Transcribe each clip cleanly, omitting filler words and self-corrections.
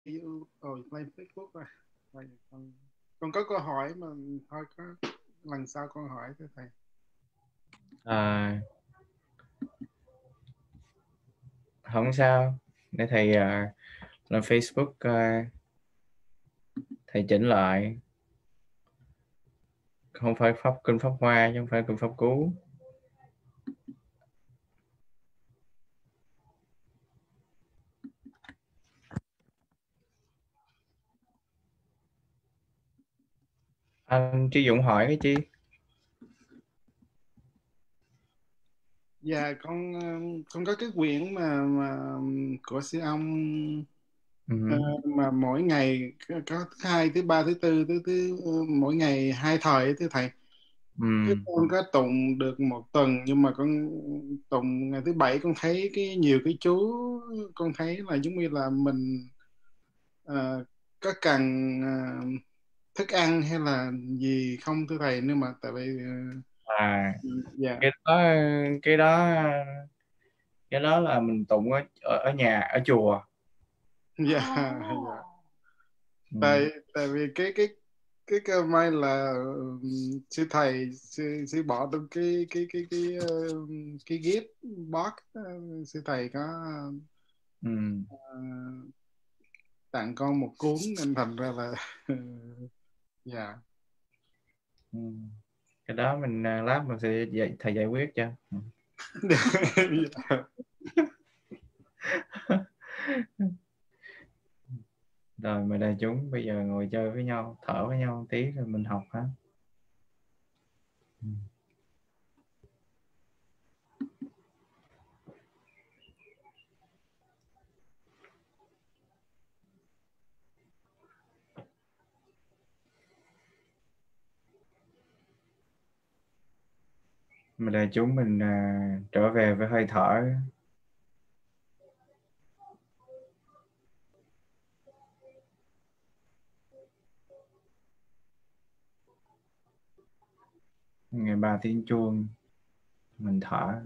Lên Facebook rồi. Rồi, con có câu hỏi mà thôi có lần sau con hỏi cho thầy. À, không sao, để thầy lên Facebook thầy chỉnh lại, không phải pháp kinh pháp hoa chứ không phải kinh pháp cú. Anh Trí Dũng hỏi cái chi? Dạ con có cái quyển mà của sư ông, ờ, Ừ. mà mỗi ngày có thứ hai, thứ ba, thứ tư, mỗi ngày hai thời ấy, thưa thầy. Cái Ừ. con có tụng được một tuần, nhưng mà con tụng ngày thứ bảy con thấy nhiều cái chú, con thấy là giống như là mình có cần thức ăn hay là gì không thưa thầy, nhưng mà tại vì À, dạ. cái đó cái đó cái đó là mình tụng ở nhà, ở chùa. Dạ. Dạ. Ừ. Tại vì cái cơ may là sư thầy sư bỏ trong cái gift box, sư thầy có Ừ. ờ, tặng con một cuốn, nên thành ra là dạ. Ừ. Cái đó mình lát mình sẽ thầy giải quyết cho. Ừ. Dạ. Rồi mời đại chúng bây giờ ngồi chơi với nhau, thở với nhau một tí rồi mình học ha. Ừ. Mời đại chúng mình trở về với hơi thở. Ngày ba tiếng chuông mình thở.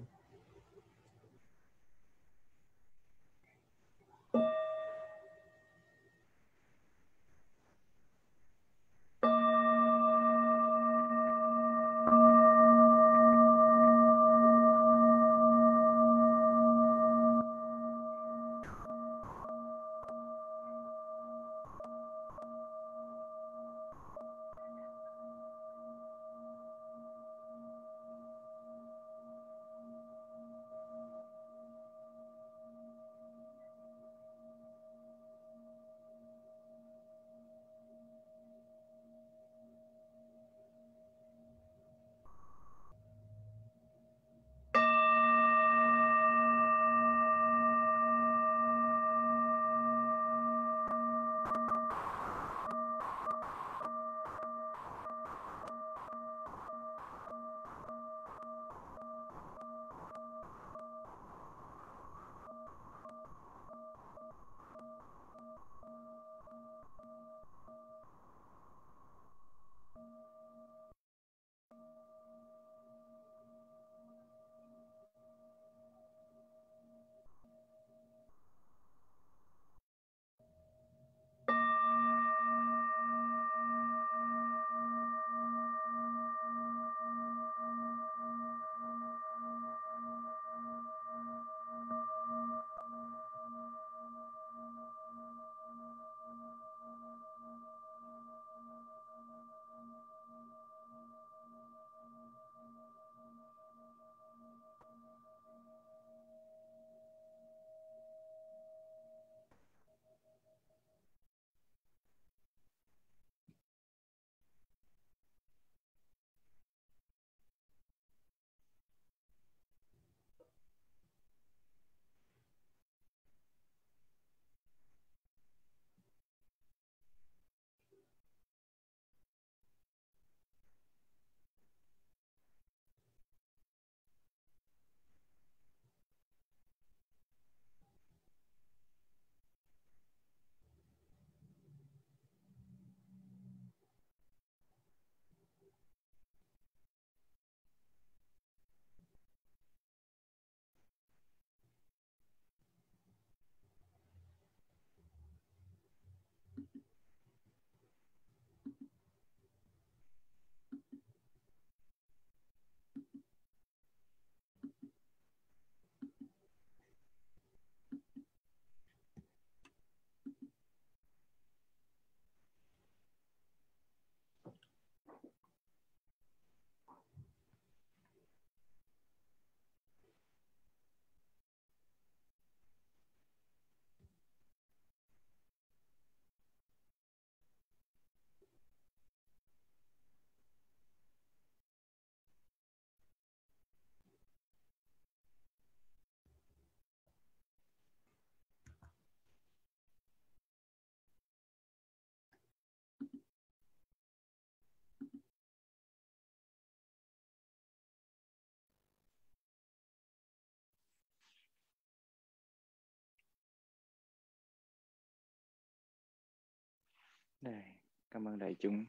Đây, cảm ơn đại chúng.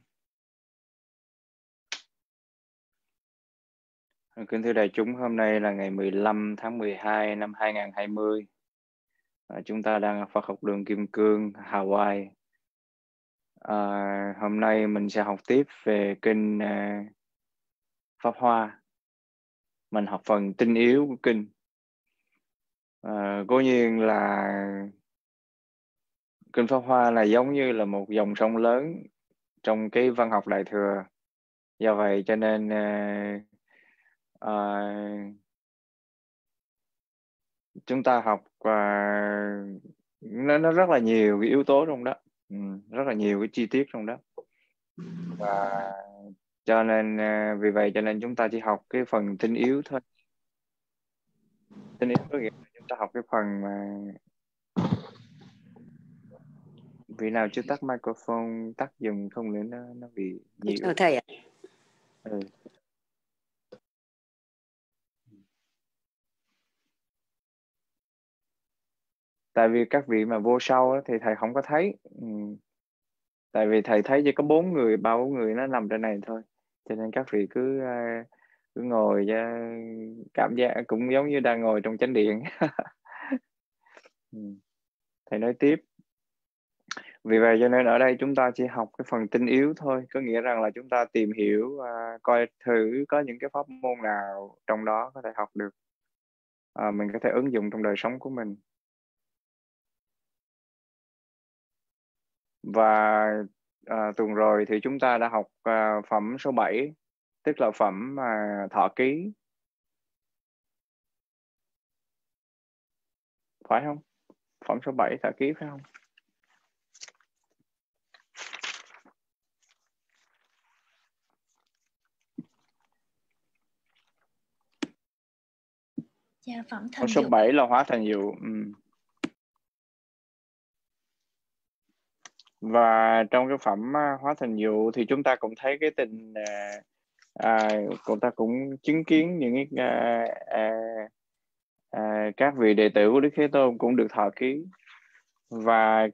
Kính thưa đại chúng, hôm nay là ngày 15 tháng 12 năm 2020. Chúng ta đang ở Phật học đường Kim Cương, Hawaii. Hôm nay mình sẽ học tiếp về kinh Pháp Hoa. Mình học phần tinh yếu của kinh. Cố nhiên là kinh Pháp Hoa là giống như là một dòng sông lớn trong cái văn học Đại Thừa. Do vậy cho nên chúng ta học nó rất là nhiều cái yếu tố trong đó, rất là nhiều cái chi tiết trong đó, và cho nên vì vậy cho nên chúng ta chỉ học cái phần tinh yếu thôi. Tinh yếu có nghĩa là chúng ta học cái phần mà vị nào chưa tắt microphone tắt dùm, không nữa nó bị nhiều. Thầy ạ. Tại vì các vị mà vô sau đó, thì thầy không có thấy. Tại vì thầy thấy chỉ có 4 người, 3-4 người nó nằm trên này thôi, cho nên các vị cứ ngồi cảm giác cũng giống như đang ngồi trong chánh điện. Thầy nói tiếp. Vì vậy cho nên ở đây chúng ta chỉ học cái phần tinh yếu thôi, có nghĩa rằng là chúng ta tìm hiểu, coi thử có những cái pháp môn nào trong đó có thể học được, mình có thể ứng dụng trong đời sống của mình. Và tuần rồi thì chúng ta đã học phẩm số 7, tức là phẩm thọ ký, phải không? Phẩm số 7 thọ ký phải không? Dạ, phẩm Phẩm số 7 là hóa thành dụ. Và trong cái phẩm hóa thành dụ thì chúng ta cũng thấy cái tình chúng ta cũng chứng kiến những các vị đệ tử của Đức Thế Tôn cũng được thọ ký, và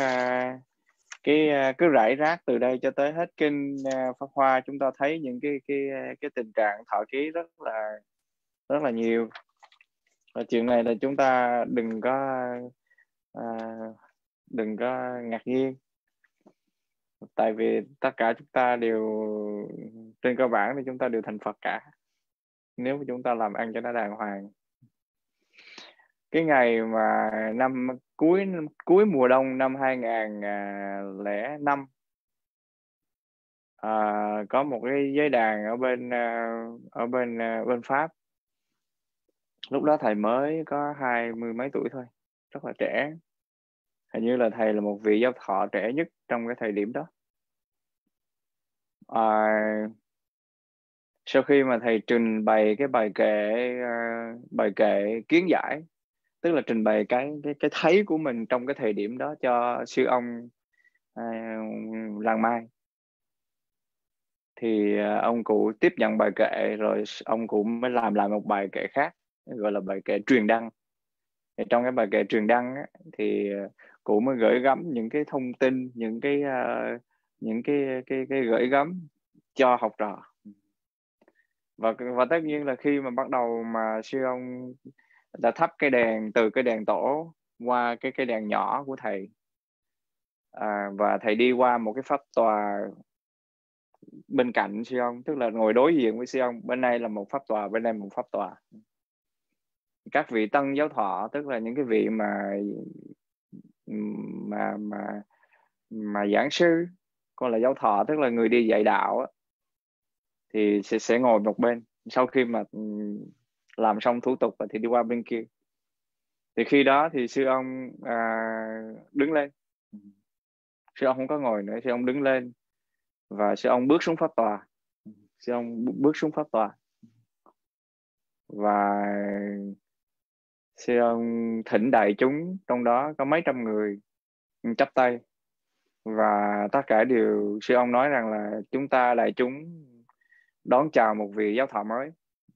cứ rải rác từ đây cho tới hết kinh Pháp Hoa, chúng ta thấy những cái tình trạng thọ ký rất là nhiều. Và chuyện này là chúng ta đừng có ngạc nhiên, tại vì tất cả chúng ta đều trên cơ bản thì chúng ta đều thành Phật cả, nếu mà chúng ta làm ăn cho nó đàng hoàng. Cái ngày mà cuối mùa đông năm 2005, có một cái giới đàn ở bên Pháp. Lúc đó thầy mới có 20 mấy tuổi thôi, rất là trẻ. Hình như là thầy là một vị giáo thọ trẻ nhất trong cái thời điểm đó. Sau khi mà thầy trình bày cái bài kệ kiến giải, tức là trình bày cái thấy của mình trong cái thời điểm đó cho sư ông Làng Mai, thì ông cụ tiếp nhận bài kệ rồi ông cụ mới làm lại một bài kệ khác, gọi là bài kệ truyền đăng. Thì trong cái bài kệ truyền đăng á, thì cụ mới gửi gắm những cái thông tin, những cái gửi gắm cho học trò. Và tất nhiên là khi mà bắt đầu mà sư ông đã thắp cái đèn từ cái đèn tổ qua cái đèn nhỏ của thầy, và thầy đi qua một cái pháp tòa bên cạnh sư ông, tức là ngồi đối diện với sư ông, bên này là một pháp tòa, bên đây một pháp tòa. Các vị tân giáo thọ, tức là những cái vị mà giảng sư, còn là giáo thọ tức là người đi dạy đạo, thì sẽ ngồi một bên. Sau khi mà làm xong thủ tục thì đi qua bên kia. Thì khi đó thì sư ông đứng lên. Sư ông không có ngồi nữa, sư ông đứng lên và sư ông bước xuống pháp tòa. Sư ông bước xuống pháp tòa và sư ông thỉnh đại chúng, trong đó có mấy trăm người, chắp tay, và tất cả đều sư ông nói rằng là chúng ta đại chúng đón chào một vị giáo thọ mới.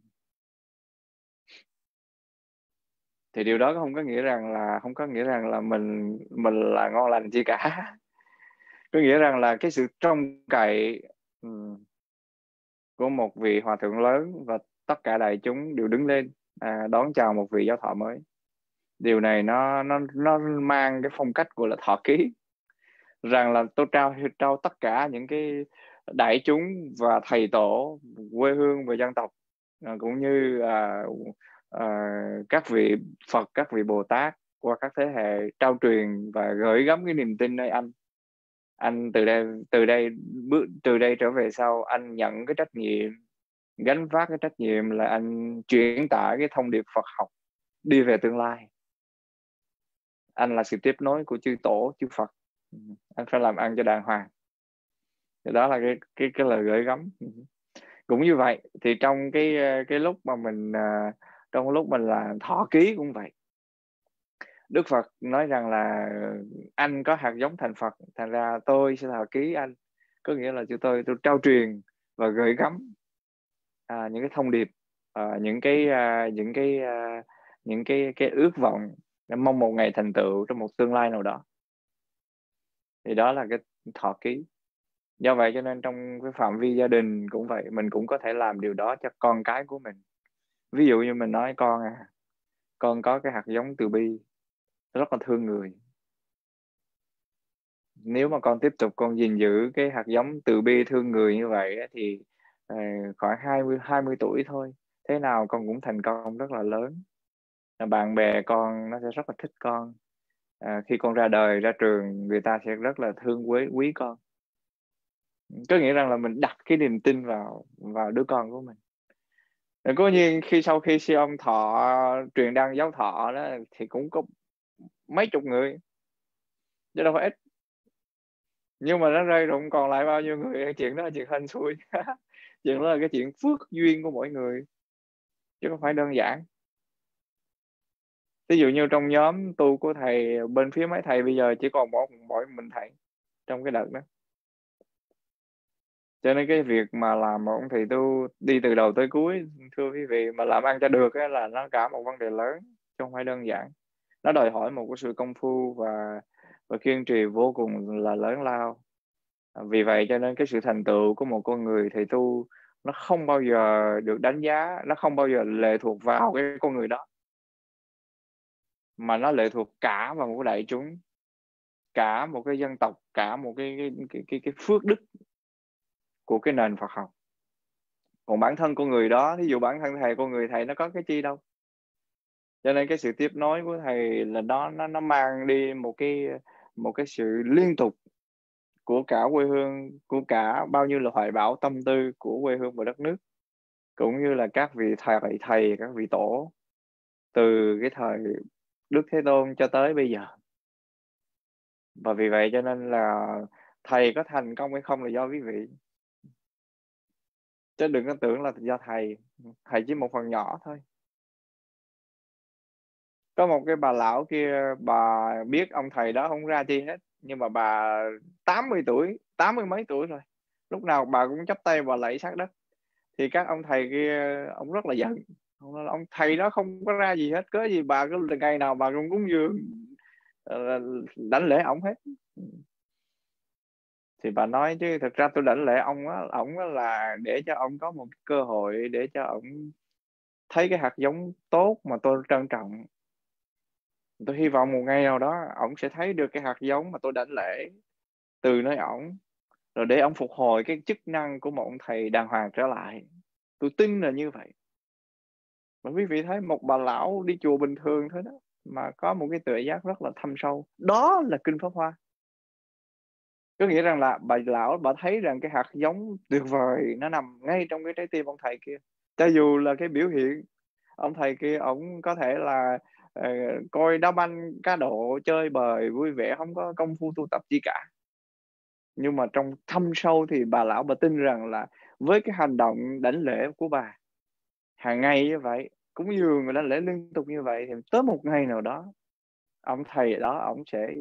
Thì điều đó không có nghĩa rằng là mình là ngon lành gì cả. Có nghĩa rằng là cái sự trông cậy của một vị hòa thượng lớn và tất cả đại chúng đều đứng lên đón chào một vị giáo thọ mới. Điều này nó mang cái phong cách gọi là thọ ký, rằng là tôi trao tất cả những cái đại chúng và thầy tổ quê hương và dân tộc, cũng như các vị Phật, các vị Bồ Tát qua các thế hệ trao truyền và gửi gắm cái niềm tin nơi anh từ đây trở về sau, anh nhận cái trách nhiệm, gánh vác cái trách nhiệm là anh truyền tải cái thông điệp Phật học đi về tương lai. Anh là sự tiếp nối của chư tổ chư Phật, anh phải làm ăn cho đàng hoàng. Thì đó là cái lời gửi gắm. Cũng như vậy thì trong cái lúc mà mình trong lúc mình là thọ ký cũng vậy. Đức Phật nói rằng là anh có hạt giống thành Phật, thành ra tôi sẽ thọ ký anh, có nghĩa là tôi trao truyền và gửi gắm những cái thông điệp, những cái ước vọng, mong một ngày thành tựu trong một tương lai nào đó. Thì đó là cái thọ ký. Do vậy cho nên trong cái phạm vi gia đình cũng vậy, mình cũng có thể làm điều đó cho con cái của mình. Ví dụ như mình nói con có cái hạt giống từ bi, rất là thương người. Nếu mà con tiếp tục con gìn giữ cái hạt giống từ bi thương người như vậy thì khoảng 20 tuổi thôi, thế nào con cũng thành công rất là lớn. Bạn bè con nó sẽ rất là thích con. Khi con ra đời, ra trường, người ta sẽ rất là thương quý con. Có nghĩa rằng là mình đặt cái niềm tin vào đứa con của mình. Cố nhiên sau khi sư ông thọ truyền đăng giáo thọ đó thì cũng có mấy chục người, chứ đâu phải ít. Nhưng mà nó rơi rụng còn lại bao nhiêu người, chuyện đó là chuyện hên xui. Chuyện đó là cái chuyện phước duyên của mỗi người, chứ không phải đơn giản. Ví dụ như trong nhóm tu của thầy, bên phía mấy thầy bây giờ chỉ còn mỗi mình thầy trong cái đợt đó. Cho nên cái việc mà làm một ông thầy tu đi từ đầu tới cuối, thưa quý vị, mà làm ăn cho được ấy, là nó cả một vấn đề lớn, chứ không phải đơn giản. Nó đòi hỏi một cái sự công phu và kiên trì vô cùng là lớn lao. Vì vậy cho nên cái sự thành tựu của một con người thầy tu nó không bao giờ được đánh giá, nó không bao giờ lệ thuộc vào cái con người đó, mà nó lệ thuộc cả vào một cái đại chúng, cả một cái dân tộc, cả một cái phước đức của cái nền Phật học. Còn bản thân con người đó, ví dụ bản thân thầy, con người thầy nó có cái chi đâu. Cho nên cái sự tiếp nối của thầy là nó mang đi một cái sự liên tục của cả quê hương, của cả bao nhiêu là hoài bão tâm tư của quê hương và đất nước, cũng như là các vị thầy, các vị tổ từ cái thời Đức Thế Tôn cho tới bây giờ. Và vì vậy cho nên là thầy có thành công hay không là do quý vị, chứ đừng có tưởng là do thầy chỉ một phần nhỏ thôi. Có một cái bà lão kia, bà biết ông thầy đó không ra chi hết, nhưng mà bà 80 tuổi, 80 mấy tuổi rồi, lúc nào bà cũng chắp tay và lạy sát đất. Thì các ông thầy kia, ông rất là giận. Ông thầy đó không có ra gì hết, cớ gì bà cứ ngày nào bà cũng cúng dường đảnh lễ ổng hết. Thì bà nói chứ thật ra tôi đảnh lễ ổng là để cho ổng có một cái cơ hội để cho ổng thấy cái hạt giống tốt mà tôi trân trọng. Tôi hy vọng một ngày nào đó ổng sẽ thấy được cái hạt giống mà tôi đảnh lễ từ nơi ổng, rồi để ổng phục hồi cái chức năng của một ông thầy đàng hoàng trở lại. Tôi tin là như vậy. Mà quý vị thấy một bà lão đi chùa bình thường thôi đó, mà có một cái tuệ giác rất là thâm sâu. Đó là Kinh Pháp Hoa. Có nghĩa rằng là bà lão bà thấy rằng cái hạt giống tuyệt vời nó nằm ngay trong cái trái tim ông thầy kia. Cho dù là cái biểu hiện ông thầy kia, ông có thể là coi đá banh, cá độ, chơi bời, vui vẻ, không có công phu tu tập gì cả. Nhưng mà trong thâm sâu thì bà lão bà tin rằng là với cái hành động đảnh lễ của bà hàng ngày như vậy, cúng dường và đảnh lễ liên tục như vậy, thì tới một ngày nào đó ông thầy đó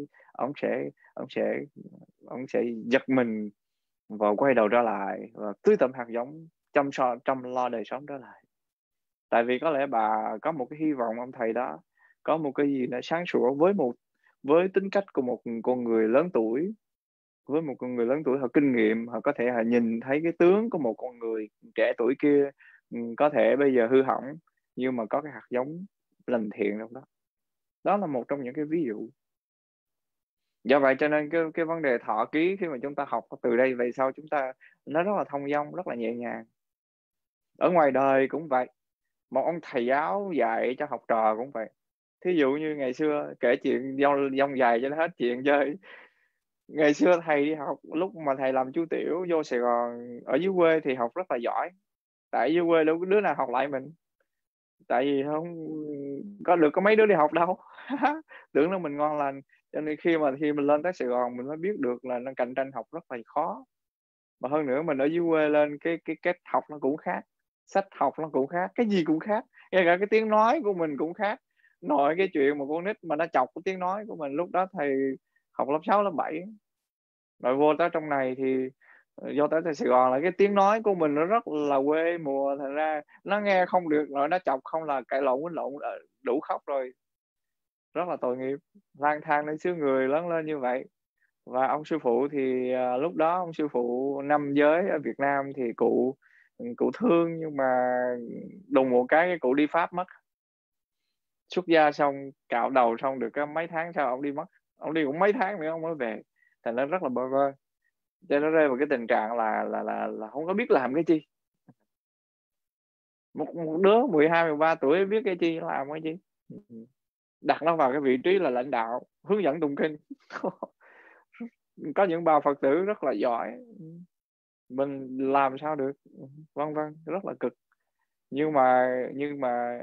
ông sẽ giật mình và quay đầu ra lại và tưới tẩm hạt giống, chăm lo đời sống trở lại. Tại vì có lẽ bà có một cái hy vọng ông thầy đó có một cái gì đó sáng sủa với tính cách của một con người lớn tuổi, với một con người lớn tuổi, họ kinh nghiệm, họ có thể họ nhìn thấy cái tướng của một con người trẻ tuổi kia có thể bây giờ hư hỏng, nhưng mà có cái hạt giống lành thiện trong đó. Đó là một trong những cái ví dụ. Do vậy cho nên cái vấn đề thọ ký khi mà chúng ta học từ đây về sau, chúng ta nó rất là thông dong, rất là nhẹ nhàng. Ở ngoài đời cũng vậy, một ông thầy giáo dạy cho học trò cũng vậy. Thí dụ như ngày xưa kể chuyện dông dài cho nó hết chuyện chơi. Ngày xưa thầy đi học, lúc mà thầy làm chú tiểu vô Sài Gòn, ở dưới quê thì học rất là giỏi, tại dưới quê đâu có đứa nào học lại mình, tại vì không có mấy đứa đi học đâu. Tưởng là mình ngon lành, cho nên khi mình lên tới Sài Gòn mình mới biết được là nó cạnh tranh học rất là khó. Mà hơn nữa mình ở dưới quê lên, cái cách học nó cũng khác, sách học nó cũng khác, cái gì cũng khác, ngay cả cái tiếng nói của mình cũng khác. Nội cái chuyện mà con nít mà nó chọc cái tiếng nói của mình, lúc đó thầy học lớp 6, lớp 7, rồi vô tới trong này thì vô tới Sài Gòn là cái tiếng nói của mình nó rất là quê mùa, thành ra nó nghe không được, rồi nó chọc không là cãi lộn quýnh lộn đủ khóc rồi. Rất là tội nghiệp, lang thang lên xứ người lớn lên như vậy. Và ông sư phụ thì lúc đó ông sư phụ năm giới ở Việt Nam thì cụ thương, nhưng mà đùng một cái cụ đi Pháp mất. Xuất gia xong cạo đầu xong được mấy tháng sau ông đi mất. Ông đi cũng mấy tháng nữa ông mới về, thành nó rất là bơ vơ. Cho nó rơi vào cái tình trạng là không có biết làm cái chi. Một đứa 12, 13 tuổi biết cái chi, làm cái chi, đặt nó vào cái vị trí là lãnh đạo, hướng dẫn tụng kinh. Có những bà Phật tử rất là giỏi, mình làm sao được, vân vân, rất là cực. Nhưng mà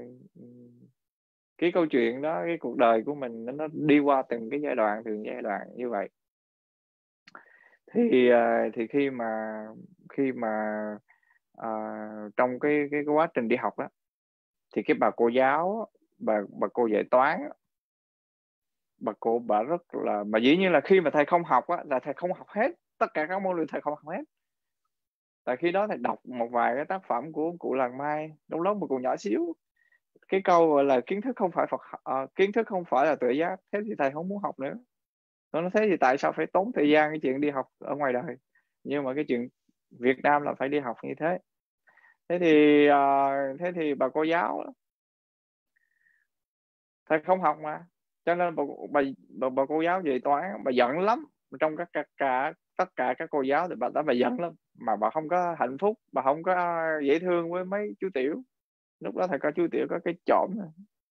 cái câu chuyện đó, cái cuộc đời của mình nó đi qua từng cái giai đoạn như vậy. Thì khi mà trong cái quá trình đi học đó, thì cái bà cô giáo, bà cô dạy toán, bà rất là, mà dĩ nhiên là khi mà thầy không học á, là thầy không học hết tất cả các môn, thầy không học hết. Tại khi đó thầy đọc một vài cái tác phẩm của cụ Làng Mai lúc đó mà còn nhỏ xíu, cái câu gọi là kiến thức không phải là tự giác, thế thì thầy không muốn học nữa. Nó nói thế thì tại sao phải tốn thời gian cái chuyện đi học ở ngoài đời, nhưng mà cái chuyện Việt Nam là phải đi học như thế. Thế thì bà cô giáo đó, thầy không học mà, cho nên bà cô giáo dạy toán bà giận lắm. Trong tất cả các cô giáo thì bà giận lắm, mà bà không có hạnh phúc, bà không có dễ thương với mấy chú tiểu. Lúc đó thầy có chú tiểu có cái chỏm này.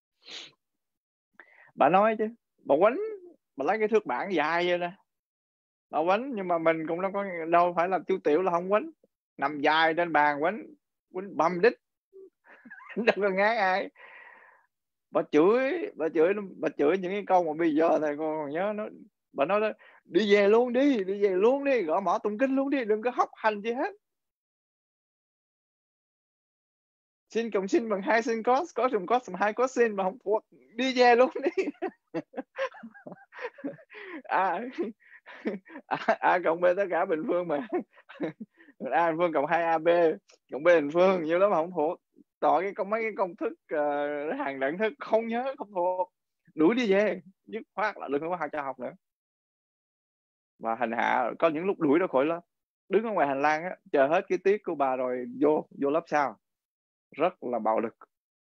Bà nói chứ, bà quánh, bà lấy cái thước bảng dài vậy nè, bà quánh, nhưng mà mình cũng đâu phải là chú tiểu là không quánh, nằm dài trên bàn quánh băm đít. Đâu có ngán ai. Bà chửi những cái câu mà bây giờ thầy còn nhớ nó. Bà nói đó, đi về luôn đi, gõ mỏ tụng kinh luôn đi, đừng có học hành gì hết. Sin cộng sin bằng 2 sin cos, cos cộng cos bằng 2 cos sin, mà không thuộc, đi về luôn đi. A cộng B tất cả bình phương mà. A bình phương cộng 2AB cộng B bình phương, nhiêu đó mà không thuộc. Mấy cái công thức hàng đẳng thức không nhớ, không thuộc, đuổi đi về, dứt khoát là đừng có cho học nữa. Và hành hạ, có những lúc đuổi ra khỏi lớp, đứng ở ngoài hành lang á, chờ hết cái tiết của bà rồi vô lớp sau. Rất là bạo lực.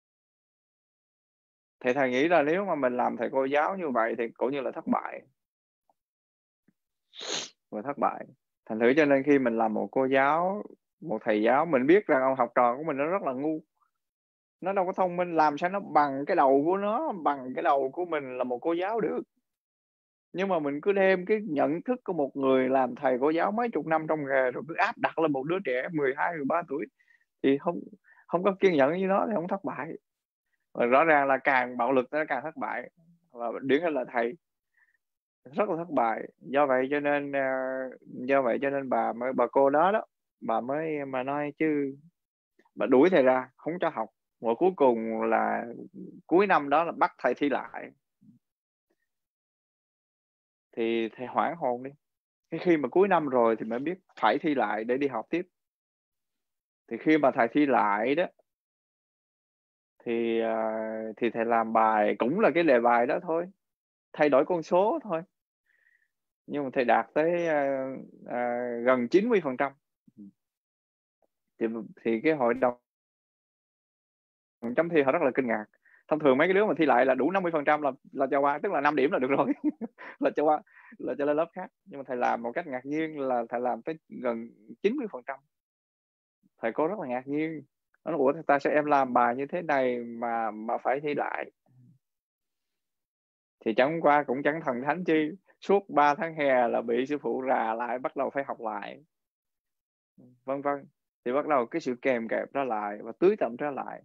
Thì thầy nghĩ là nếu mà mình làm thầy cô giáo như vậy thì cũng như là thất bại. Thành thử cho nên khi mình làm một cô giáo, một thầy giáo, mình biết rằng ông học trò của mình nó rất là ngu, nó đâu có thông minh, làm sao nó bằng cái đầu của nó, bằng cái đầu của mình là một cô giáo được. Nhưng mà mình cứ đem cái nhận thức của một người làm thầy cô giáo mấy chục năm trong nghề rồi cứ áp đặt lên một đứa trẻ 12, 13 tuổi thì không có kiên nhẫn với nó thì không thất bại. Và rõ ràng là càng bạo lực nó càng thất bại, và điển hình là thầy rất là thất bại. Do vậy cho nên bà cô đó bà mới mà nói chứ, bà đuổi thầy ra không cho học. Và cuối cùng là cuối năm đó là bắt thầy thi lại. Thì thầy hoảng hồn đi. Khi mà cuối năm rồi thì mới biết phải thi lại để đi học tiếp. Thì khi mà thầy thi lại đó thì thầy làm bài cũng là cái đề bài đó thôi, thay đổi con số thôi. nhưng mà thầy đạt tới gần 90%. Thì cái hội đồng chấm thi họ rất là kinh ngạc. Thông thường mấy cái đứa mà thi lại là đủ 50% là cho qua, tức là 5 điểm là được rồi. là cho qua, là cho lên lớp khác. Nhưng mà thầy làm một cách ngạc nhiên là thầy làm tới gần 90%. Thầy cô rất là ngạc nhiên. Nó nói, ủa tại sao em làm bài như thế này mà phải thi lại? Thì chẳng qua cũng chẳng thần thánh chi, suốt 3 tháng hè là bị sư phụ rà lại, bắt đầu phải học lại, vân vân. Thì bắt đầu cái sự kèm kẹp trở lại và tưới tẩm trở lại.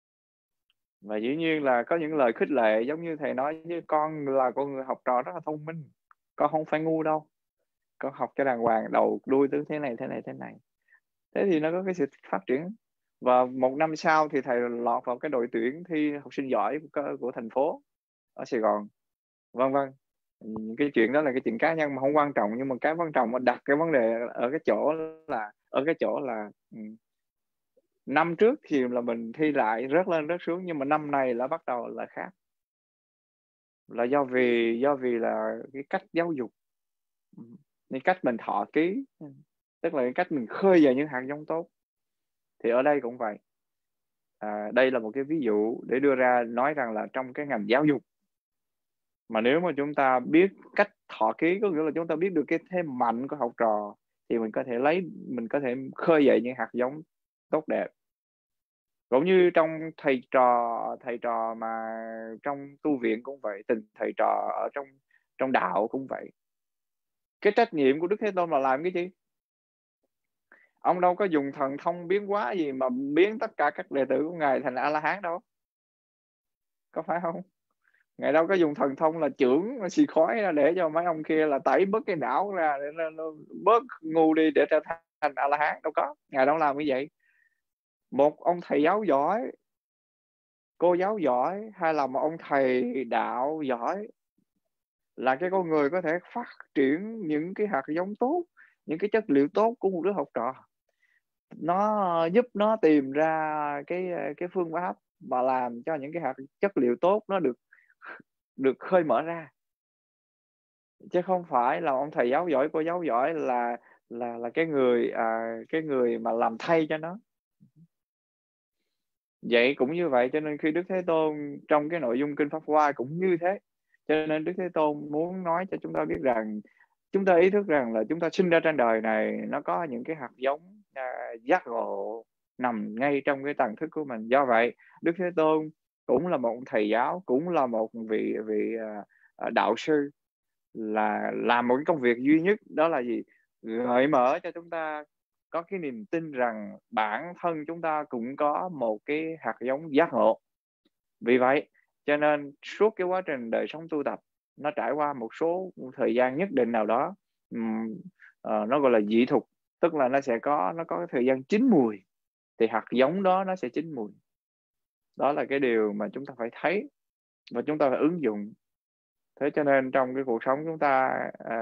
Và dĩ nhiên là có những lời khích lệ, giống như thầy nói với con là con người học trò rất là thông minh, con không phải ngu đâu, con học cho đàng hoàng, đầu đuôi tứ thế này. Thế thì nó có cái sự phát triển. Và 1 năm sau thì thầy lọt vào cái đội tuyển thi học sinh giỏi của thành phố ở Sài Gòn, vân vân. Cái chuyện đó là cái chuyện cá nhân mà không quan trọng, nhưng mà cái quan trọng mà đặt cái vấn đề ở cái chỗ là năm trước thì là mình thi lại rớt lên rớt xuống, nhưng mà năm này là bắt đầu là khác, là do vì là cái cách giáo dục, cái cách mình thọ ký, tức là cái cách mình khơi dậy những hạt giống tốt. Thì ở đây cũng vậy. Đây là một cái ví dụ để đưa ra nói rằng là trong cái ngành giáo dục, mà nếu mà chúng ta biết cách thọ ký, có nghĩa là chúng ta biết được cái thế mạnh của học trò, thì mình có thể khơi dậy những hạt giống tốt đẹp. Cũng như trong thầy trò mà trong tu viện cũng vậy, tình thầy trò ở trong đạo cũng vậy. Cái trách nhiệm của Đức Thế Tôn là làm cái gì? Ông đâu có dùng thần thông biến hóa gì mà biến tất cả các đệ tử của Ngài thành A-la-hán đâu, có phải không? Ngài đâu có dùng thần thông là chưởng xì khói ra để cho mấy ông kia là tẩy bớt cái não ra để nó bớt ngu đi để trở thành A-la-hán, đâu có. Ngài đâu làm như vậy. Một ông thầy giáo giỏi, cô giáo giỏi, hay là một ông thầy đạo giỏi là cái con người có thể phát triển những cái hạt giống tốt, những cái chất liệu tốt của một đứa học trò. Nó giúp nó tìm ra cái phương pháp mà làm cho những cái hạt chất liệu tốt nó được khơi mở ra, chứ không phải là ông thầy giáo giỏi, cô giáo giỏi là cái người mà làm thay cho nó. Vậy cũng như vậy, cho nên khi Đức Thế Tôn trong cái nội dung Kinh Pháp Hoa cũng như thế. Cho nên Đức Thế Tôn muốn nói cho chúng ta biết rằng, chúng ta ý thức rằng là chúng ta sinh ra trên đời này, nó có những cái hạt giống giác ngộ nằm ngay trong cái tầng thức của mình. Do vậy Đức Thế Tôn cũng là một thầy giáo, cũng là một vị đạo sư, là làm một cái công việc duy nhất, đó là gì? Gợi mở cho chúng ta có cái niềm tin rằng bản thân chúng ta cũng có một cái hạt giống giác ngộ. Vì vậy cho nên suốt cái quá trình đời sống tu tập, nó trải qua một số thời gian nhất định nào đó, nó gọi là dị thục, tức là nó có cái thời gian chín mùi, thì hạt giống đó nó sẽ chín mùi. Đó là cái điều mà chúng ta phải thấy và chúng ta phải ứng dụng. Thế cho nên trong cái cuộc sống chúng ta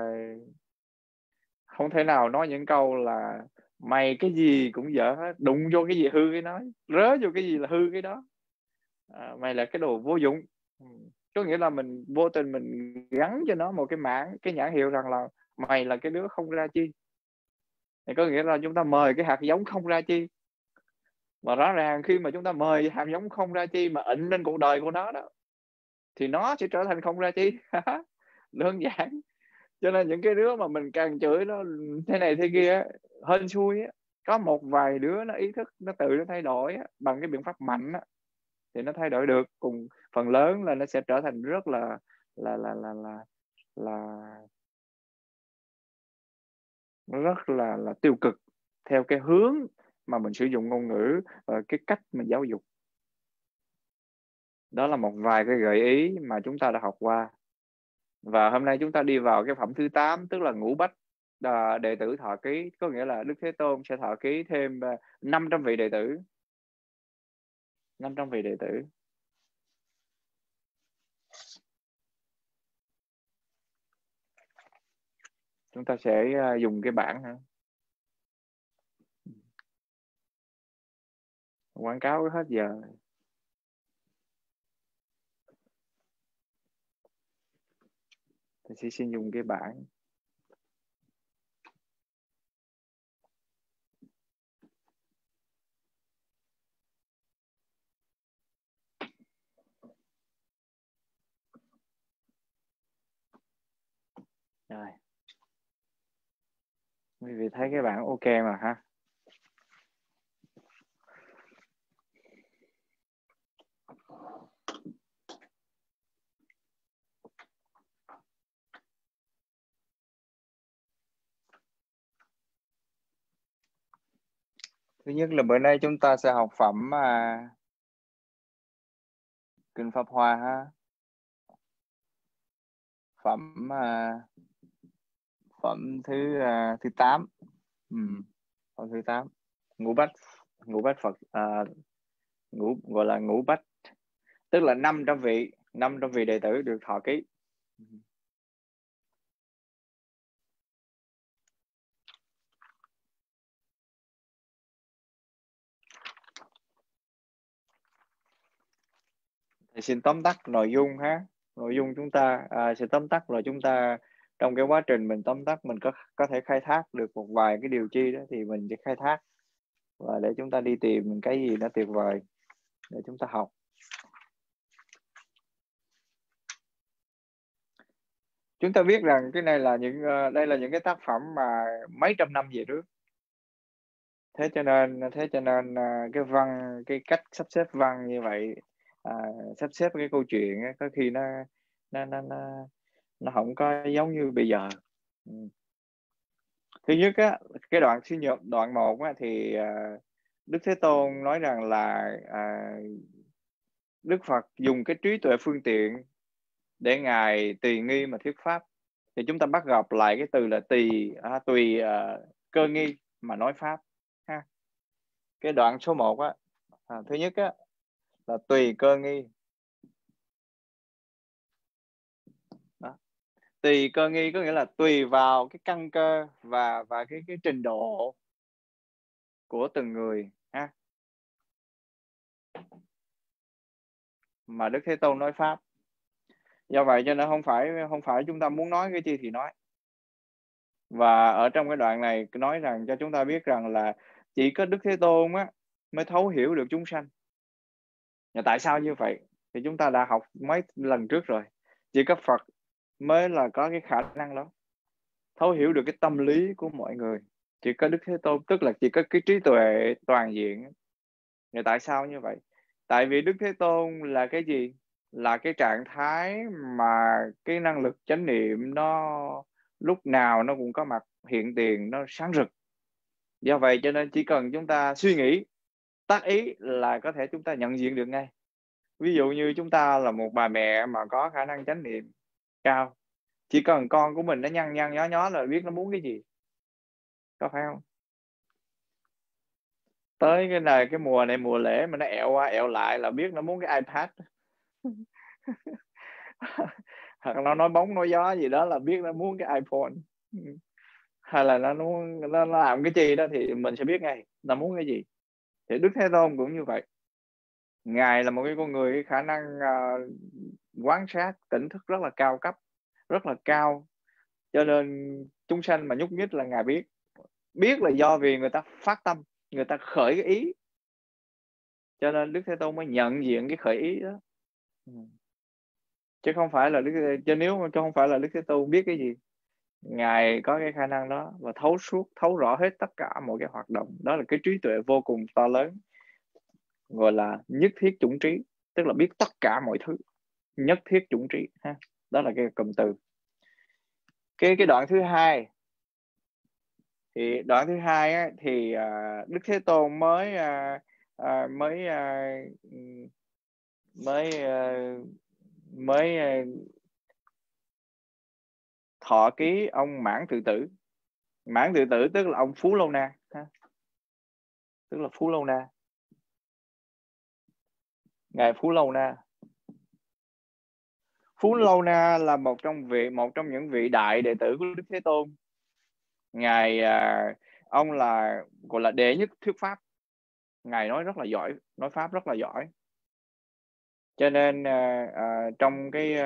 không thể nào nói những câu là mày cái gì cũng dở hết, đụng vô cái gì hư cái nói, rớ vô cái gì là hư cái đó, mày là cái đồ vô dụng. Có nghĩa là mình vô tình mình gắn cho nó một cái nhãn hiệu rằng là mày là cái đứa không ra chi. Thì có nghĩa là chúng ta mời cái hạt giống không ra chi. Và rõ ràng khi mà chúng ta mời hạt giống không ra chi mà ịnh lên cuộc đời của nó đó, thì nó sẽ trở thành không ra chi. Đơn giản. Cho nên những cái đứa mà mình càng chửi nó thế này thế kia, hên xui á, có một vài đứa nó ý thức, nó tự nó thay đổi á, bằng cái biện pháp mạnh á, thì nó thay đổi được. Cùng phần lớn là nó sẽ trở thành rất là rất là tiêu cực theo cái hướng mà mình sử dụng ngôn ngữ và cái cách mình giáo dục. Đó là một vài cái gợi ý mà chúng ta đã học qua. Và hôm nay chúng ta đi vào cái phẩm thứ 8, tức là ngũ bách đệ tử thọ ký. Có nghĩa là Đức Thế Tôn sẽ thọ ký thêm 500 vị đệ tử. 500 vị đệ tử. Chúng ta sẽ dùng cái bảng hả? Quảng cáo hết giờ. Thì sẽ xin dùng cái bảng. Rồi. Quý vị thấy cái bảng ok mà ha. Thứ nhất là bữa nay chúng ta sẽ học phẩm Kinh Pháp Hoa ha. Phẩm thứ 8. Phẩm thứ 8. Ngũ bách Phật, gọi là ngũ bách, tức là 500 vị đệ tử được thọ ký. Thì xin tóm tắt nội dung ha. Nội dung chúng ta sẽ tóm tắt là chúng ta trong cái quá trình mình tóm tắt mình có thể khai thác được một vài cái điều chi đó thì mình sẽ khai thác, và để chúng ta đi tìm cái gì nó tuyệt vời để chúng ta học. Chúng ta biết rằng cái này là đây là những cái tác phẩm mà mấy trăm năm về trước. Thế cho nên cái cách sắp xếp văn như vậy, sắp xếp cái câu chuyện có khi nó không có giống như bây giờ. Thứ nhất á, cái đoạn 1 á, thì Đức Thế Tôn nói rằng là Đức Phật dùng cái trí tuệ phương tiện để Ngài tùy nghi mà thuyết pháp. Thì chúng ta bắt gặp lại cái từ là tùy cơ nghi mà nói pháp ha. Cái đoạn số 1 á, thứ nhất á là tùy cơ nghi. Đó. Tùy cơ nghi có nghĩa là tùy vào cái căn cơ và cái trình độ của từng người ha, mà Đức Thế Tôn nói pháp. Do vậy cho nên không phải chúng ta muốn nói cái gì thì nói. Và ở trong cái đoạn này nói rằng cho chúng ta biết rằng là chỉ có Đức Thế Tôn á mới thấu hiểu được chúng sanh. Và tại sao như vậy? Thì chúng ta đã học mấy lần trước rồi. Chỉ có Phật mới là có cái khả năng đó, thấu hiểu được cái tâm lý của mọi người. Chỉ có Đức Thế Tôn, tức là chỉ có cái trí tuệ toàn diện. Và tại sao như vậy? Tại vì Đức Thế Tôn là cái gì? Là cái trạng thái mà cái năng lực chánh niệm nó lúc nào nó cũng có mặt hiện tiền, nó sáng rực. Do vậy cho nên chỉ cần chúng ta suy nghĩ, tác ý là có thể chúng ta nhận diện được ngay. Ví dụ như chúng ta là một bà mẹ mà có khả năng chánh niệm cao, chỉ cần con của mình nó nhăn nhó là biết nó muốn cái gì, có phải không? Tới cái mùa này mùa lễ mà nó ẹo qua ẹo lại là biết nó muốn cái iPad. Hoặc nó nói bóng nói gió gì đó là biết nó muốn cái iPhone. Hay là nó làm cái gì đó thì mình sẽ biết ngay nó muốn cái gì. Thì Đức Thế Tôn cũng như vậy. Ngài là một cái con người khả năng quan sát tỉnh thức rất là cao cấp, rất là cao. Cho nên chúng sanh mà nhúc nhích là Ngài biết là do vì người ta phát tâm, người ta khởi cái ý, cho nên Đức Thế Tôn mới nhận diện cái khởi ý đó. Chứ không phải là Đức Thế Tôn biết cái gì, Ngài có cái khả năng đó và thấu rõ hết tất cả mọi cái hoạt động. Đó là cái trí tuệ vô cùng to lớn, gọi là nhất thiết chủng trí, tức là biết tất cả mọi thứ, nhất thiết chủng trí ha. Đó là cái cụm từ. Cái đoạn thứ hai, thì đoạn thứ hai á, thì Đức Thế Tôn mới thọ ký ông Mãn Tự Tử. Mãn Tự Tử tức là ông Phú Lâu Na ha. Tức là Phú Lâu Na, ngài Phú Lâu Na. Phú Lâu Na là một trong những vị đại đệ tử của Đức Thế Tôn. Ngài ông là gọi là đệ nhất thuyết pháp. Ngài nói rất là giỏi, nói pháp rất là giỏi. Cho nên trong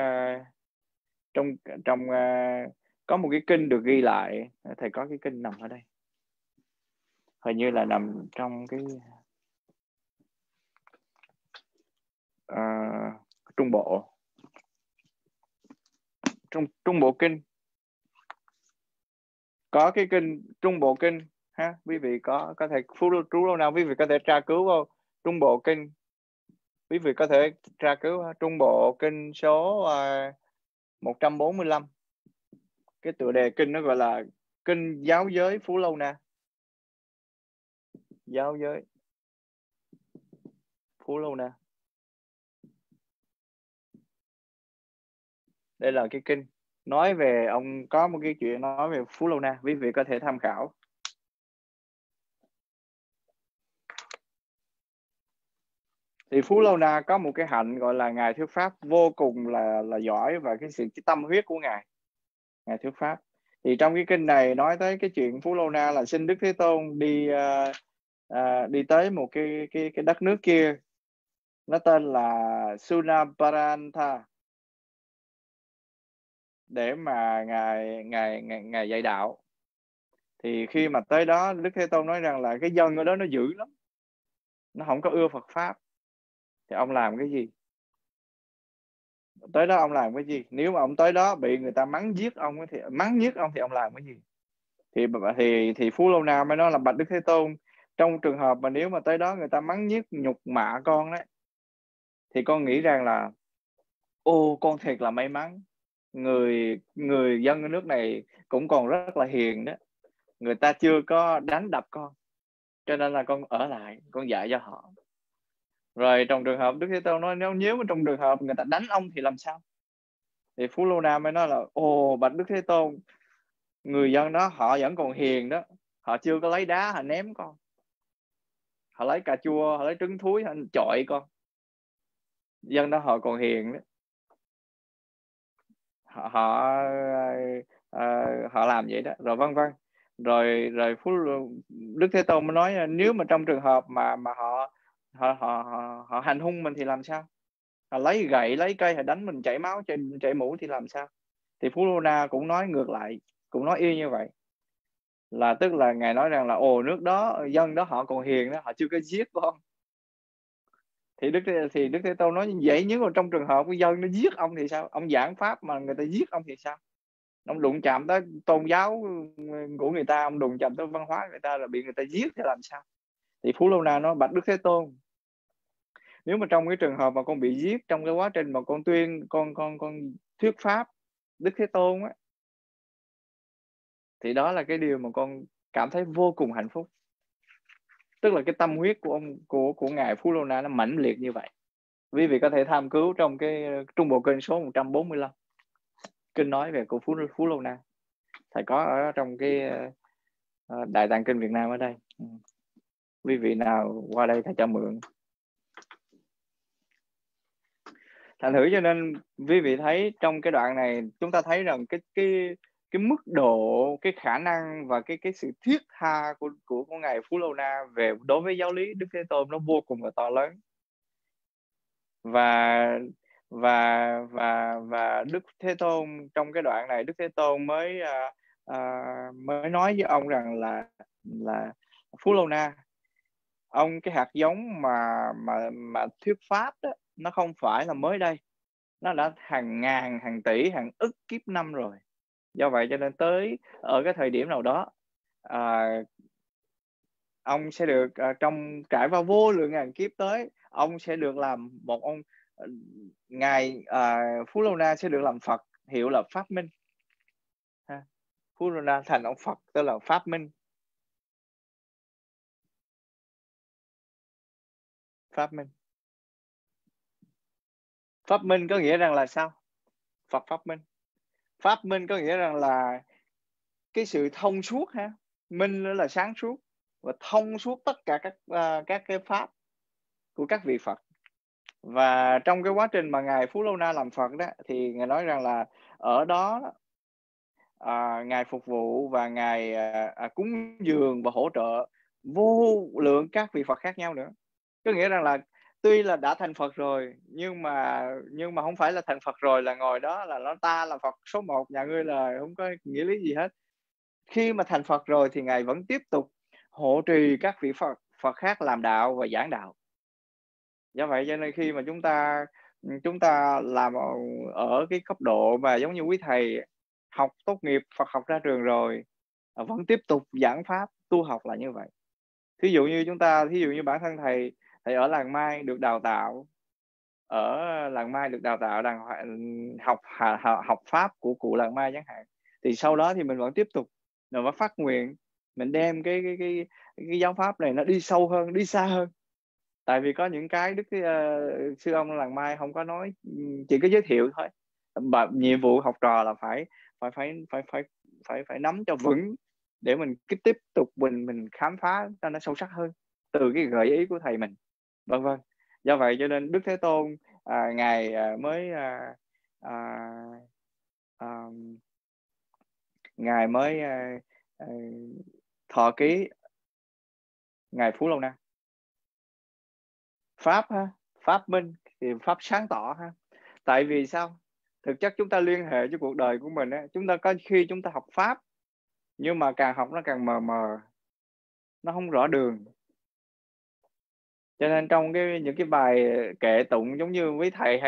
có một cái kinh được ghi lại, thầy có cái kinh nằm ở đây, hình như là nằm trong cái Trung Bộ Kinh. có cái kinh Trung Bộ Kinh ha, quý vị có thể trú lâu nào quý vị có thể tra cứu vào Trung Bộ Kinh, quý vị có thể tra cứu Trung Bộ Kinh số 145. Cái tựa đề kinh nó gọi là Kinh Giáo Giới Phú Lâu Na. Giáo Giới Phú Lâu Na. Đây là cái kinh nói về ông, có một cái chuyện nói về Phú Lâu Na, quý vị có thể tham khảo. Thì Phú Lâu Na có một cái hạnh gọi là ngài thuyết pháp vô cùng là giỏi, và cái tâm huyết của ngài thuyết pháp. Thì trong cái kinh này nói tới cái chuyện Phú Lâu Na là xin Đức Thế Tôn đi tới một cái đất nước kia, nó tên là Sunaparantha, để mà ngài dạy đạo. Thì khi mà tới đó, Đức Thế Tôn nói rằng là cái dân ở đó nó dữ lắm, nó không có ưa Phật pháp. Thì ông làm cái gì? Tới đó ông làm cái gì? Nếu mà ông tới đó bị người ta mắng giết ông thì ông làm cái gì? Thì Phú Lâu Na mới nói là bạch Đức Thế Tôn, trong trường hợp mà nếu mà tới đó người ta mắng giết nhục mạ con đấy, thì con nghĩ rằng là con thiệt là may mắn, người dân ở nước này cũng còn rất là hiền đó, người ta chưa có đánh đập con, cho nên là con ở lại, con dạy cho họ. Rồi trong trường hợp Đức Thế Tôn nói nếu mà trong trường hợp người ta đánh ông thì làm sao? Thì Phú Lâu Na mới nói là bạch Đức Thế Tôn, người dân đó họ vẫn còn hiền đó, họ chưa có lấy đá họ ném con, họ lấy cà chua, họ lấy trứng thúi họ chọi con, dân đó họ còn hiền đó. Họ làm vậy đó, rồi vân vân. Rồi Đức Thế Tôn mới nói nếu mà trong trường hợp mà họ hành hung mình thì làm sao? Họ lấy gậy, lấy cây họ đánh mình chảy máu, chảy mũ thì làm sao? Thì Phú Lâu Na cũng nói ngược lại, cũng nói y như vậy, là tức là ngài nói rằng là nước đó, dân đó họ còn hiền đó, họ chưa có giết con. Thì Đức Thế Tôn nói như vậy, nếu mà trong trường hợp cái dân nó giết ông thì sao? Ông giảng pháp mà người ta giết ông thì sao? Ông đụng chạm tới tôn giáo của người ta, ông đụng chạm tới văn hóa người ta, là bị người ta giết thì làm sao? Thì Phú Lâu Na nói bạch Đức Thế Tôn, nếu mà trong cái trường hợp mà con bị giết trong cái quá trình mà con thuyết pháp Đức Thế Tôn á, thì đó là cái điều mà con cảm thấy vô cùng hạnh phúc. Tức là cái tâm huyết của ngài Phú Lâu Na nó mãnh liệt như vậy. Quý vị có thể tham cứu trong cái Trung Bộ Kinh số 145, kinh nói về của Phú Lâu Na. Thầy có ở trong cái Đại Tạng Kinh Việt Nam ở đây. Quý vị nào qua đây thầy cho mượn. Thành thử cho nên quý vị thấy trong cái đoạn này chúng ta thấy rằng cái mức độ, cái khả năng và cái sự thiết tha của ngài Phú Lâu Na về đối với giáo lý Đức Thế Tôn nó vô cùng là to lớn. Và Đức Thế Tôn trong cái đoạn này, Đức Thế Tôn mới nói với ông rằng là Phú Lâu Na, ông cái hạt giống mà thuyết pháp đó, nó không phải là mới đây, nó đã hàng ngàn, hàng tỷ, hàng ức kiếp năm rồi. Do vậy cho nên tới ở cái thời điểm nào đó ông sẽ được trong trải qua vô lượng ngàn kiếp tới, ông sẽ được làm một ông ngài Phú Lâu Na sẽ được làm Phật, hiệu là Pháp Minh. Phú Lâu Na thành ông Phật tức là Pháp Minh. Pháp Minh có nghĩa rằng là sao? Phật Pháp Minh. Pháp Minh có nghĩa rằng là cái sự thông suốt ha. Minh nữa là sáng suốt, và thông suốt tất cả các cái pháp của các vị Phật. Và trong cái quá trình mà ngài Phú Lâu Na làm Phật đó, thì ngài nói rằng là ở đó ngài phục vụ và ngài cúng dường và hỗ trợ vô lượng các vị Phật khác nhau nữa. Có nghĩa rằng là tuy là đã thành Phật rồi, nhưng mà không phải là thành Phật rồi là ngồi đó là nó ta là Phật số 1, nhà ngươi là không có nghĩa lý gì hết. Khi mà thành Phật rồi thì ngài vẫn tiếp tục hộ trì các vị Phật khác làm đạo và giảng đạo. Do vậy cho nên khi mà chúng ta làm ở cái cấp độ mà giống như quý thầy học tốt nghiệp Phật học ra trường rồi, vẫn tiếp tục giảng pháp tu học là như vậy. Thí dụ như bản thân thầy ở làng Mai được đào tạo, đang học pháp của cụ làng Mai chẳng hạn, thì sau đó thì mình vẫn tiếp tục rồi vẫn phát nguyện mình đem cái giáo pháp này nó đi sâu hơn, đi xa hơn. Tại vì có những cái sư ông làng Mai không có nói, chỉ có giới thiệu thôi. Và nhiệm vụ học trò là phải nắm cho vững để mình tiếp tục mình khám phá cho nó sâu sắc hơn từ cái gợi ý của thầy mình, vân vân. Do vậy cho nên Đức Thế Tôn ngài mới thọ ký ngài Phú Lâu Năng. Pháp ha, pháp minh thì pháp sáng tỏ ha. Tại vì sao? Thực chất chúng ta liên hệ với cuộc đời của mình á, chúng ta có khi chúng ta học pháp nhưng mà càng học nó càng mờ mờ, nó không rõ đường. Cho nên trong những cái bài kệ tụng giống như quý thầy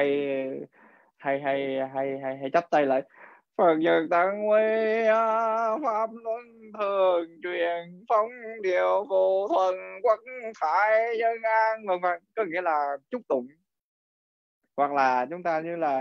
hay chắp tay lại: Phật Nhật Tăng Huy pháp luân thường truyền, phóng điều phù thuần quốc thái dân an, vân vân. Có nghĩa là chúc tụng, hoặc là chúng ta như là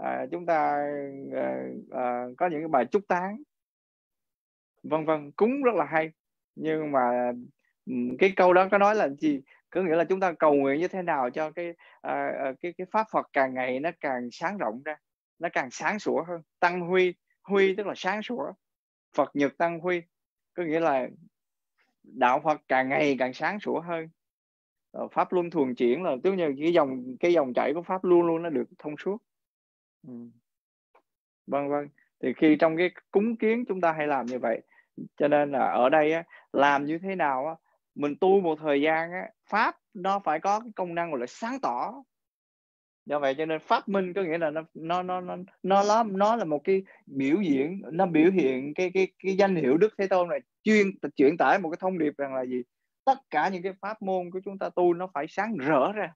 có những cái bài chúc tán, vân vân, cúng rất là hay. Nhưng mà cái câu đó có nói là gì? Có nghĩa là chúng ta cầu nguyện như thế nào cho cái pháp Phật càng ngày nó càng sáng rộng ra, nó càng sáng sủa hơn. Tăng huy, huy tức là sáng sủa. Phật Nhật Tăng Huy có nghĩa là đạo Phật càng ngày càng sáng sủa hơn. Pháp luân thường chuyển là tức như cái dòng chảy của pháp luôn luôn nó được thông suốt, vân vân. Thì khi trong cái cúng kiến chúng ta hay làm như vậy. Cho nên là ở đây á, làm như thế nào á, mình tu một thời gian á, pháp nó phải có cái công năng gọi là sáng tỏ. Do vậy cho nên pháp minh có nghĩa là nó là một cái biểu diễn, nó biểu hiện cái danh hiệu Đức Thế Tôn này truyền tải một cái thông điệp rằng là gì? Tất cả những cái pháp môn của chúng ta tu nó phải sáng rỡ ra.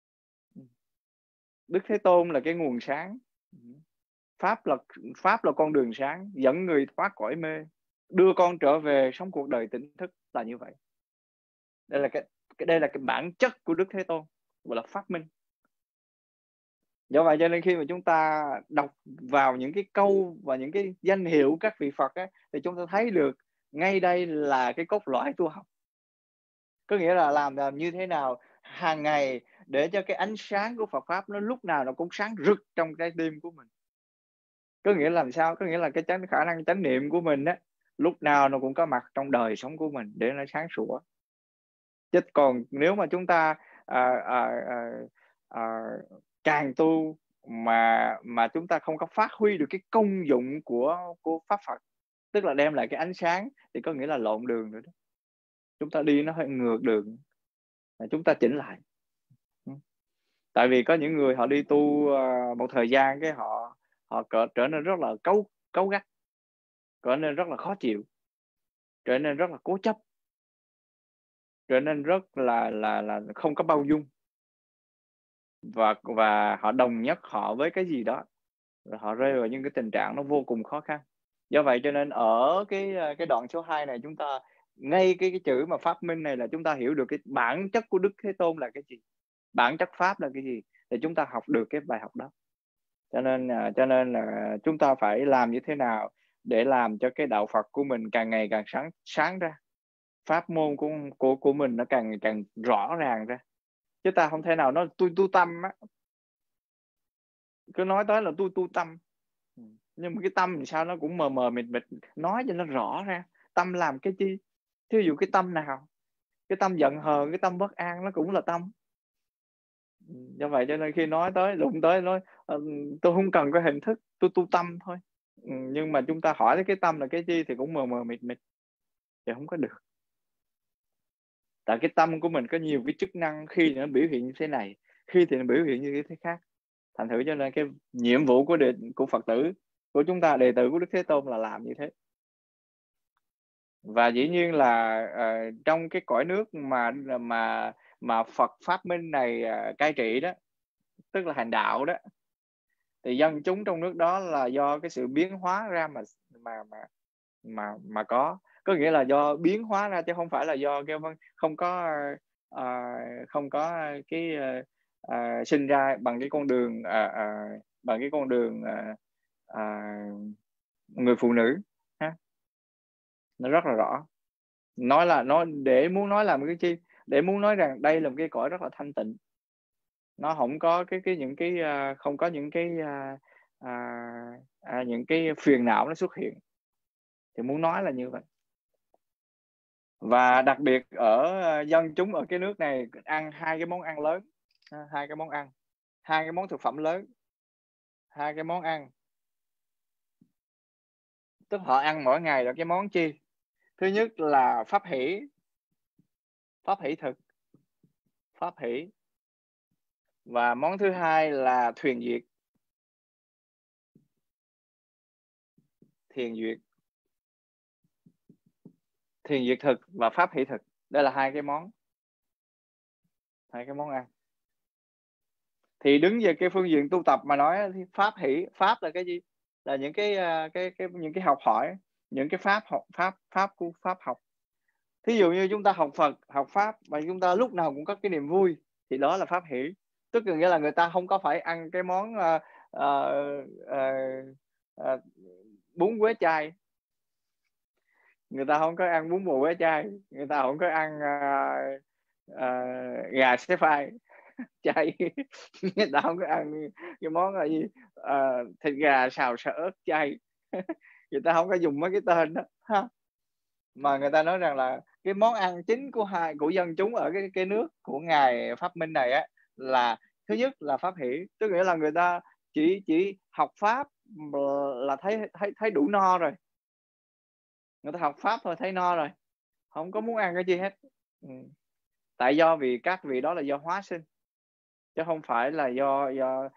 Đức Thế Tôn là cái nguồn sáng, pháp là con đường sáng, dẫn người thoát cõi mê, đưa con trở về sống cuộc đời tỉnh thức, là như vậy. Đây là cái bản chất của Đức Thế Tôn, gọi là pháp minh. Do vậy cho nên khi mà chúng ta đọc vào những cái câu và những cái danh hiệu các vị Phật á, thì chúng ta thấy được ngay đây là cái cốt lõi tu học. Có nghĩa là làm như thế nào hàng ngày để cho cái ánh sáng của Phật pháp nó lúc nào nó cũng sáng rực trong trái tim của mình. Có nghĩa là làm sao? Có nghĩa là cái khả năng chánh niệm của mình á, lúc nào nó cũng có mặt trong đời sống của mình để nó sáng sủa. Chứ còn nếu mà chúng ta càng tu mà chúng ta không có phát huy được cái công dụng của pháp Phật, tức là đem lại cái ánh sáng, thì có nghĩa là lộn đường rồi đó. Chúng ta đi nó hơi ngược đường, chúng ta chỉnh lại. Tại vì có những người họ đi tu một thời gian cái họ trở nên rất là cấu gắt, trở nên rất là khó chịu, trở nên rất là cố chấp, trở nên rất là không có bao dung, và họ đồng nhất họ với cái gì đó, rồi họ rơi vào những cái tình trạng nó vô cùng khó khăn. Do vậy cho nên ở cái đoạn số 2 này, chúng ta ngay cái chữ mà pháp minh này là chúng ta hiểu được cái bản chất của Đức Thế Tôn là cái gì, bản chất pháp là cái gì, thì chúng ta học được cái bài học đó. Cho nên là chúng ta phải làm như thế nào để làm cho cái đạo Phật của mình càng ngày càng sáng ra, pháp môn của mình nó càng rõ ràng ra. Chứ ta không thể nào nói tu tâm á, cứ nói tới là tu tâm, nhưng mà cái tâm thì sao nó cũng mờ mờ mịt mịt, nói cho nó rõ ra tâm làm cái chi. Thí dụ cái tâm nào, cái tâm giận hờn, cái tâm bất an nó cũng là tâm. Do vậy cho nên khi nói tới đụng tới nói tôi không cần cái hình thức, tôi tu tâm thôi. Nhưng mà chúng ta hỏi cái tâm là cái chi thì cũng mờ mờ mịt mịt, thì không có được. Tại cái tâm của mình có nhiều cái chức năng, khi nó biểu hiện như thế này, khi thì nó biểu hiện như thế khác. Thành thử cho nên cái nhiệm vụ của Phật tử, của chúng ta, đệ tử của Đức Thế Tôn là làm như thế. Và dĩ nhiên là trong cái cõi nước mà Phật Pháp Minh này cai trị đó, tức là hành đạo đó, thì dân chúng trong nước đó là do cái sự biến hóa ra mà có. có nghĩa là do biến hóa ra chứ không phải là do cái không có cái sinh ra bằng cái con đường người phụ nữ ha. Nó rất là rõ, để muốn nói là một cái chi, để muốn nói rằng đây là một cái cõi rất là thanh tịnh, nó không có không có những cái phiền não nó xuất hiện, thì muốn nói là như vậy. Và đặc biệt ở dân chúng ở cái nước này ăn hai cái món ăn lớn, hai cái món thực phẩm lớn, hai cái món ăn, tức họ ăn mỗi ngày là cái món chi? Thứ nhất là pháp hỷ thực, pháp hỷ, và món thứ hai là thuyền duyệt, thuyền duyệt thực và pháp hỷ thực. Đây là hai cái món ăn. Thì đứng về cái phương diện tu tập mà nói thì pháp là cái gì? Là những những cái học hỏi, những cái pháp học. Thí dụ như chúng ta học Phật, học pháp và chúng ta lúc nào cũng có cái niềm vui thì đó là pháp hỷ. Tức là nghĩa là người ta không có phải ăn cái món bún quế chay, người ta không có ăn bún bò quế chay, người ta không có ăn gà xé phai chay, người ta không có ăn cái món là gì, thịt gà xào sợ ớt chay. Người ta không có dùng mấy cái tên đó ha, mà người ta nói rằng là cái món ăn chính của dân chúng ở cái nước của ngài Pháp Minh này á, là thứ nhất là pháp hỷ, tức nghĩa là người ta chỉ học pháp là thấy đủ no rồi, người ta học pháp thôi thấy no rồi, không có muốn ăn cái gì hết. Tại vì các vị đó là do hóa sinh, chứ không phải là do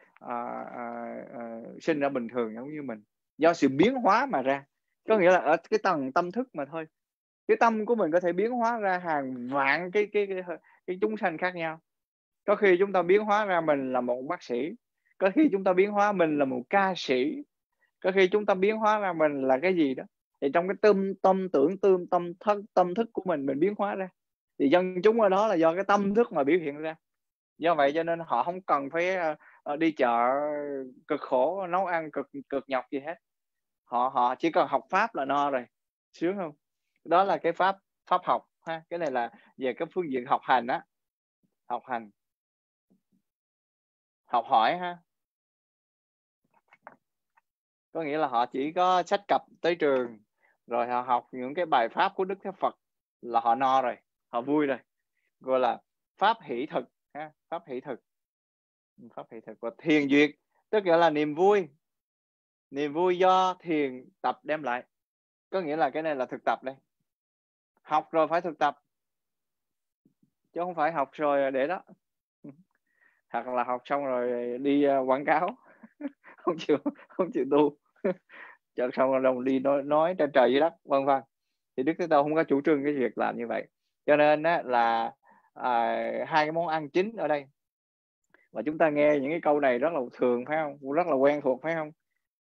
sinh ra bình thường giống như mình, do sự biến hóa mà ra. Có nghĩa là ở cái tầng tâm thức mà thôi, cái tâm của mình có thể biến hóa ra hàng vạn cái chúng sanh khác nhau. Có khi chúng ta biến hóa ra mình là một bác sĩ, có khi chúng ta biến hóa mình là một ca sĩ, có khi chúng ta biến hóa ra mình là cái gì đó. Thì trong cái tâm thức của mình biến hóa ra, thì dân chúng ở đó là do cái tâm thức mà biểu hiện ra. Do vậy cho nên họ không cần phải đi chợ cực khổ nấu ăn cực nhọc gì hết, họ chỉ cần học pháp là no rồi, sướng không? Đó là cái pháp học ha. Cái này là về cái phương diện học hành á, học hỏi ha. Có nghĩa là họ chỉ có sách cặp tới trường rồi họ học những cái bài pháp của Đức Thế Phật là họ no rồi, họ vui rồi, gọi là pháp hỷ thực ha. Pháp hỷ thực và thiền duyệt, tức là niềm vui do thiền tập đem lại. Có nghĩa là cái này là thực tập đây, học rồi phải thực tập, chứ không phải học rồi để đó, hoặc là học xong rồi đi quảng cáo không chịu tu cho xong rồi đi nói trên trời dưới đất vân vân. Thì Đức Thế Tôn không có chủ trương cái việc làm như vậy. Cho nên á, là hai cái món ăn chính ở đây, và chúng ta nghe những cái câu này rất là thường phải không, rất là quen thuộc phải không?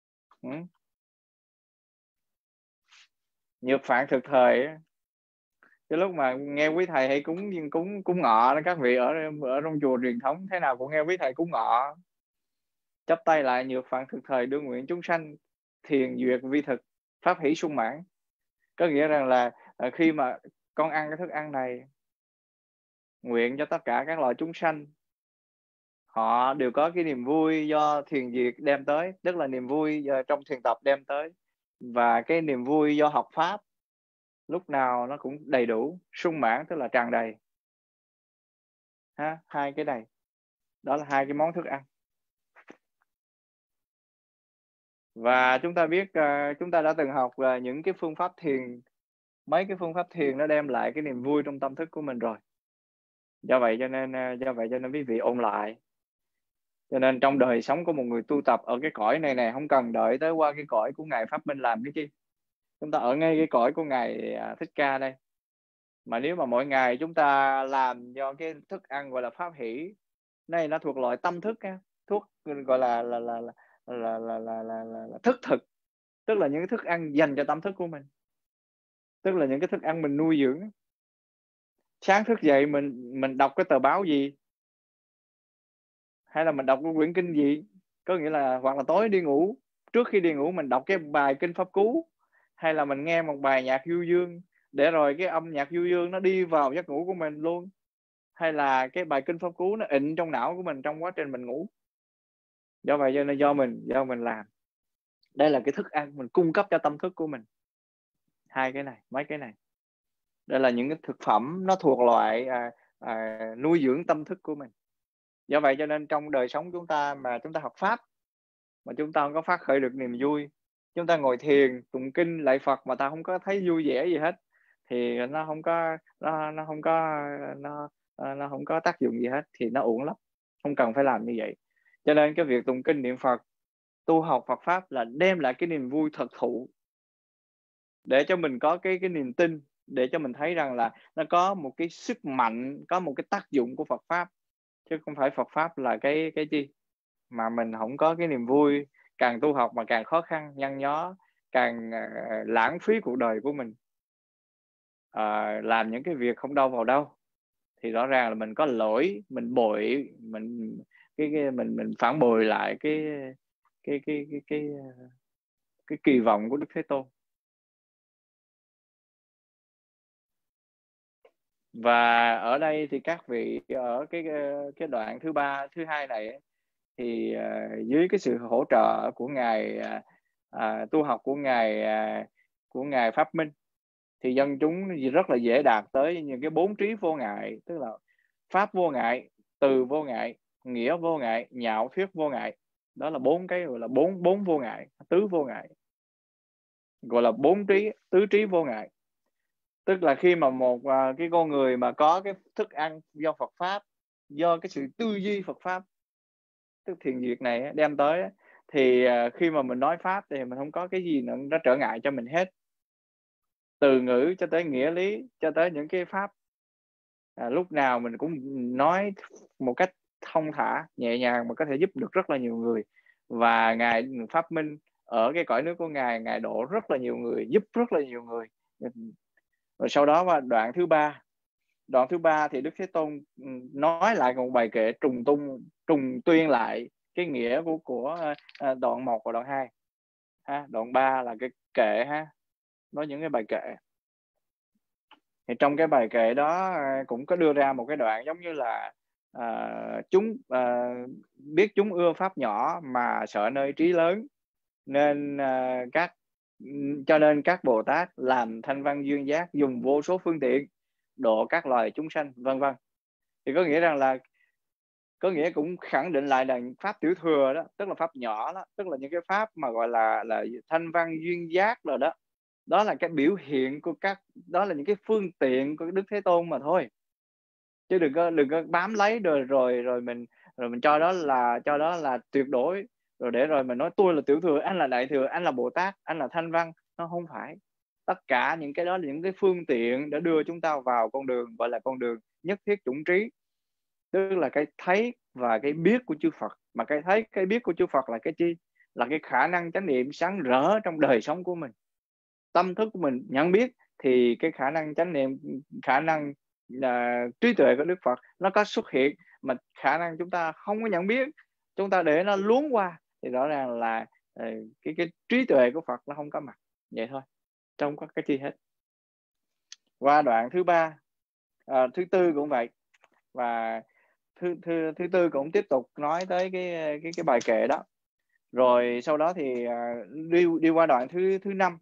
Nhược phạn thực thời, cái lúc mà nghe quý thầy hay cúng ngọ đó, các vị ở trong chùa truyền thống thế nào cũng nghe quý thầy cúng ngọ, chắp tay lại: nhược phạn thực thời đương nguyện chúng sanh thiền duyệt vi thực pháp hỷ sung mãn. Có nghĩa rằng là khi mà con ăn cái thức ăn này, nguyện cho tất cả các loại chúng sanh họ đều có cái niềm vui do thiền duyệt đem tới, tức là niềm vui trong thiền tập đem tới, và cái niềm vui do học pháp lúc nào nó cũng đầy đủ, sung mãn, tức là tràn đầy ha. Hai cái này đó là hai cái món thức ăn. Và chúng ta biết chúng ta đã từng học những cái phương pháp thiền, mấy cái phương pháp thiền nó đem lại cái niềm vui trong tâm thức của mình rồi. Do vậy cho nên quý vị ôn lại. Cho nên trong đời sống của một người tu tập ở cái cõi này không cần đợi tới qua cái cõi của ngài Pháp Minh làm cái chi. Chúng ta ở ngay cái cõi của ngài Thích Ca đây. Mà nếu mà mỗi ngày chúng ta làm do cái thức ăn gọi là pháp hỷ này, nó thuộc loại tâm thức ha, thuốc gọi là thức thực, tức là những thức ăn dành cho tâm thức của mình. tức là những cái thức ăn mình nuôi dưỡng. Sáng thức dậy mình đọc cái tờ báo gì, hay là mình đọc cái quyển kinh gì, có nghĩa là hoặc là tối đi ngủ, trước khi đi ngủ mình đọc cái bài kinh pháp cú, hay là mình nghe một bài nhạc du dương để rồi cái âm nhạc du dương nó đi vào giấc ngủ của mình luôn, hay là cái bài kinh pháp cú nó ịn trong não của mình trong quá trình mình ngủ. Do vậy cho nên do mình làm. Đây là cái thức ăn mình cung cấp cho tâm thức của mình. Hai cái này, mấy cái này, đây là những cái thực phẩm nó thuộc loại nuôi dưỡng tâm thức của mình. Do vậy cho nên trong đời sống chúng ta mà chúng ta học pháp mà chúng ta không có phát khởi được niềm vui, chúng ta ngồi thiền tụng kinh lạy Phật mà ta không có thấy vui vẻ gì hết, thì nó không có tác dụng gì hết, thì nó uổng lắm, không cần phải làm như vậy. Cho nên cái việc tụng kinh niệm Phật, tu học Phật pháp là đem lại cái niềm vui thật thụ, để cho mình có cái niềm tin, để cho mình thấy rằng là nó có một cái sức mạnh, có một cái tác dụng của Phật pháp, chứ không phải Phật pháp là cái gì mà mình không có cái niềm vui. Càng tu học mà càng khó khăn nhăn nhó, càng lãng phí cuộc đời của mình, làm những cái việc không đâu vào đâu, thì rõ ràng là mình có lỗi, mình bội, mình phản bội lại cái kỳ vọng của Đức Thế Tôn. Và ở đây thì các vị ở cái đoạn thứ hai này thì dưới cái sự hỗ trợ của ngài tu học của ngài Pháp Minh, thì dân chúng rất là dễ đạt tới những cái 4 trí vô ngại, tức là pháp vô ngại, từ vô ngại, nghĩa vô ngại, nhạo thuyết vô ngại. Đó là 4 cái gọi là bốn vô ngại, tứ vô ngại, gọi là 4 trí, tứ trí vô ngại. Tức là khi mà một cái con người mà có cái thức ăn do Phật pháp, do cái sự tư duy Phật pháp, tức thiền diệt này đem tới, thì khi mà mình nói pháp thì mình không có cái gì nó trở ngại cho mình hết. Từ ngữ cho tới nghĩa lý, cho tới những cái pháp, lúc nào mình cũng nói một cách thông thả, nhẹ nhàng mà có thể giúp được rất là nhiều người. Và ngài Pháp Minh ở cái cõi nước của ngài độ rất là nhiều người, giúp rất là nhiều người. Rồi sau đó vào đoạn thứ ba thì Đức Thế Tôn nói lại một bài kệ trùng tuyên lại cái nghĩa của đoạn 1 và đoạn 2. Đoạn 3 là cái kệ nói những cái bài kệ. Thì trong cái bài kệ đó cũng có đưa ra một cái đoạn giống như là biết chúng ưa pháp nhỏ mà sợ nơi trí lớn, nên cho nên các Bồ Tát làm thanh văn duyên giác, dùng vô số phương tiện độ các loài chúng sanh, vân vân. Thì có nghĩa rằng là cũng khẳng định lại là pháp tiểu thừa đó, tức là pháp nhỏ đó, tức là những cái pháp mà gọi là thanh văn duyên giác rồi đó. Đó là cái biểu hiện của đó là những cái phương tiện của Đức Thế Tôn mà thôi. Chứ đừng có bám lấy rồi mình cho đó là tuyệt đối, rồi để rồi mình nói tôi là tiểu thừa, anh là đại thừa, anh là Bồ Tát, anh là thanh văn. Nó không phải. Tất cả những cái đó là những cái phương tiện để đưa chúng ta vào con đường gọi là con đường nhất thiết chủng trí, tức là cái thấy và cái biết của chư Phật. Mà cái thấy cái biết của chư Phật là cái chi? Là cái khả năng chánh niệm sáng rỡ trong đời sống của mình. Tâm thức của mình nhận biết thì cái khả năng chánh niệm, khả năng trí tuệ của Đức Phật nó có xuất hiện. Mà khả năng chúng ta không có nhận biết, chúng ta để nó luống qua, thì rõ ràng là cái trí tuệ của Phật nó không có mặt. Vậy thôi, không có cái chi hết. Qua đoạn thứ 3, thứ 4 cũng vậy. Và thứ tư cũng tiếp tục nói tới cái bài kệ đó. Rồi sau đó thì đi qua đoạn thứ 5.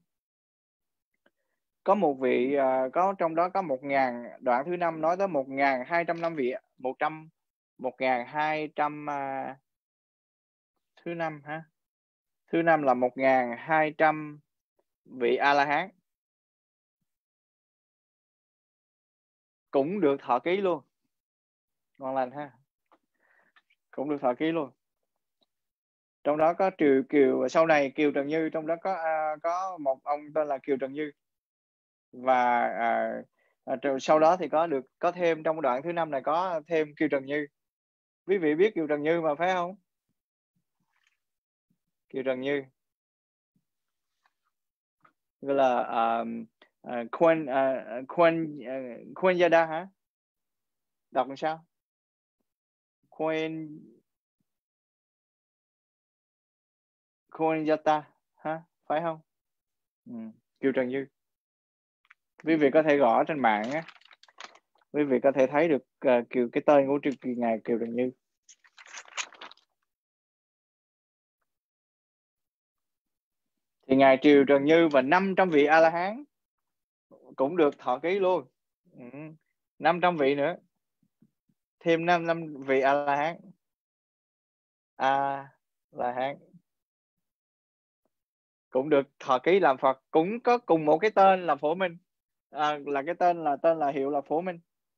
Có một vị có trong đó có 1.000, đoạn thứ 5 nói tới 1.200 năm vị, 1.200 thứ 5 ha. Thứ 5 là 1.200 vị A-la-hán cũng được thọ ký luôn. Ngon lành ha. Cũng được thọ ký luôn. Trong đó có Kiều, sau này Kiều Trần Như, trong đó có một ông tên là Kiều Trần Như. Và sau đó thì có thêm trong đoạn thứ 5 này có thêm Kiều Trần Như. Quý vị biết Kiều Trần Như mà phải không? Kiều Trần Như gọi là Khuen Yada hả? Đọc làm sao? Khuen Yata hả? Phải không? Kiều Trần Như. Quý vị có thể gõ trên mạng á, quý vị có thể thấy được cái tên của ngài Kiều Trần Như. Thì ngài Kiều Trần Như và 500 vị A La Hán cũng được thọ ký luôn. 500 vị nữa, thêm 5 vị A La Hán. A La Hán cũng được thọ ký làm Phật, cũng có cùng một cái tên là Phổ Minh, là cái tên là hiệu là Phổ Minh.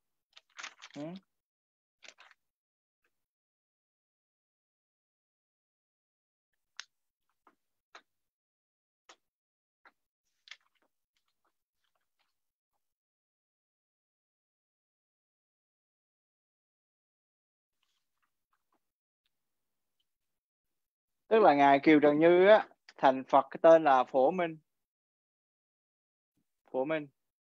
Tức là ngài Kiều Trần Như á thành Phật cái tên là Phổ Minh. Phổ Minh.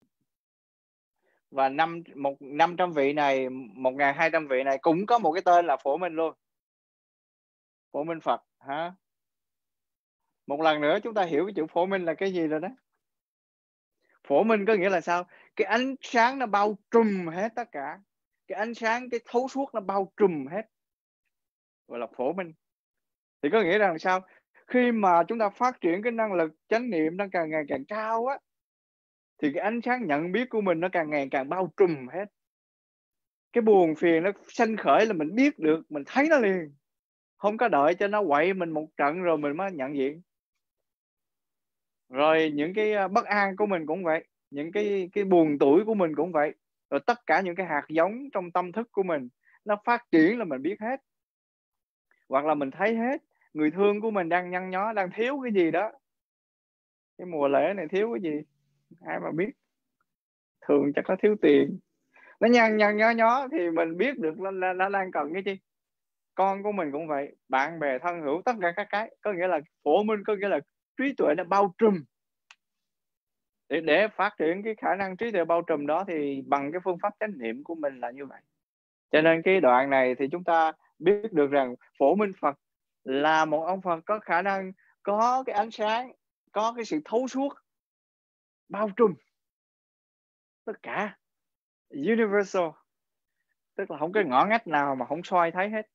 Và 500 vị này, 1.200 vị này cũng có một cái tên là Phổ Minh luôn. Phổ Minh Phật hả? Một lần nữa chúng ta hiểu cái chữ Phổ Minh là cái gì rồi đó. Phổ Minh có nghĩa là sao? Cái ánh sáng nó bao trùm hết tất cả. Cái ánh sáng, cái thấu suốt nó bao trùm hết, gọi là Phổ Minh. Thì có nghĩa rằng sao? Khi mà chúng ta phát triển cái năng lực chánh niệm nó càng ngày càng cao á, thì cái ánh sáng nhận biết của mình nó càng ngày càng bao trùm hết. Cái buồn phiền nó sanh khởi là mình biết được, mình thấy nó liền, không có đợi cho nó quậy mình một trận rồi mình mới nhận diện. Rồi những cái bất an của mình cũng vậy, những cái buồn tủi của mình cũng vậy, rồi tất cả những cái hạt giống trong tâm thức của mình nó phát triển là mình biết hết, hoặc là mình thấy hết. Người thương của mình đang nhăn nhó, đang thiếu cái gì đó, cái mùa lễ này thiếu cái gì ai mà biết, thường chắc nó thiếu tiền, nó nhăn nhó thì mình biết được nó đang cần cái gì. Con của mình cũng vậy, bạn bè thân hữu, tất cả các cái, có nghĩa là Phổ Minh có nghĩa là trí tuệ nó bao trùm. Để phát triển cái khả năng trí tuệ bao trùm đó thì bằng cái phương pháp chánh niệm của mình là như vậy. Cho nên cái đoạn này thì chúng ta biết được rằng Phổ Minh Phật là một ông Phật có khả năng, có cái ánh sáng, có cái sự thấu suốt bao trùm tất cả, universal, tức là không có ngõ ngách nào mà không soi thấy hết.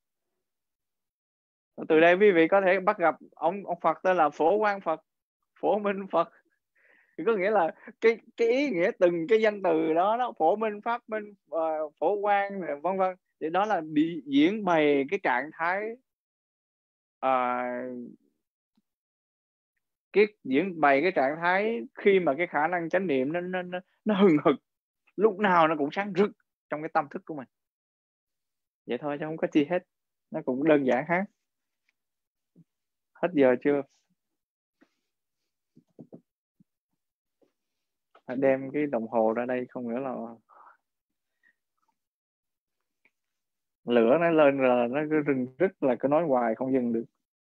Từ đây quý vị có thể bắt gặp ông Phật tên là Phổ Quang Phật, Phổ Minh Phật. Thì có nghĩa là cái ý nghĩa từng cái danh từ đó, Phổ Minh, Pháp Minh, Phổ Quang, vân vân, thì đó là bị diễn bày cái trạng thái, diễn bày cái trạng thái khi mà cái khả năng chánh niệm nó hừng hực, lúc nào nó cũng sáng rực trong cái tâm thức của mình. Vậy thôi chứ không có chi hết, nó cũng đơn giản hết. Hết giờ chưa? Đem cái đồng hồ ra đây không nghĩa là lửa nó lên rồi nó cứ rừng rức là cứ nói hoài không dừng được.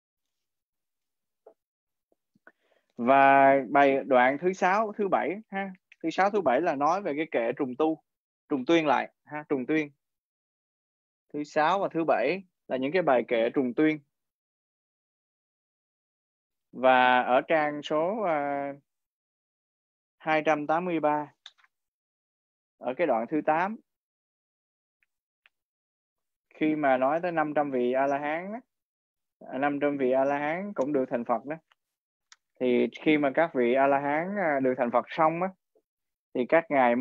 Và bài đoạn thứ 6, thứ 7 ha. Thứ 6, thứ 7 là nói về cái kệ trùng tuyên lại ha, trùng tuyên. Thứ 6 và thứ 7 là những cái bài kệ trùng tuyên. Và ở trang số 283, ở cái đoạn thứ 8, khi mà nói tới 500 vị A-la-hán, 500 vị A-la-hán cũng được thành Phật đó. Thì khi mà các vị A-la-hán được thành Phật xong á, thì các ngài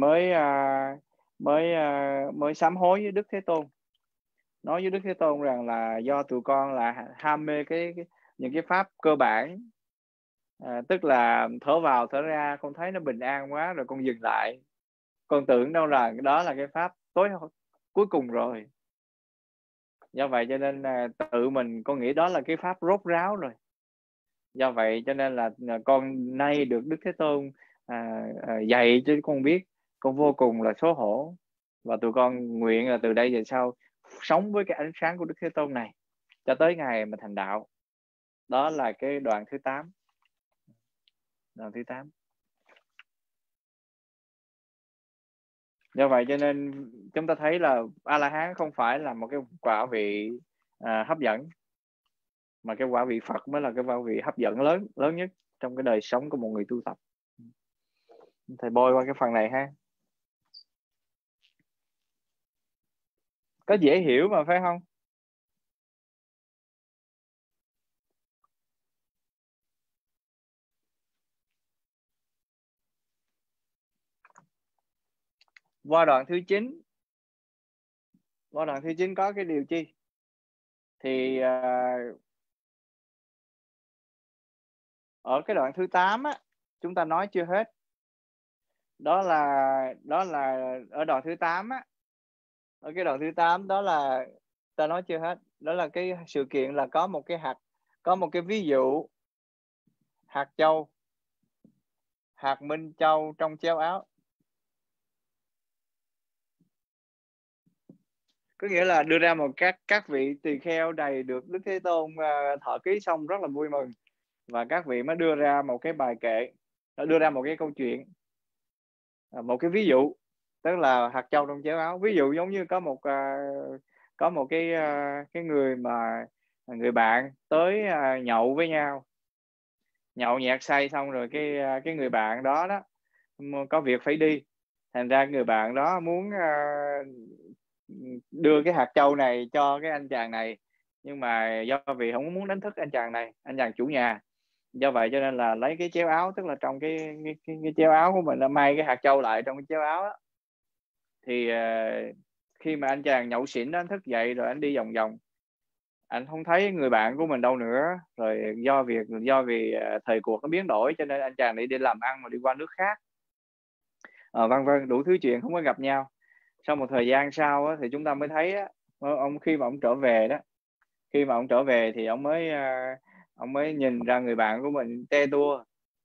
mới sám hối với Đức Thế Tôn, nói với Đức Thế Tôn rằng là do tụi con là ham mê những cái pháp cơ bản, tức là thở vào thở ra con thấy nó bình an quá rồi con dừng lại, con tưởng đâu là đó là cái pháp cuối cùng rồi. Do vậy cho nên tự mình con nghĩ đó là cái pháp rốt ráo rồi. Do vậy cho nên là con nay được Đức Thế Tôn dạy cho con biết, con vô cùng là xấu hổ, và tụi con nguyện là từ đây về sau sống với cái ánh sáng của Đức Thế Tôn này cho tới ngày mà thành đạo. Đó là cái đoạn thứ 8. Đoạn thứ 8. Do vậy cho nên chúng ta thấy là A-la-hán không phải là một cái quả vị hấp dẫn, mà cái quả vị Phật mới là cái quả vị hấp dẫn lớn nhất trong cái đời sống của một người tu tập. Thầy bôi qua cái phần này ha. Có dễ hiểu mà phải không? Qua đoạn thứ 9. Qua đoạn thứ 9 có cái điều chi? Thì ở cái đoạn thứ 8 á, chúng ta nói chưa hết. Đó là ở đoạn thứ 8 á. Ở cái đoạn thứ 8 đó là ta nói chưa hết. Đó là cái sự kiện là có một cái ví dụ hạt châu, hạt minh châu trong chéo áo. Có nghĩa là đưa ra một các vị tỳ kheo đầy được Đức Thế Tôn thọ ký xong rất là vui mừng, và các vị mới đưa ra một cái bài kệ, đưa ra một cái câu chuyện, một cái ví dụ, tức là hạt châu trong chéo áo. Ví dụ giống như có một cái người mà người bạn tới nhậu với nhau, nhậu nhẹt say xong rồi cái người bạn đó có việc phải đi, thành ra người bạn đó muốn đưa cái hạt châu này cho cái anh chàng này, nhưng mà do vì không muốn đánh thức anh chàng chủ nhà, do vậy cho nên là lấy cái chéo áo, tức là trong cái chéo áo của mình là may cái hạt châu lại trong cái chéo áo đó. Thì khi mà anh chàng nhậu xỉn đó, anh thức dậy rồi anh đi vòng vòng, anh không thấy người bạn của mình đâu nữa, rồi do vì thời cuộc nó biến đổi cho nên anh chàng đi làm ăn mà đi qua nước khác, vân vân, đủ thứ chuyện không có gặp nhau. Sau một thời gian sau á, thì chúng ta mới thấy á, khi mà ông trở về đó, khi mà ông trở về thì ông mới nhìn ra người bạn của mình te tua.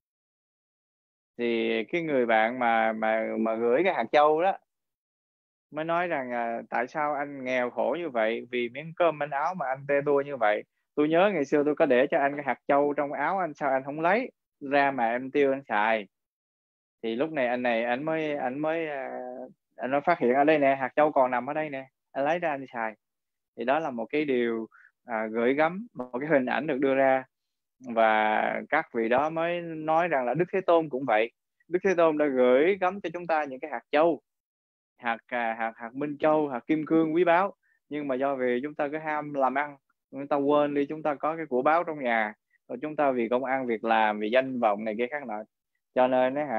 Thì cái người bạn mà gửi cái hạt châu đó mới nói rằng tại sao anh nghèo khổ như vậy, vì miếng cơm manh áo mà anh te tua như vậy. Tôi nhớ ngày xưa tôi có để cho anh cái hạt châu trong áo anh, sao anh không lấy ra mà em tiêu anh xài. Thì lúc này anh mới phát hiện ở đây nè, hạt châu còn nằm ở đây nè, anh lấy ra anh xài. Thì đó là một cái điều gửi gắm, một cái hình ảnh được đưa ra. Và các vị đó mới nói rằng là Đức Thế Tôn cũng vậy. Đức Thế Tôn đã gửi gắm cho chúng ta những cái hạt châu, hạt minh châu, hạt kim cương quý báu, nhưng mà do vì chúng ta cứ ham làm ăn, chúng ta quên đi chúng ta có cái của báu trong nhà, rồi chúng ta vì công ăn việc làm, vì danh vọng này kia khác nọ, cho nên nó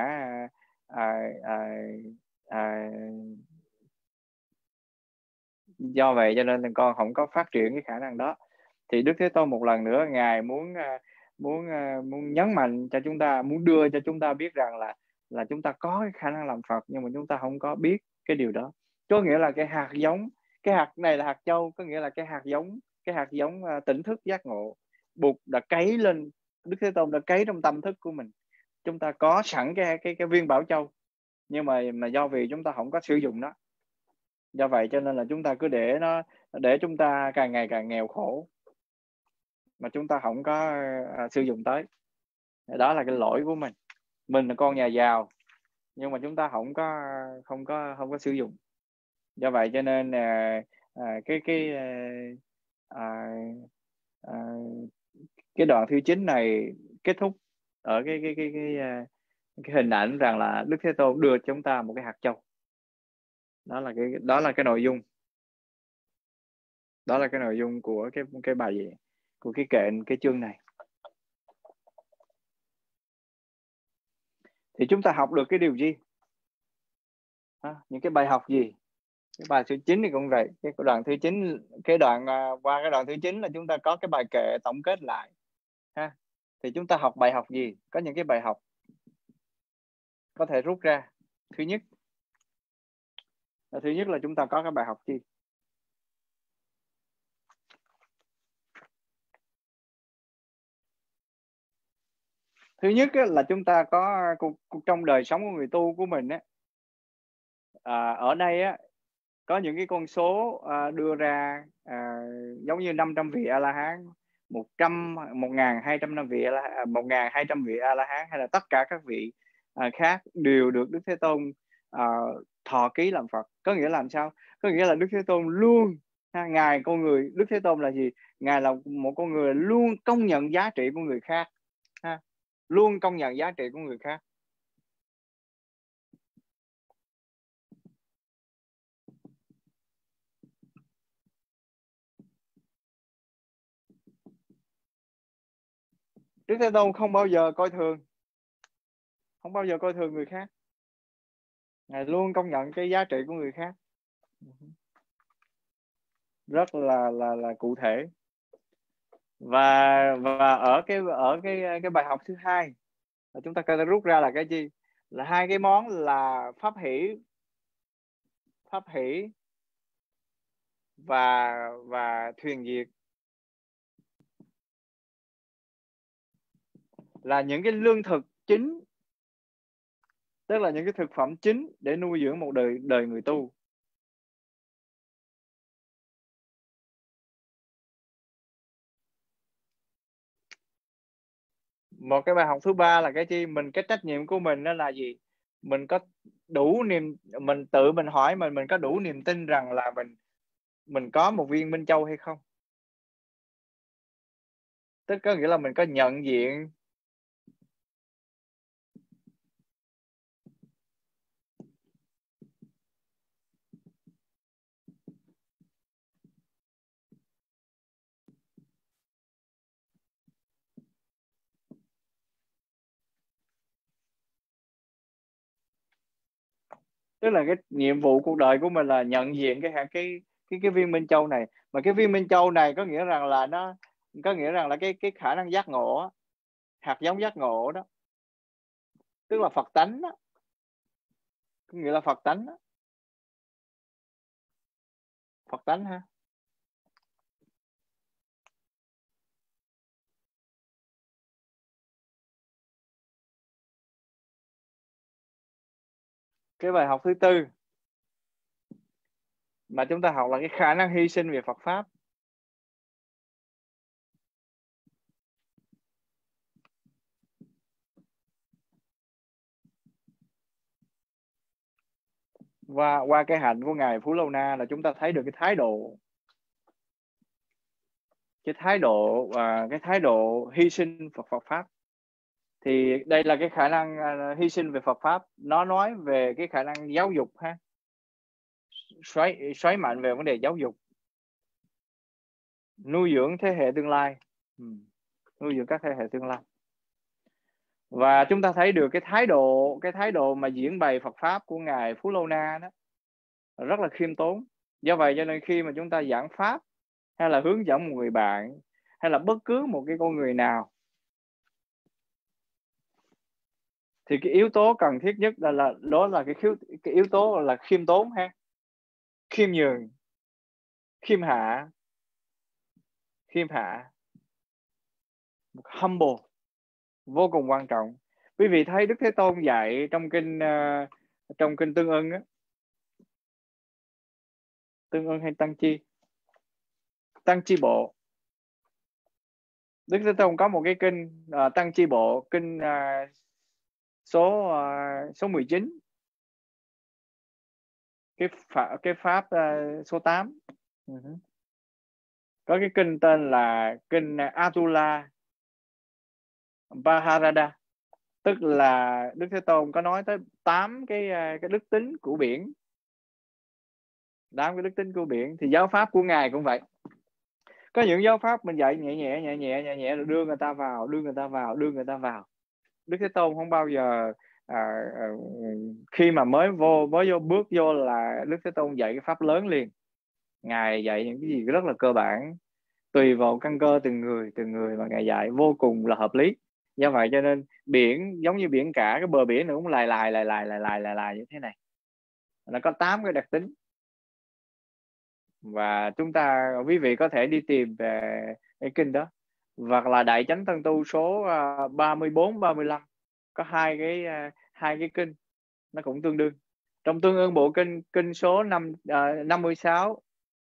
do vậy cho nên con không có phát triển cái khả năng đó. Thì Đức Thế Tôn một lần nữa ngài muốn nhấn mạnh cho chúng ta, muốn đưa cho chúng ta biết rằng là chúng ta có cái khả năng làm Phật, nhưng mà chúng ta không có biết cái điều đó. Có nghĩa là cái hạt này là hạt châu, có nghĩa là cái hạt giống tỉnh thức giác ngộ. Bụt đã cấy lên, Đức Thế Tôn đã cấy trong tâm thức của mình. Chúng ta có sẵn cái viên bảo châu, nhưng mà do vì chúng ta không có sử dụng nó, do vậy cho nên là chúng ta cứ để chúng ta càng ngày càng nghèo khổ, mà chúng ta không có sử dụng tới. Đó là cái lỗi của mình. Mình là con nhà giàu, nhưng mà chúng ta không có sử dụng. Do vậy cho nên cái đoạn thứ 9 này kết thúc ở cái hình ảnh rằng là Đức Thế Tôn đưa cho chúng ta một cái hạt châu. Đó là cái nội dung. Đó là cái nội dung của cái bài gì, của cái chương này. Thì chúng ta học được cái điều gì? Những cái bài học gì? Cái bài thứ 9 thì cũng vậy. Cái đoạn thứ 9, qua cái đoạn thứ 9 là chúng ta có cái bài kệ tổng kết lại. Thì chúng ta học bài học gì? Có những cái bài học có thể rút ra. Thứ nhất là chúng ta có cái bài học gì? Thứ nhất là chúng ta có trong đời sống của người tu của mình ở đây có những cái con số đưa ra giống như 500 vị A-la-hán, 1.200 vị A-la-hán, hay là tất cả các vị khác đều được Đức Thế Tôn thọ ký làm Phật. Có nghĩa là làm sao? Có nghĩa là Đức Thế Tôn luôn, Ngài con người, Đức Thế Tôn là gì? Ngài là một con người luôn công nhận giá trị của người khác, luôn công nhận giá trị của người khác. Đức Thế Tôn không bao giờ coi thường, không bao giờ coi thường người khác. Ngài luôn công nhận cái giá trị của người khác, rất là cụ thể. Và ở cái bài học thứ hai là chúng ta có thể rút ra là cái gì? Là hai cái món là pháp hỷ và thuyền diệt, là những cái lương thực chính, tức là những cái thực phẩm chính để nuôi dưỡng một đời người tu. Một cái bài học thứ ba là cái chi? Cái trách nhiệm của mình đó là gì? Mình có đủ mình tự mình hỏi mình có đủ niềm tin rằng là mình có một viên minh châu hay không? Tức có nghĩa là mình có nhận diện tức là cái nhiệm vụ cuộc đời của mình là nhận diện cái viên minh châu này. Mà cái viên minh châu này có nghĩa rằng là nó có nghĩa rằng là cái khả năng giác ngộ, hạt giống giác ngộ đó, tức là Phật tánh đó, có nghĩa là Phật tánh đó. Phật tánh ha. Cái bài học thứ tư mà chúng ta học là cái khả năng hy sinh về Phật pháp. Và qua cái hạnh của Ngài Phú Lâu Na là chúng ta thấy được cái thái độ hy sinh Phật pháp. Thì đây là cái khả năng hy sinh về Phật pháp, nó nói về cái khả năng giáo dục ha, xoáy mạnh về vấn đề giáo dục, nuôi dưỡng thế hệ tương lai, nuôi dưỡng các thế hệ tương lai. Và chúng ta thấy được cái thái độ mà diễn bày Phật pháp của Ngài Phú Lâu Na đó rất là khiêm tốn. Do vậy cho nên khi mà chúng ta giảng pháp hay là hướng dẫn một người bạn hay là bất cứ một cái con người nào, thì cái yếu tố cần thiết nhất đó là cái yếu tố là khiêm tốn ha, khiêm nhường, khiêm hạ, humble, vô cùng quan trọng. Quý vị thấy Đức Thế Tôn dạy trong kinh Tương Ưng á, Tương Ưng hay Tăng Chi Bộ. Đức Thế Tôn có một cái kinh Tăng Chi Bộ, kinh số 19, cái pháp số 8. Có cái kinh tên là kinh Atula Bharata, tức là Đức Thế Tôn có nói tới 8 cái đức tính của biển. 8 cái đức tính của biển. Thì giáo pháp của Ngài cũng vậy. Có những giáo pháp mình dạy nhẹ nhẹ rồi đưa người ta vào. Đức Thế Tôn không bao giờ khi mà mới bước vô là Đức Thế Tôn dạy cái pháp lớn liền. Ngài dạy những cái gì rất là cơ bản, tùy vào căn cơ từng người mà Ngài dạy vô cùng là hợp lý. Do vậy cho nên biển giống như biển cả, cái bờ biển nó cũng lài như thế này. Nó có 8 cái đặc tính. Và quý vị có thể đi tìm về cái kinh đó, hoặc là Đại Chánh Tân Tu số 34, 35 có hai cái kinh nó cũng tương đương. Trong Tương Ưng Bộ kinh số 56,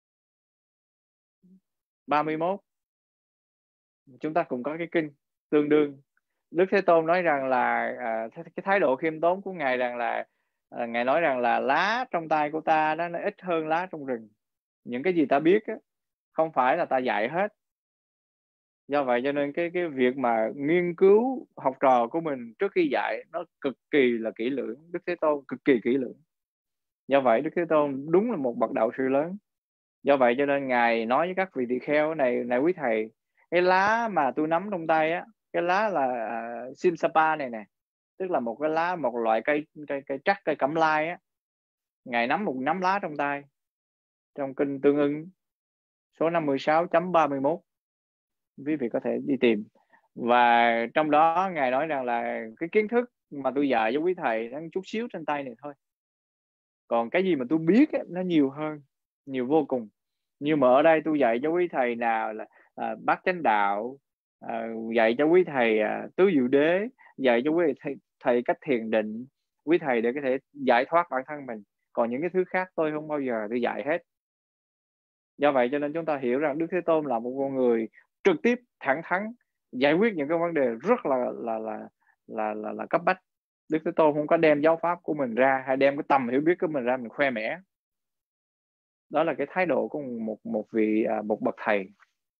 31 chúng ta cũng có cái kinh tương đương. Đức Thế Tôn nói rằng là cái thái độ khiêm tốn của Ngài rằng là Ngài nói rằng là lá trong tay của ta đó nó ít hơn lá trong rừng. Những cái gì ta biết á, không phải là ta dạy hết. Do vậy cho nên cái việc mà nghiên cứu học trò của mình trước khi dạy nó cực kỳ là kỹ lưỡng. Đức Thế Tôn cực kỳ kỹ lưỡng. Do vậy Đức Thế Tôn đúng là một bậc đạo sư lớn. Do vậy cho nên Ngài nói với các vị tỳ kheo này quý thầy, cái lá mà tôi nắm trong tay á, cái lá là Simsapa này nè, tức là một cái lá, một loại cây trắc, cây cẩm lai á. Ngài nắm một nắm lá trong tay trong kinh Tương Ưng số 56.31, quý vị có thể đi tìm. Và trong đó Ngài nói rằng là cái kiến thức mà tôi dạy cho quý thầy nó chút xíu trên tay này thôi, còn cái gì mà tôi biết ấy, nó nhiều hơn, nhiều vô cùng. Nhưng mà ở đây tôi dạy cho quý thầy nào là bát chánh đạo, dạy cho quý thầy tứ diệu đế, dạy cho quý thầy cách thiền định, quý thầy để có thể giải thoát bản thân mình. Còn những cái thứ khác tôi không bao giờ tôi dạy hết. Do vậy cho nên chúng ta hiểu rằng Đức Thế Tôn là một con người trực tiếp, thẳng thắn, giải quyết những cái vấn đề rất là cấp bách. Đức Thế Tôn không có đem giáo pháp của mình ra, hay đem cái tầm hiểu biết của mình ra mình khoe mẽ. Đó là cái thái độ của một bậc thầy.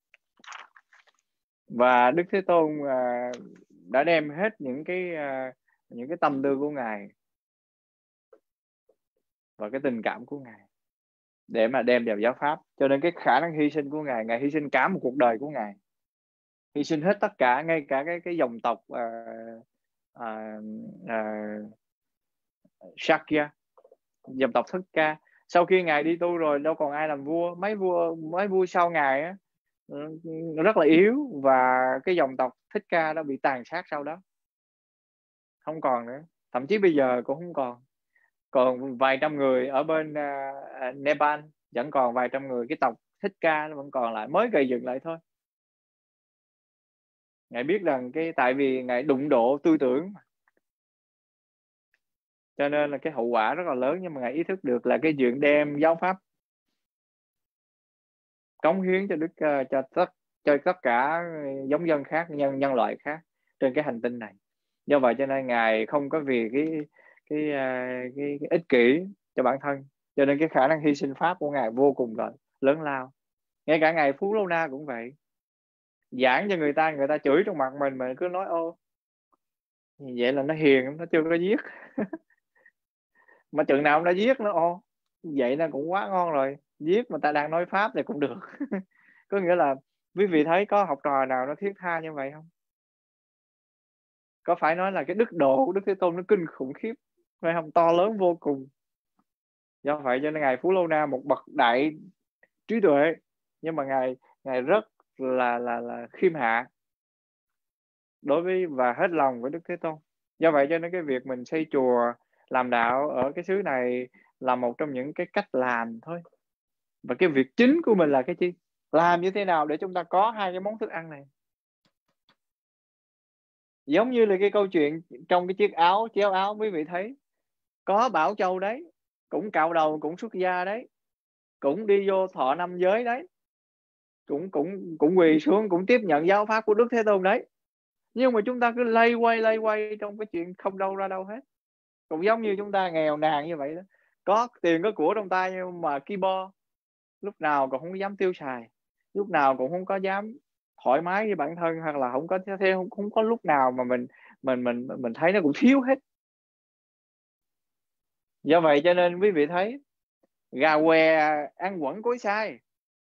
Và Đức Thế Tôn đã đem hết những cái tâm tư của Ngài và cái tình cảm của Ngài để mà đem vào giáo pháp. Cho nên cái khả năng hy sinh của Ngài hy sinh cả một cuộc đời của Ngài, hy sinh hết tất cả, ngay cả cái dòng tộc Shakya, dòng tộc Thích Ca. Sau khi Ngài đi tu rồi đâu còn ai làm vua. Mấy vua sau Ngài á, rất là yếu, và cái dòng tộc Thích Ca đã bị tàn sát sau đó, không còn nữa. Thậm chí bây giờ cũng không còn. Còn vài trăm người ở bên Nepal, vẫn còn vài trăm người, cái tộc Thích Ca nó vẫn còn lại, mới gây dựng lại thôi. Ngài biết rằng tại vì Ngài đụng độ tư tưởng, cho nên là cái hậu quả rất là lớn. Nhưng mà Ngài ý thức được là cái chuyện đem giáo pháp cống hiến cho tất cả giống dân khác, nhân loại khác trên cái hành tinh này. Do vậy cho nên Ngài không có vì cái ích kỷ cho bản thân, cho nên cái khả năng hy sinh pháp của Ngài vô cùng lớn lao. Ngay cả Ngài Phú Lô Na cũng vậy, giảng cho người ta chửi trong mặt mình mà cứ nói ô vậy là nó hiền, nó chưa có giết. Mà chừng nào nó giết nó ô vậy nó cũng quá ngon rồi, giết mà ta đang nói pháp thì cũng được. Có nghĩa là quý vị thấy có học trò nào nó thiết tha như vậy không? Có phải nói là cái đức độ của Đức Thế Tôn nó kinh khủng khiếp, phải không? To lớn vô cùng. Do vậy cho nên Ngài Phú Lô Na một bậc đại trí tuệ, nhưng mà ngài rất là khiêm hạ đối với và hết lòng với Đức Thế Tôn. Do vậy cho nên cái việc mình xây chùa làm đạo ở cái xứ này là một trong những cái cách làm thôi. Và cái việc chính của mình là cái chi? Làm như thế nào để chúng ta có hai cái món thức ăn này. Giống như là cái câu chuyện trong cái chiếc áo, chéo áo, quý vị thấy có Bảo Châu đấy, cũng cạo đầu, cũng xuất gia đấy, cũng đi vô thọ 5 giới đấy, cũng quỳ xuống, cũng tiếp nhận giáo pháp của Đức Thế Tôn đấy. Nhưng mà chúng ta cứ lay quay trong cái chuyện không đâu ra đâu hết. Cũng giống như chúng ta nghèo nàn như vậy đó, có tiền có của trong tay nhưng mà ki bo, lúc nào cũng không dám tiêu xài, lúc nào cũng không có dám thoải mái với bản thân, hoặc là không có lúc nào mà mình thấy nó cũng thiếu hết. Do vậy cho nên quý vị thấy gà què ăn quẩn cối xay,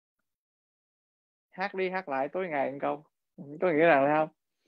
hát đi hát lại tối ngày một câu. Có nghĩa là không?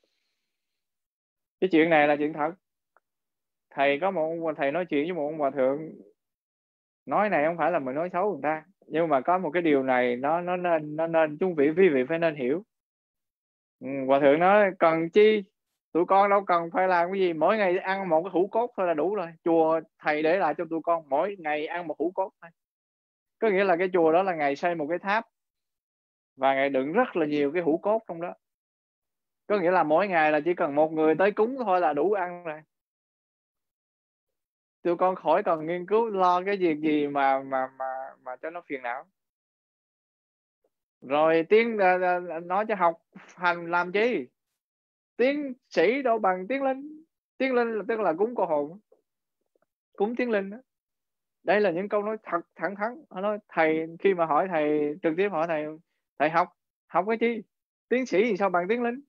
Cái chuyện này là chuyện thật. Thầy nói chuyện với một ông hòa thượng, nói này không phải là mình nói xấu người ta, nhưng mà có một cái điều này nó nên quý vị phải nên hiểu. Hòa thượng nói cần chi, tụi con đâu cần phải làm cái gì, mỗi ngày ăn một cái hũ cốt thôi là đủ rồi. Chùa thầy để lại cho tụi con mỗi ngày ăn một hũ cốt thôi. Có nghĩa là cái chùa đó là ngày xây một cái tháp và ngày đựng rất là nhiều cái hũ cốt trong đó. Có nghĩa là mỗi ngày là chỉ cần một người tới cúng thôi là đủ ăn rồi. Tụi con khỏi cần nghiên cứu lo cái việc gì mà cho nó phiền não. Rồi nói cho học hành làm chi? Tiến sĩ đâu bằng tiến linh. Tiến linh là tức là cúng cô hồn. cúng tiến linh đó. Đây là những câu nói thật thẳng thắn. Họ nói thầy, khi mà hỏi thầy, trực tiếp hỏi thầy học cái chi? Tiến sĩ thì sao bằng tiến linh?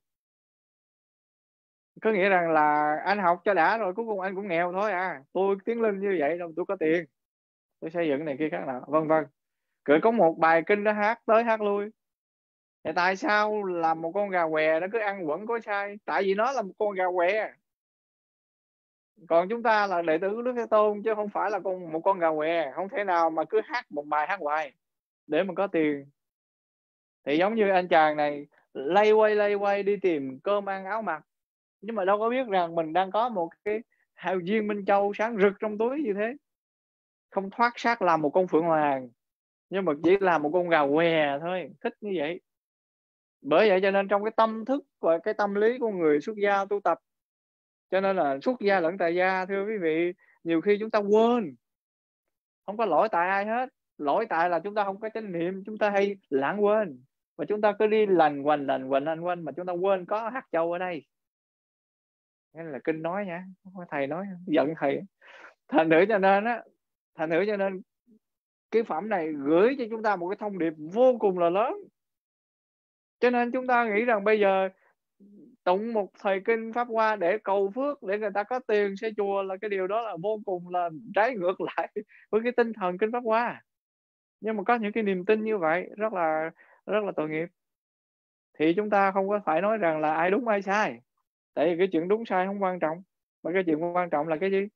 Có nghĩa rằng là anh học cho đã rồi cuối cùng anh cũng nghèo thôi à. Tôi tiến linh như vậy đâu tôi có tiền, tôi xây dựng này kia khác nào, vân vân. Cứ có một bài kinh đó hát tới hát lui. Thì tại sao là một con gà què nó cứ ăn quẩn có sai? Tại vì nó là một con gà què. Còn chúng ta là đệ tử của Đức Thế Tôn chứ không phải là một con gà què. Không thể nào mà cứ hát một bài hát hoài để mà có tiền. Thì giống như anh chàng này lay quay đi tìm cơm ăn áo mặc, nhưng mà đâu có biết rằng mình đang có một cái hào viên minh châu sáng rực trong túi như thế. Không thoát xác làm một con phượng hoàng, nhưng mà chỉ là một con gà què thôi, thích như vậy. Bởi vậy cho nên trong cái tâm thức và cái tâm lý của người xuất gia tu tập, cho nên là xuất gia lẫn tại gia, thưa quý vị, nhiều khi chúng ta quên. Không có lỗi tại ai hết. Lỗi tại là chúng ta không có chánh niệm, chúng ta hay lãng quên. Và chúng ta cứ đi lành quanh mà chúng ta quên có hạt châu ở đây. Thế là kinh nói nha, không có thầy nói, giận thầy. Thành thử cho nên cái phẩm này gửi cho chúng ta một cái thông điệp vô cùng là lớn. Cho nên chúng ta nghĩ rằng bây giờ tụng một thời kinh Pháp Hoa để cầu phước, để người ta có tiền xây chùa, là cái điều đó là vô cùng là trái ngược lại với cái tinh thần kinh Pháp Hoa. Nhưng mà có những cái niềm tin như vậy rất là tội nghiệp. Thì chúng ta không có phải nói rằng là ai đúng ai sai, tại vì cái chuyện đúng sai không quan trọng, mà cái chuyện quan trọng là cái gì?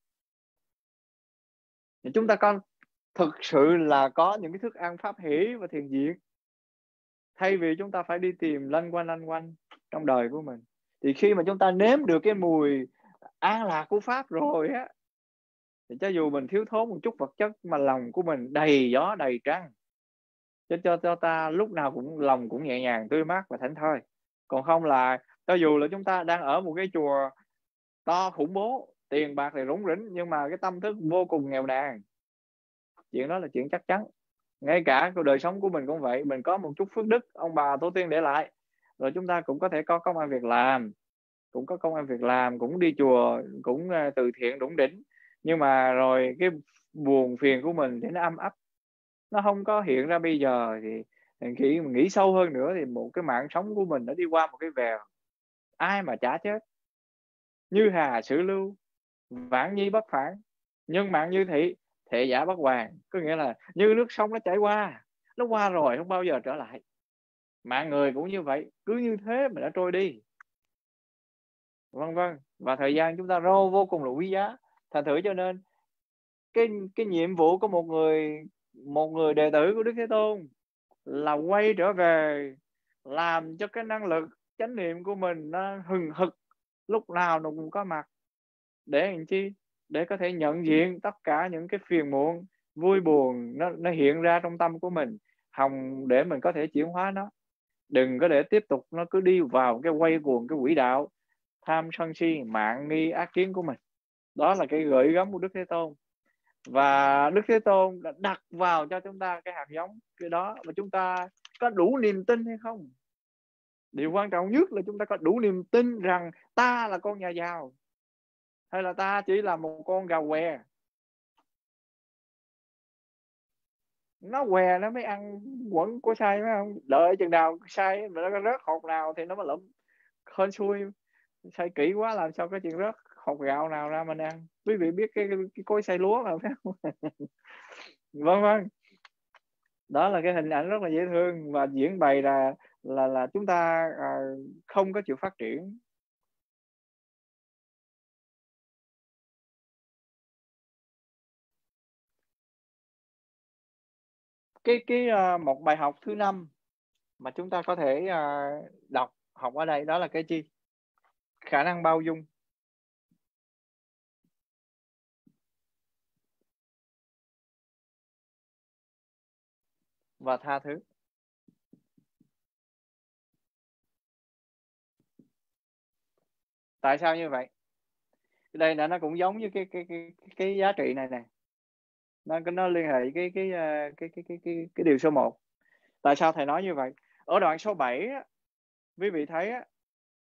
Thì chúng ta thực sự là có những cái thức ăn pháp hỷ và thiền diện, thay vì chúng ta phải đi tìm lanh quanh trong đời của mình. Thì khi mà chúng ta nếm được cái mùi an lạc của Pháp rồi á, thì cho dù mình thiếu thốn một chút vật chất mà lòng của mình đầy gió đầy trăng, cho ta lúc nào cũng lòng cũng nhẹ nhàng tươi mát và thảnh thơi. Còn không là cho dù là chúng ta đang ở một cái chùa to khủng bố, tiền bạc thì rủng rỉnh, nhưng mà cái tâm thức vô cùng nghèo nàn, chuyện đó là chuyện chắc chắn. Ngay cả cuộc đời sống của mình cũng vậy. Mình có một chút phước đức ông bà tổ tiên để lại, rồi chúng ta cũng có thể có công ăn việc làm, cũng đi chùa, cũng từ thiện đủng đỉnh, nhưng mà rồi cái buồn phiền của mình thì nó âm ấp, nó không có hiện ra bây giờ. Thì khi mình nghĩ sâu hơn nữa thì một cái mạng sống của mình nó đi qua một cái vèo, ai mà chả chết. Như hà sử lưu, vãng nhi bất phản, nhân mạng như thị, thệ giả bất hoàn. Có nghĩa là như nước sông nó chảy qua, nó qua rồi không bao giờ trở lại. Mạng người cũng như vậy, cứ như thế mà đã trôi đi, vân vân. Và thời gian chúng ta vô cùng là quý giá. Thành thử cho nên cái nhiệm vụ của một người đệ tử của Đức Thế Tôn là quay trở về làm cho cái năng lực chánh niệm của mình nó hừng hực, lúc nào nó cũng có mặt, để làm chi? Để có thể nhận diện tất cả những cái phiền muộn, vui buồn nó hiện ra trong tâm của mình, hòng để mình có thể chuyển hóa nó. Đừng có để tiếp tục nó cứ đi vào cái quay cuồng, cái quỹ đạo tham sân si mạn nghi ác kiến của mình. Đó là cái gợi gắm của Đức Thế Tôn. Và Đức Thế Tôn đã đặt vào cho chúng ta cái hạt giống cái đó, và chúng ta có đủ niềm tin hay không? Điều quan trọng nhất là chúng ta có đủ niềm tin rằng ta là con nhà giàu, hay là ta chỉ là một con gà què. Nó què nó mới ăn quẩn của sai, phải không? Đợi chừng nào sai mà nó rớt hột nào thì nó mới lụm. Hên xui, sai kỹ quá làm sao có chuyện rớt hột gạo nào ra mình ăn. Quý vị biết cái cối xay lúa mà, phải không? Vâng. Đó là cái hình ảnh rất là dễ thương và diễn bày là chúng ta không có chịu phát triển. Một bài học thứ 5 mà chúng ta có thể học ở đây, đó là cái chi? Khả năng bao dung. Và tha thứ. Tại sao như vậy? Đây là nó cũng giống như cái giá trị này nè. Nó liên hệ cái điều số 1. Tại sao thầy nói như vậy? Ở đoạn số 7 á, quý vị thấy á,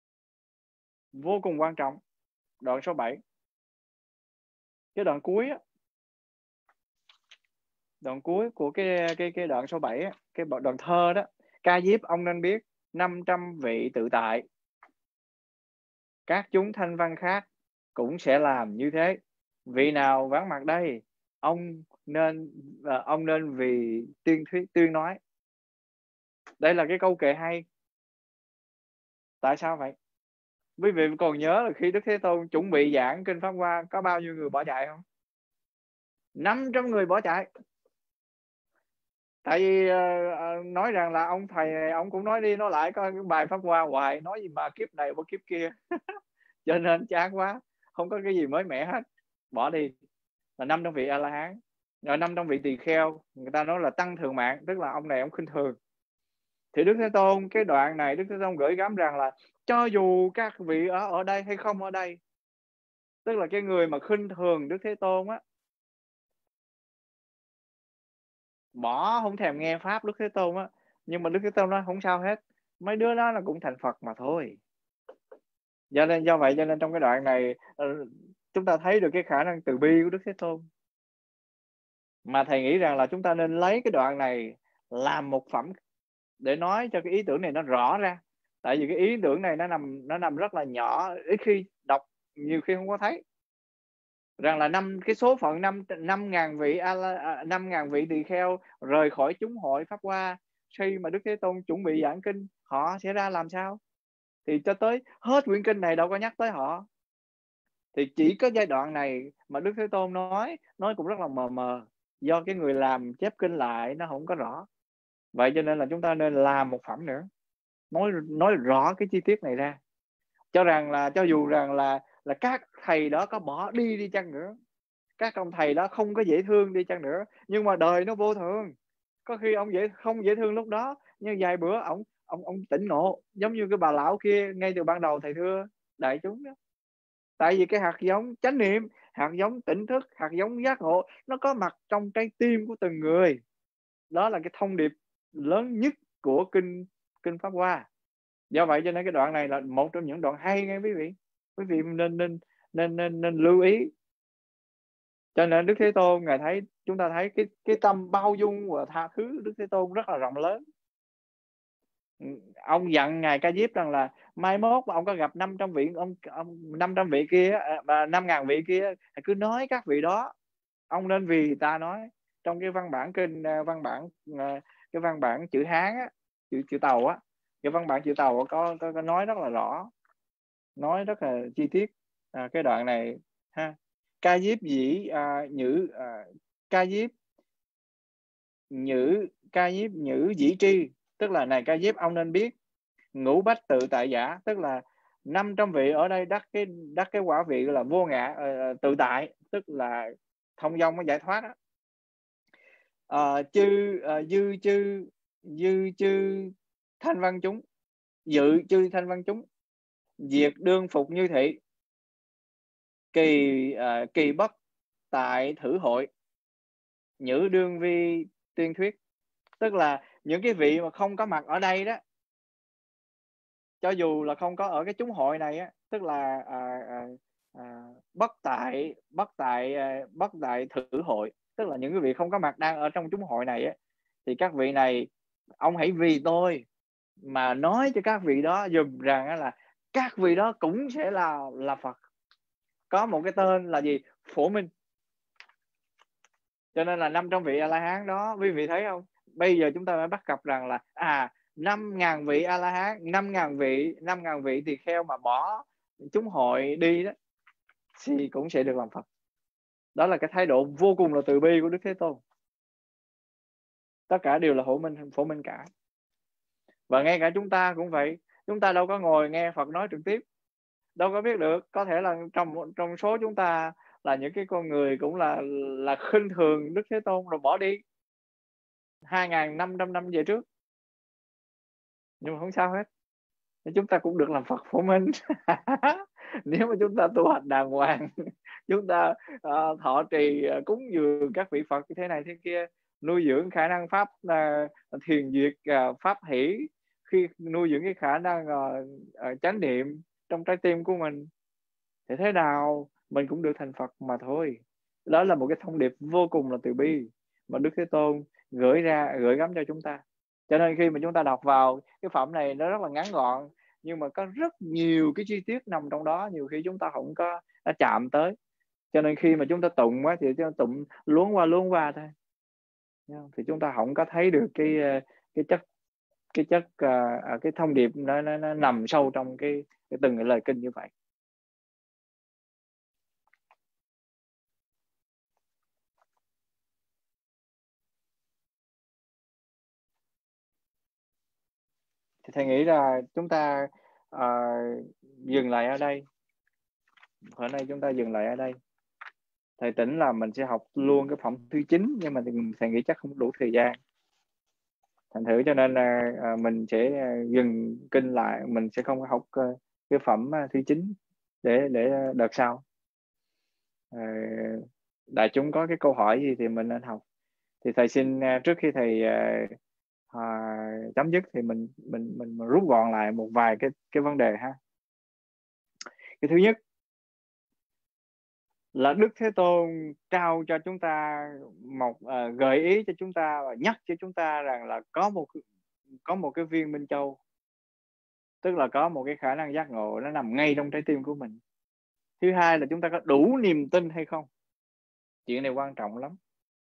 vô cùng quan trọng. Đoạn số 7, cái đoạn cuối á, Đoạn cuối của cái đoạn số 7 á, cái đoạn thơ đó. Ca Diếp ông nên biết 500 vị tự tại, các chúng thanh văn khác cũng sẽ làm như thế. Vị nào vắng mặt đây, ông nên vì tuyên nói. Đây là cái câu kệ hay. Tại sao vậy? Quý vị còn nhớ là khi Đức Thế Tôn chuẩn bị giảng kinh Pháp Hoa có bao nhiêu người bỏ chạy không? 500 người bỏ chạy. Tại vì nói rằng là ông thầy này ông cũng nói đi nói lại có cái bài Pháp Hoa hoài, nói gì mà kiếp này qua kiếp kia. Cho nên chán quá, không có cái gì mới mẻ hết, bỏ đi. Là 500 vị A-la-hán, rồi 500 vị tỳ kheo, người ta nói là tăng thường mạng, tức là ông này ông khinh thường. Thì Đức Thế Tôn, cái đoạn này Đức Thế Tôn gửi gắm rằng là cho dù các vị ở đây hay không ở đây, tức là cái người mà khinh thường Đức Thế Tôn á, bỏ không thèm nghe pháp Đức Thế Tôn á, nhưng mà Đức Thế Tôn nói không sao hết, mấy đứa đó là cũng thành Phật mà thôi. Do vậy cho nên trong cái đoạn này chúng ta thấy được cái khả năng từ bi của Đức Thế Tôn. Mà thầy nghĩ rằng là chúng ta nên lấy cái đoạn này làm một phẩm để nói cho cái ý tưởng này nó rõ ra. Tại vì cái ý tưởng này nó nằm rất là nhỏ, ít khi đọc, nhiều khi không có thấy. Rằng là cái số phận 5.000 vị 5.000 vị tỳ kheo rời khỏi chúng hội Pháp Hoa khi mà Đức Thế Tôn chuẩn bị giảng kinh, họ sẽ ra làm sao? Thì cho tới hết quyển kinh này đâu có nhắc tới họ. Thì chỉ có giai đoạn này mà Đức Thế Tôn nói cũng rất là mờ mờ, do cái người làm chép kinh lại nó không có rõ. Vậy cho nên là chúng ta nên làm một phẩm nữa, nói rõ cái chi tiết này ra, cho dù rằng là các thầy đó có bỏ đi chăng nữa, các ông thầy đó không có dễ thương đi chăng nữa, nhưng mà đời nó vô thường. Có khi ông không dễ thương lúc đó, nhưng vài bữa ông tỉnh ngộ, giống như cái bà lão kia ngay từ ban đầu thầy thưa đại chúng đó. Tại vì cái hạt giống chánh niệm, hạt giống tỉnh thức, hạt giống giác ngộ nó có mặt trong trái tim của từng người. Đó là cái thông điệp lớn nhất của kinh Pháp Hoa. Do vậy cho nên cái đoạn này là một trong những đoạn hay nghe quý vị. Quý vị nên lưu ý. Cho nên Đức Thế Tôn ngài thấy, chúng ta thấy cái tâm bao dung và tha thứ Đức Thế Tôn rất là rộng lớn. Ông dặn ngài Ca Diếp rằng là mai mốt ông có gặp 500 vị, ông 500 vị kia và 5.000 vị kia, cứ nói các vị đó, ông nên vì ta nói. Trong cái văn bản kinh cái văn bản chữ Hán á, chữ Tàu á, cái văn bản chữ Tàu có nói rất là rõ, nói rất là chi tiết cái đoạn này ha. Ca Diếp Ca Diếp nhữ dĩ tri, tức là này Ca Diếp ông nên biết ngũ bách tự tại giả, tức là 500 vị ở đây đắc cái quả vị là vô ngã tự tại, tức là thông dong, giải thoát đó. Dư chư thanh văn chúng, dự chư thanh văn chúng, diệt đương phục như thị, kỳ bất tại thử hội, nhữ đương vi tuyên thuyết. Tức là những cái vị mà không có mặt ở đây đó, cho dù là không có ở cái chúng hội này á, tức là bất tại thử hội, tức là những cái vị không có mặt đang ở trong chúng hội này á, thì các vị này ông hãy vì tôi mà nói cho các vị đó dùm rằng là các vị đó cũng sẽ là Phật. Có một cái tên là gì? Phổ Minh. Cho nên là 500 vị A-la-hán đó, quý vị thấy không? Bây giờ chúng ta mới bắt gặp rằng là 5.000 vị A-la-hán, 5.000 vị tỳ kheo mà bỏ chúng hội đi đó thì cũng sẽ được làm Phật. Đó là cái thái độ vô cùng là từ bi của Đức Thế Tôn. Tất cả đều là phổ minh cả. Và ngay cả chúng ta cũng vậy. Chúng ta đâu có ngồi nghe Phật nói trực tiếp, đâu có biết được. Có thể là trong số chúng ta là những cái con người cũng là khinh thường Đức Thế Tôn rồi bỏ đi 2.500 năm về trước, nhưng mà không sao hết, chúng ta cũng được làm Phật phổ minh. Nếu mà chúng ta tu hành đàng hoàng, chúng ta thọ trì cúng dường các vị Phật như thế này thế kia, nuôi dưỡng khả năng pháp thiền duyệt, pháp hỷ, khi nuôi dưỡng cái khả năng chánh niệm trong trái tim của mình, thì thế nào mình cũng được thành Phật mà thôi. Đó là một cái thông điệp vô cùng là từ bi. mà Đức Thế Tôn gửi gắm cho chúng ta. Cho nên khi mà chúng ta đọc vào cái phẩm này, nó rất là ngắn gọn, nhưng mà có rất nhiều cái chi tiết nằm trong đó, nhiều khi chúng ta không có đã chạm tới. Cho nên khi mà chúng ta tụng quá thì chúng ta tụng luống qua thôi, thì chúng ta không có thấy được cái thông điệp nó nằm sâu trong cái từng cái lời kinh như vậy. Thì thầy nghĩ là chúng ta dừng lại ở đây. Hôm nay chúng ta dừng lại ở đây. Thầy tính là mình sẽ học luôn cái phẩm thứ 9, nhưng mà thầy nghĩ chắc không đủ thời gian. Thành thử cho nên là mình sẽ dừng kinh lại, mình sẽ không học cái phẩm thứ 9 để đợt sau. Đại chúng có cái câu hỏi gì thì mình nên học. Thì thầy xin trước khi thầy chấm dứt thì mình rút gọn lại một vài cái vấn đề ha. Cái thứ nhất là Đức Thế Tôn trao cho chúng ta một gợi ý cho chúng ta và nhắc cho chúng ta rằng là có một cái viên minh châu, tức là có một cái khả năng giác ngộ nó nằm ngay trong trái tim của mình. Thứ hai là chúng ta có đủ niềm tin hay không. Chuyện này quan trọng lắm.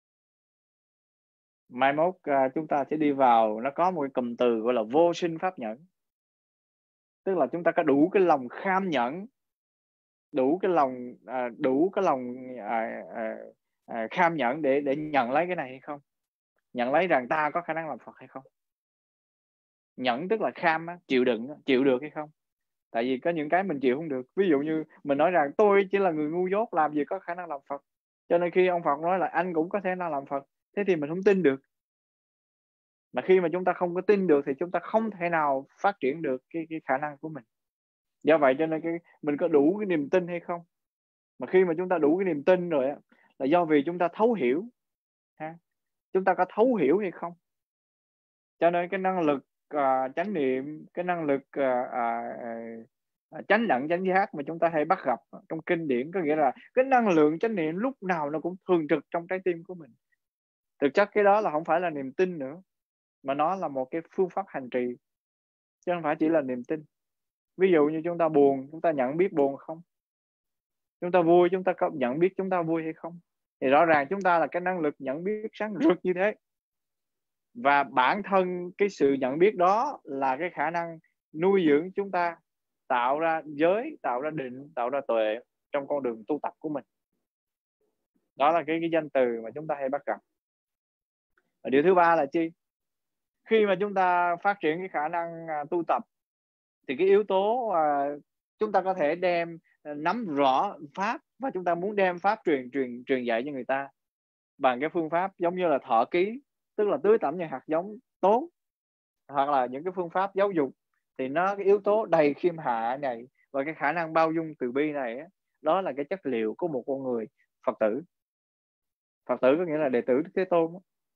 Mai mốt chúng ta sẽ đi vào, nó có một cái cụm từ gọi là vô sinh pháp nhẫn, tức là chúng ta có đủ cái lòng kham nhẫn, đủ cái lòng kham nhẫn để nhận lấy cái này hay không, nhận lấy rằng ta có khả năng làm Phật hay không. Nhẫn tức là kham á, chịu đựng, chịu được hay không. Tại vì có những cái mình chịu không được. Ví dụ như mình nói rằng tôi chỉ là người ngu dốt, làm gì có khả năng làm Phật. Cho nên khi ông Phật nói là anh cũng có khả năng làm Phật, thế thì mình không tin được. Mà khi mà chúng ta không có tin được thì chúng ta không thể nào phát triển được cái khả năng của mình. Do vậy cho nên mình có đủ cái niềm tin hay không. Mà khi mà chúng ta đủ cái niềm tin rồi á, là do vì chúng ta thấu hiểu ha. Chúng ta có thấu hiểu hay không. Cho nên cái năng lực chánh niệm, cái năng lực chánh đẳng chánh giác mà chúng ta hay bắt gặp trong kinh điển, có nghĩa là cái năng lượng chánh niệm lúc nào nó cũng thường trực trong trái tim của mình. Thực chất cái đó là không phải là niềm tin nữa, mà nó là một cái phương pháp hành trì, chứ không phải chỉ là niềm tin. Ví dụ như chúng ta buồn, chúng ta nhận biết buồn không? Chúng ta vui, chúng ta có nhận biết chúng ta vui hay không? Thì rõ ràng chúng ta là cái năng lực nhận biết sáng rực như thế. Và bản thân cái sự nhận biết đó là cái khả năng nuôi dưỡng chúng ta, tạo ra giới, tạo ra định, tạo ra tuệ trong con đường tu tập của mình. Đó là cái danh từ mà chúng ta hay bắt gặp. Và điều thứ ba là chi? Khi mà chúng ta phát triển cái khả năng tu tập thì cái yếu tố chúng ta có thể nắm rõ pháp, và chúng ta muốn đem pháp truyền dạy cho người ta bằng cái phương pháp giống như là thọ ký, tức là tưới tẩm những hạt giống tốt, hoặc là những cái phương pháp giáo dục, thì nó cái yếu tố đầy khiêm hạ này và cái khả năng bao dung từ bi này, đó là cái chất liệu của một con người Phật tử. Phật tử có nghĩa là đệ tử Đức Thế Tôn.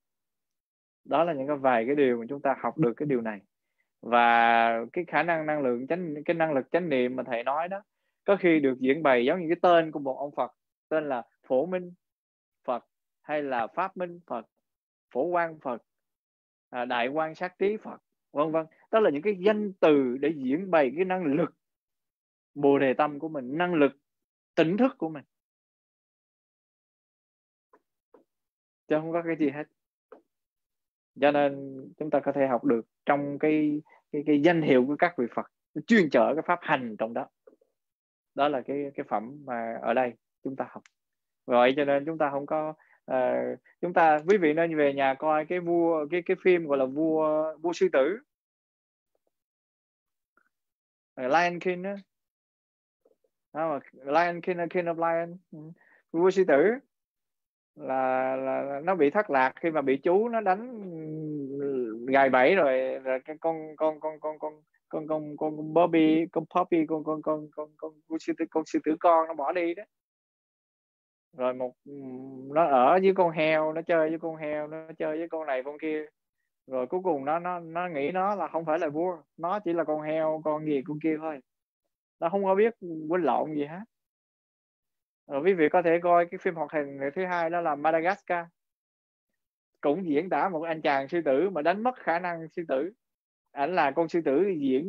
Đó là những vài cái điều mà chúng ta học được cái điều này. Và cái khả năng cái năng lực chánh niệm mà thầy nói đó, có khi được diễn bày giống như cái tên của một ông Phật, tên là Phổ Minh Phật, hay là Pháp Minh Phật, Phổ Quang Phật, Đại Quang Sát Trí Phật, vân vân. Đó là những cái danh từ để diễn bày cái năng lực bồ đề tâm của mình, năng lực tỉnh thức của mình, chứ không có cái gì hết. Cho nên chúng ta có thể học được trong cái danh hiệu của các vị Phật, chuyên chở cái pháp hành trong đó. Đó là cái phẩm mà ở đây chúng ta học. Vậy cho nên chúng ta không có chúng ta, quý vị nên về nhà coi cái phim gọi là vua sư tử, Lion King đó. Lion King, King of Lion, vua sư tử là nó bị thất lạc khi mà bị chú nó đánh gài bẫy rồi cái con Bobby, con Poppy, con sư tử con nó bỏ đi đó. Rồi nó ở với con heo, nó chơi với con heo, nó chơi với con này con kia, rồi cuối cùng nó nghĩ nó là không phải là vua, nó chỉ là con heo, con gì con kia thôi, nó không có biết quýnh lộn gì hết. Rồi quý vị có thể coi cái phim hoạt hình thứ hai, đó là Madagascar. cũng diễn tả một anh chàng sư tử mà đánh mất khả năng sư tử. Ảnh là con sư tử diễn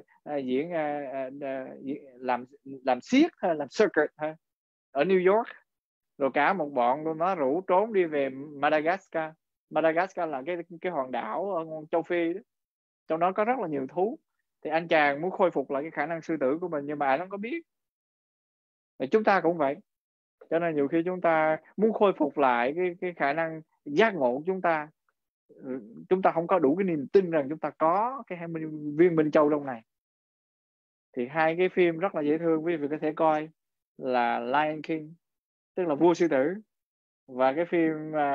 làm xiếc hay làm circuit ha ở New York, rồi cả một bọn nó rủ trốn đi về Madagascar. Madagascar là cái hòn đảo ở châu Phi đó, trong đó có rất là nhiều thú. Thì anh chàng muốn khôi phục lại cái khả năng sư tử của mình, nhưng mà anh không có biết. Thì chúng ta cũng vậy, cho nên nhiều khi chúng ta muốn khôi phục lại cái khả năng giác ngộ của chúng ta không có đủ cái niềm tin rằng chúng ta có cái viên minh châu trong này. Thì hai cái phim rất là dễ thương quý vị có thể coi là Lion King, tức là vua sư tử, và cái phim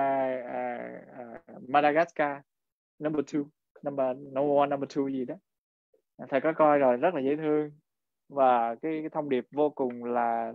Madagascar number one, number two gì đó. Thầy có coi rồi, rất là dễ thương, và cái thông điệp vô cùng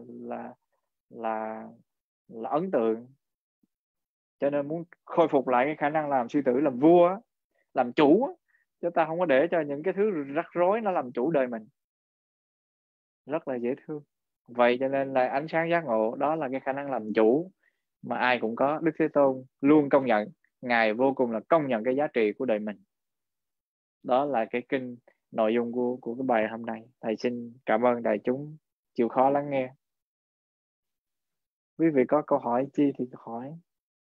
là ấn tượng. Cho nên muốn khôi phục lại cái khả năng làm sư tử, làm vua, làm chủ, chúng ta không có để cho những cái thứ rắc rối nó làm chủ đời mình. Rất là dễ thương. Vậy cho nên là ánh sáng giác ngộ đó là cái khả năng làm chủ mà ai cũng có. Đức Thế Tôn luôn công nhận, Ngài vô cùng là công nhận cái giá trị của đời mình. Đó là cái kinh nội dung của cái bài hôm nay. Thầy xin cảm ơn đại chúng chịu khó lắng nghe. Quý vị có câu hỏi chi thì hỏi.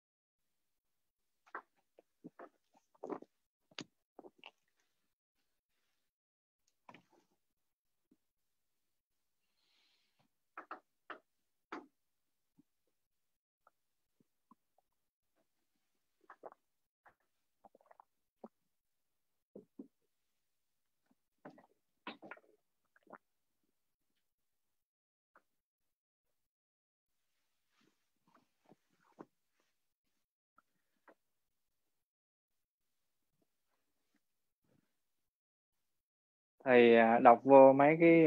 Thầy đọc vô mấy cái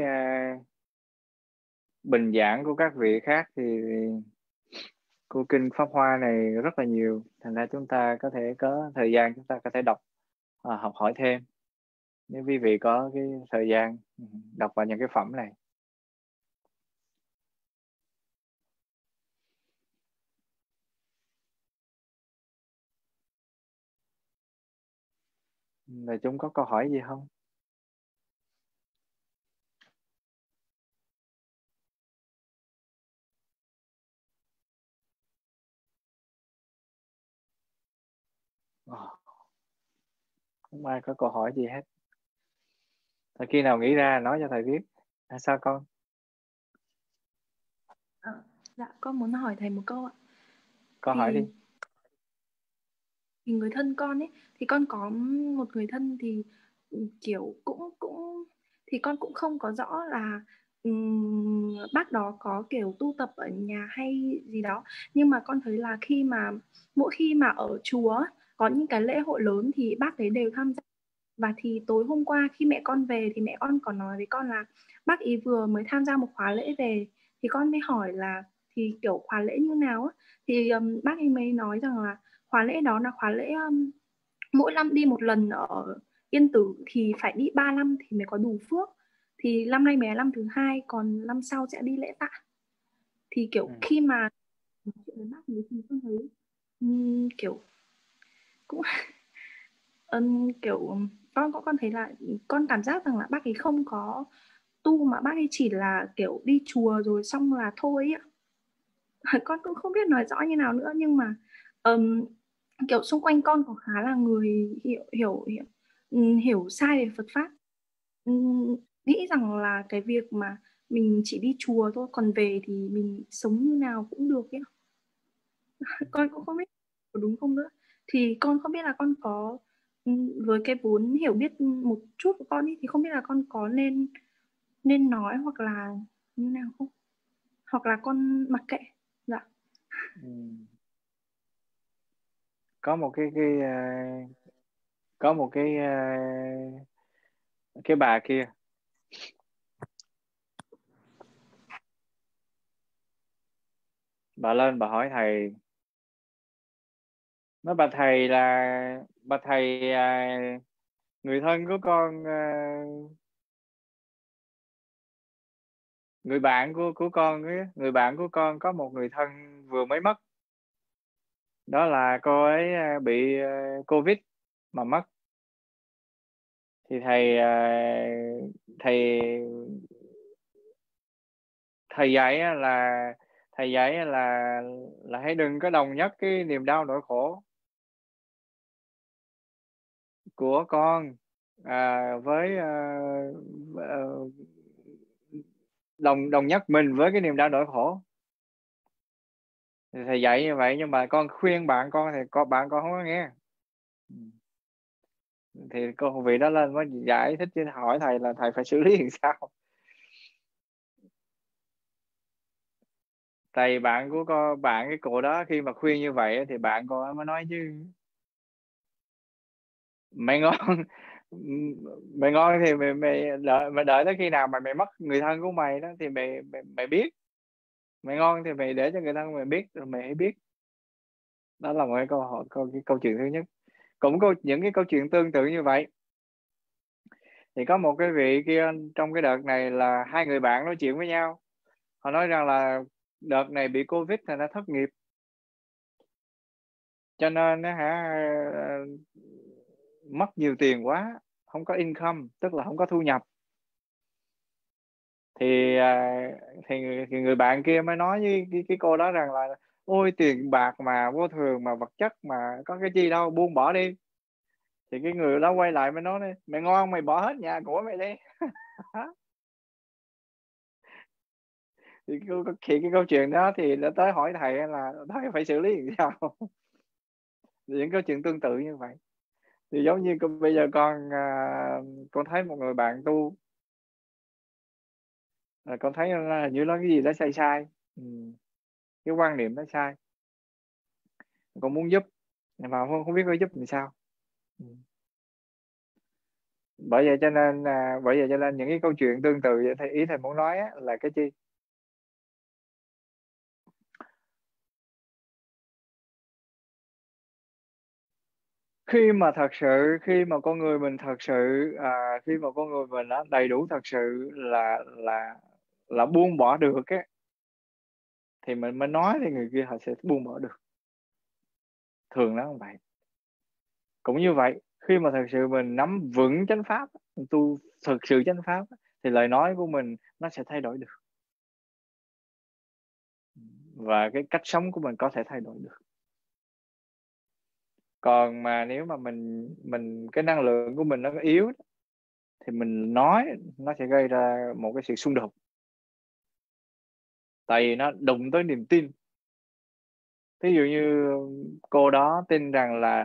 bình giảng của các vị khác thì của kinh Pháp Hoa này rất là nhiều, thành ra chúng ta có thể có thời gian chúng ta có thể đọc, học hỏi thêm, nếu quý vị có cái thời gian đọc vào những cái phẩm này. Là chúng có câu hỏi gì không? Không ai có câu hỏi gì hết. Thôi khi nào nghĩ ra nói cho thầy biết. Sao con? Dạ, con muốn hỏi thầy một câu ạ. Con hỏi đi. Thì người thân con ấy, thì con có một người thân thì kiểu cũng thì con cũng không có rõ là bác đó có kiểu tu tập ở nhà hay gì đó, nhưng mà con thấy là mỗi khi mà ở chùa có những cái lễ hội lớn thì bác ấy đều tham gia. Và thì tối hôm qua khi mẹ con về thì mẹ con còn nói với con là bác ý vừa mới tham gia một khóa lễ về, thì con mới hỏi là thì kiểu khóa lễ như nào á, thì bác ấy mới nói rằng là khóa lễ đó là khóa lễ mỗi năm đi một lần ở Yên Tử thì phải đi 3 năm thì mới có đủ phước. Thì năm nay mới là năm thứ 2, còn năm sau sẽ đi lễ tạ. Thì kiểu khi mà chuyện với bác ấy thì con thấy kiểu cũng kiểu con thấy là con cảm giác rằng là bác ấy không có tu, mà bác ấy chỉ là kiểu đi chùa rồi xong là thôi ạ. Con cũng không biết nói rõ như nào nữa, nhưng mà kiểu xung quanh con có khá là người hiểu sai về Phật pháp, nghĩ rằng là cái việc mà mình chỉ đi chùa thôi, còn về thì mình sống như nào cũng được ấy. Con cũng không biết có đúng không nữa. Thì con không biết là con có với cái vốn hiểu biết một chút của con ấy, thì không biết là con có nên nói hoặc là như nào không, hoặc là con mặc kệ. Dạ. Có một có một cái bà kia, bà lên bà hỏi thầy, nói bà thầy người thân của con, người bạn của con ấy, người bạn của con có một người thân vừa mới mất, đó là cô ấy bị Covid mà mất. Thì thầy dạy là hãy đừng có đồng nhất cái niềm đau nỗi khổ của con với đồng nhất mình với cái niềm đau nỗi khổ. Thì thầy dạy như vậy, nhưng mà con khuyên bạn con thì bạn con không có nghe. Thì cô vị đó lên mới giải thích chứ, hỏi thầy là thầy phải xử lý làm sao. Thầy bạn của bạn cái cô đó khi mà khuyên như vậy thì bạn cô mới nói chứ mày ngon mày ngon thì mày đợi tới khi nào mà mày mất người thân của mày đó thì mày biết. Mày ngon thì mày để cho người thân mày biết rồi mày hãy biết. Đó là một cái câu chuyện thứ nhất. Cũng có những cái câu chuyện tương tự như vậy. Thì có một cái vị kia trong cái đợt này là hai người bạn nói chuyện với nhau. Họ nói rằng là đợt này bị Covid thì nó thất nghiệp, cho nên mất nhiều tiền quá, không có income, tức là không có thu nhập. Thì người bạn kia mới nói với cái cô đó rằng là ôi tiền bạc mà vô thường mà vật chất mà có cái chi đâu, buông bỏ đi. Thì cái người đó quay lại mới nói đi, mày ngon mày bỏ hết nhà của mày đi. Thì cái câu chuyện đó thì đã tới hỏi thầy là thầy phải xử lý làm sao. Những câu chuyện tương tự như vậy. Thì giống như bây giờ con thấy một người bạn tu, con thấy là như nó cái gì đó sai sai, cái quan niệm nó sai, con muốn giúp mà không biết phải giúp làm sao. Bởi vậy cho nên những cái câu chuyện tương tự vậy, ý thầy muốn nói là cái chi, khi mà con người mình thật sự khi mà con người mình đã đầy đủ thật sự là buông bỏ được á, thì mình mới nói thì người kia họ sẽ buông bỏ được. Thường nó không vậy. Cũng như vậy, khi mà thật sự mình nắm vững chánh pháp, mình tu thực sự chánh pháp, thì lời nói của mình nó sẽ thay đổi được, và cái cách sống của mình có thể thay đổi được. Còn mà nếu mà mình cái năng lượng của mình nó yếu thì mình nói nó sẽ gây ra một cái sự xung đột, tại vì nó đụng tới niềm tin. Ví dụ như cô đó tin rằng là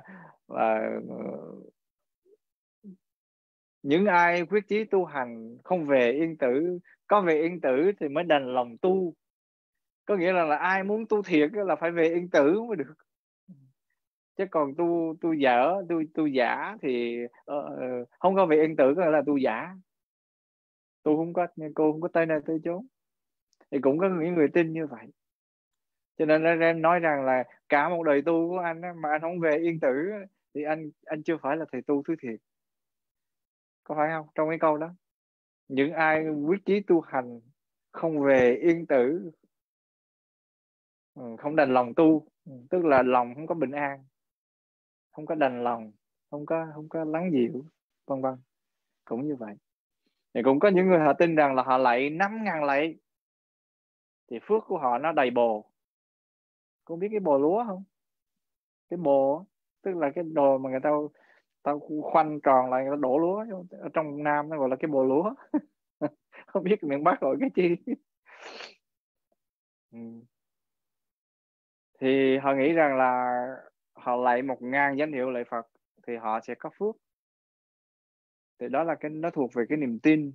những ai quyết chí tu hành không về yên tử, có về yên tử thì mới đành lòng tu. Có nghĩa là ai muốn tu thiệt là phải về yên tử mới được. Chứ còn tu dở, tu giả thì không có về yên tử có nghĩa là tu giả. Cô không có tới nơi tới chốn. Thì cũng có những người tin như vậy. Cho nên em nói rằng là cả một đời tu của anh mà anh không về yên tử thì anh chưa phải là thầy tu thứ thiệt. Có phải không? Trong cái câu đó, những ai quyết chí tu hành không về yên tử, không đành lòng tu, tức là lòng không có bình an, không có đành lòng, không có lắng dịu, vân vân. Cũng như vậy. Thì cũng có những người họ tin rằng là họ lạy 5.000 lạy thì phước của họ nó đầy bồ. Con biết cái bồ lúa không? Cái bồ tức là cái đồ mà người ta khoanh tròn lại, người ta đổ lúa. Ở trong Nam nó gọi là cái bồ lúa. Không biết miền Bắc gọi cái chi. Thì họ nghĩ rằng là họ lạy 1.000 danh hiệu lạy Phật thì họ sẽ có phước. Thì đó là nó thuộc về cái niềm tin.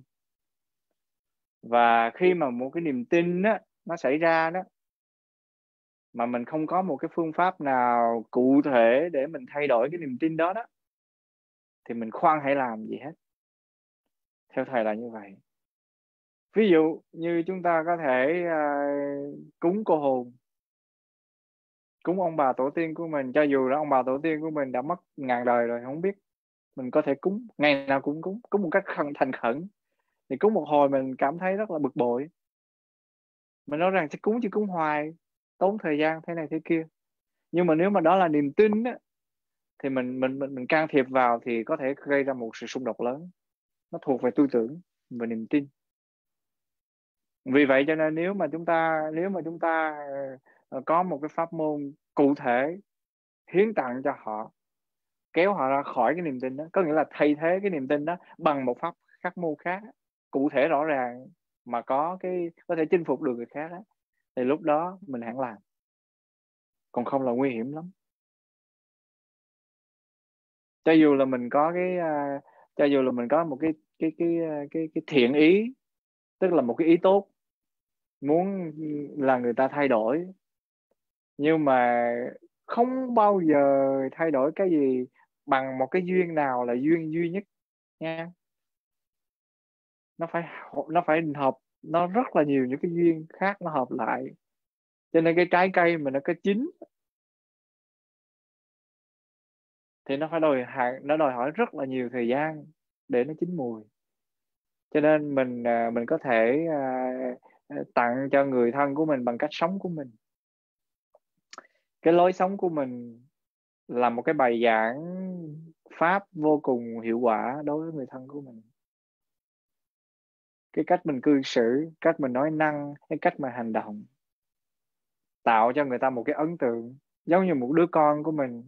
Và khi mà một cái niềm tin đó, nó xảy ra đó, mà mình không có một cái phương pháp nào cụ thể để mình thay đổi cái niềm tin đó thì mình khoan hãy làm gì hết. Theo thầy là như vậy. Ví dụ như chúng ta có thể cúng cô hồn, cúng ông bà tổ tiên của mình, cho dù là ông bà tổ tiên của mình đã mất ngàn đời rồi không biết, mình có thể cúng ngày nào cũng cúng một cách thành khẩn. Thì cúng một hồi mình cảm thấy rất là bực bội, mình nói rằng sẽ cúng chứ cúng hoài, tốn thời gian thế này thế kia. Nhưng mà nếu mà đó là niềm tin á, thì mình can thiệp vào thì có thể gây ra một sự xung đột lớn. Nó thuộc về tư tưởng và niềm tin. Vì vậy cho nên nếu mà chúng ta có một cái pháp môn cụ thể hiến tặng cho họ, kéo họ ra khỏi cái niềm tin đó, có nghĩa là thay thế cái niềm tin đó bằng một pháp môn khác cụ thể rõ ràng mà có thể chinh phục được người khác đó, thì lúc đó mình hãy làm, còn không là nguy hiểm lắm. Cho dù là mình có một cái thiện ý, tức là một cái ý tốt muốn là người ta thay đổi, nhưng mà không bao giờ thay đổi cái gì bằng một cái duyên nào là duyên duy nhất nha. Nó phải hợp, nó rất là nhiều những cái duyên khác nó hợp lại, cho nên cái trái cây mà nó có chín thì nó đòi hỏi rất là nhiều thời gian để nó chín mùi. Cho nên mình có thể tặng cho người thân của mình bằng cách sống của mình. Cái lối sống của mình là một cái bài giảng pháp vô cùng hiệu quả đối với người thân của mình. Cái cách mình cư xử, cách mình nói năng, cái cách mà hành động tạo cho người ta một cái ấn tượng, giống như một đứa con của mình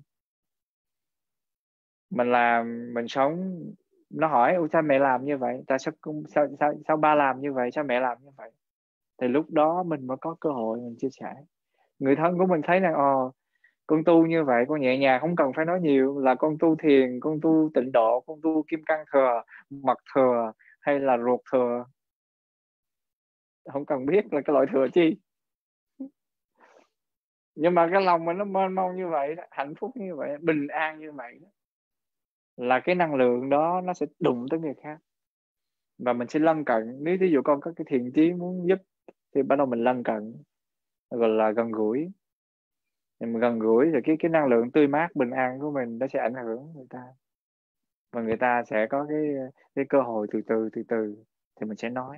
làm, mình sống, nó hỏi sao mẹ làm như vậy, sao ba làm như vậy, sao mẹ làm như vậy, thì lúc đó mình mới có cơ hội mình chia sẻ. Người thân của mình thấy rằng con tu như vậy, con nhẹ nhàng, không cần phải nói nhiều, là con tu thiền, con tu tịnh độ, con tu kim cang thừa, mật thừa hay là ruột thừa, không cần biết là cái loại thừa chi. Nhưng mà cái lòng mình nó mênh mông như vậy đó, hạnh phúc như vậy, bình an như vậy đó, là cái năng lượng đó nó sẽ đụng tới người khác và mình sẽ lân cận. Nếu ví dụ con có cái thiện chí muốn giúp thì bắt đầu mình lân cận, gọi là gần gũi. Mình gần gũi thì cái năng lượng tươi mát bình an của mình nó sẽ ảnh hưởng người ta, và người ta sẽ có cái cơ hội từ từ thì mình sẽ nói.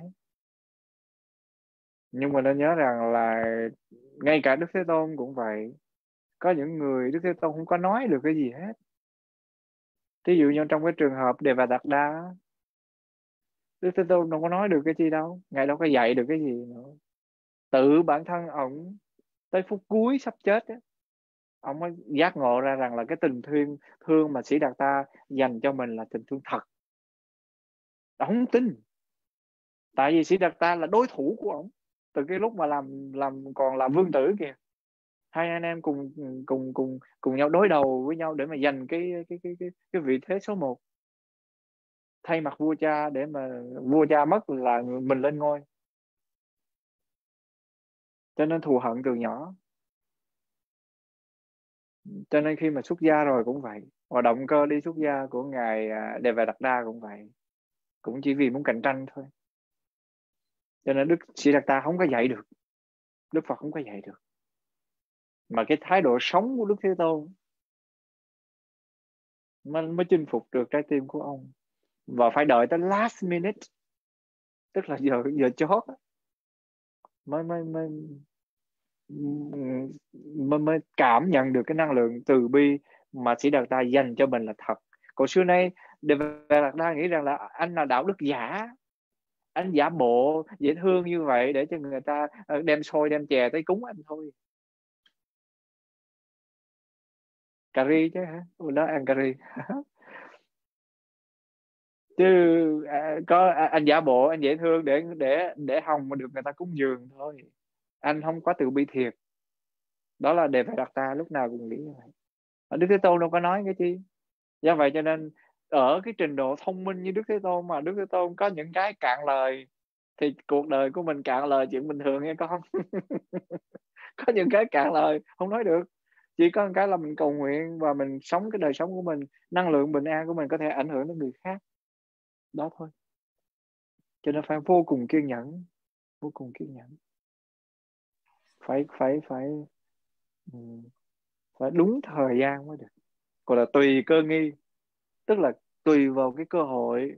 Nhưng mà nên nhớ rằng là ngay cả Đức Thế Tôn cũng vậy. Có những người Đức Thế Tôn không có nói được cái gì hết. Ví dụ như trong cái trường hợp Đề Bà Đạt Đa, Đức Thế Tôn đâu có nói được cái gì đâu, Ngài đâu có dạy được cái gì nữa. Tự bản thân ổng tới phút cuối sắp chết ấy, ông mới giác ngộ ra rằng là cái tình thương mà Sĩ Đạt Ta dành cho mình là tình thương thật. Ông không tin, tại vì Sĩ Đạt Ta là đối thủ của ông từ cái lúc mà còn làm vương tử kìa. Hai anh em cùng nhau đối đầu với nhau để mà giành cái vị thế số 1, thay mặt vua cha, để mà vua cha mất là mình lên ngôi. Cho nên thù hận từ nhỏ. Cho nên khi mà xuất gia rồi cũng vậy, và động cơ đi xuất gia của ngài Đề Bà Đạt Đa cũng vậy, cũng chỉ vì muốn cạnh tranh thôi. Cho nên Đức Sĩ Đạt Ta không có dạy được, Đức Phật không có dạy được, mà cái thái độ sống của Đức Thế Tôn mới chinh phục được trái tim của ông. Và phải đợi tới last minute, tức là giờ chót mới cảm nhận được cái năng lượng từ bi mà Sĩ Đạt Ta dành cho mình là thật. Còn xưa nay Đề Bà Đạt Đa nghĩ rằng là anh là đạo đức giả, anh giả bộ dễ thương như vậy để cho người ta đem xôi đem chè tới cúng anh thôi. Cà ri chứ hả? Đó ăn cà ri. Chứ anh giả bộ, anh dễ thương để hòng mà được người ta cúng dường thôi. Anh không có từ bi thiệt. Đó là Đề Bà Đạt Ta lúc nào cũng nghĩ như vậy. Đức Thế Tôn đâu có nói cái chi. Do vậy cho nên ở cái trình độ thông minh như Đức Thế Tôn mà Đức Thế Tôn có những cái cạn lời, thì cuộc đời của mình cạn lời chuyện bình thường nghe con. Có những cái cạn lời không nói được, chỉ có một cái là mình cầu nguyện và mình sống cái đời sống của mình, năng lượng bình an của mình có thể ảnh hưởng đến người khác, đó thôi. Cho nên phải vô cùng kiên nhẫn, vô cùng kiên nhẫn, phải đúng thời gian mới được. Còn là tùy cơ nghi, tức là tùy vào cái cơ hội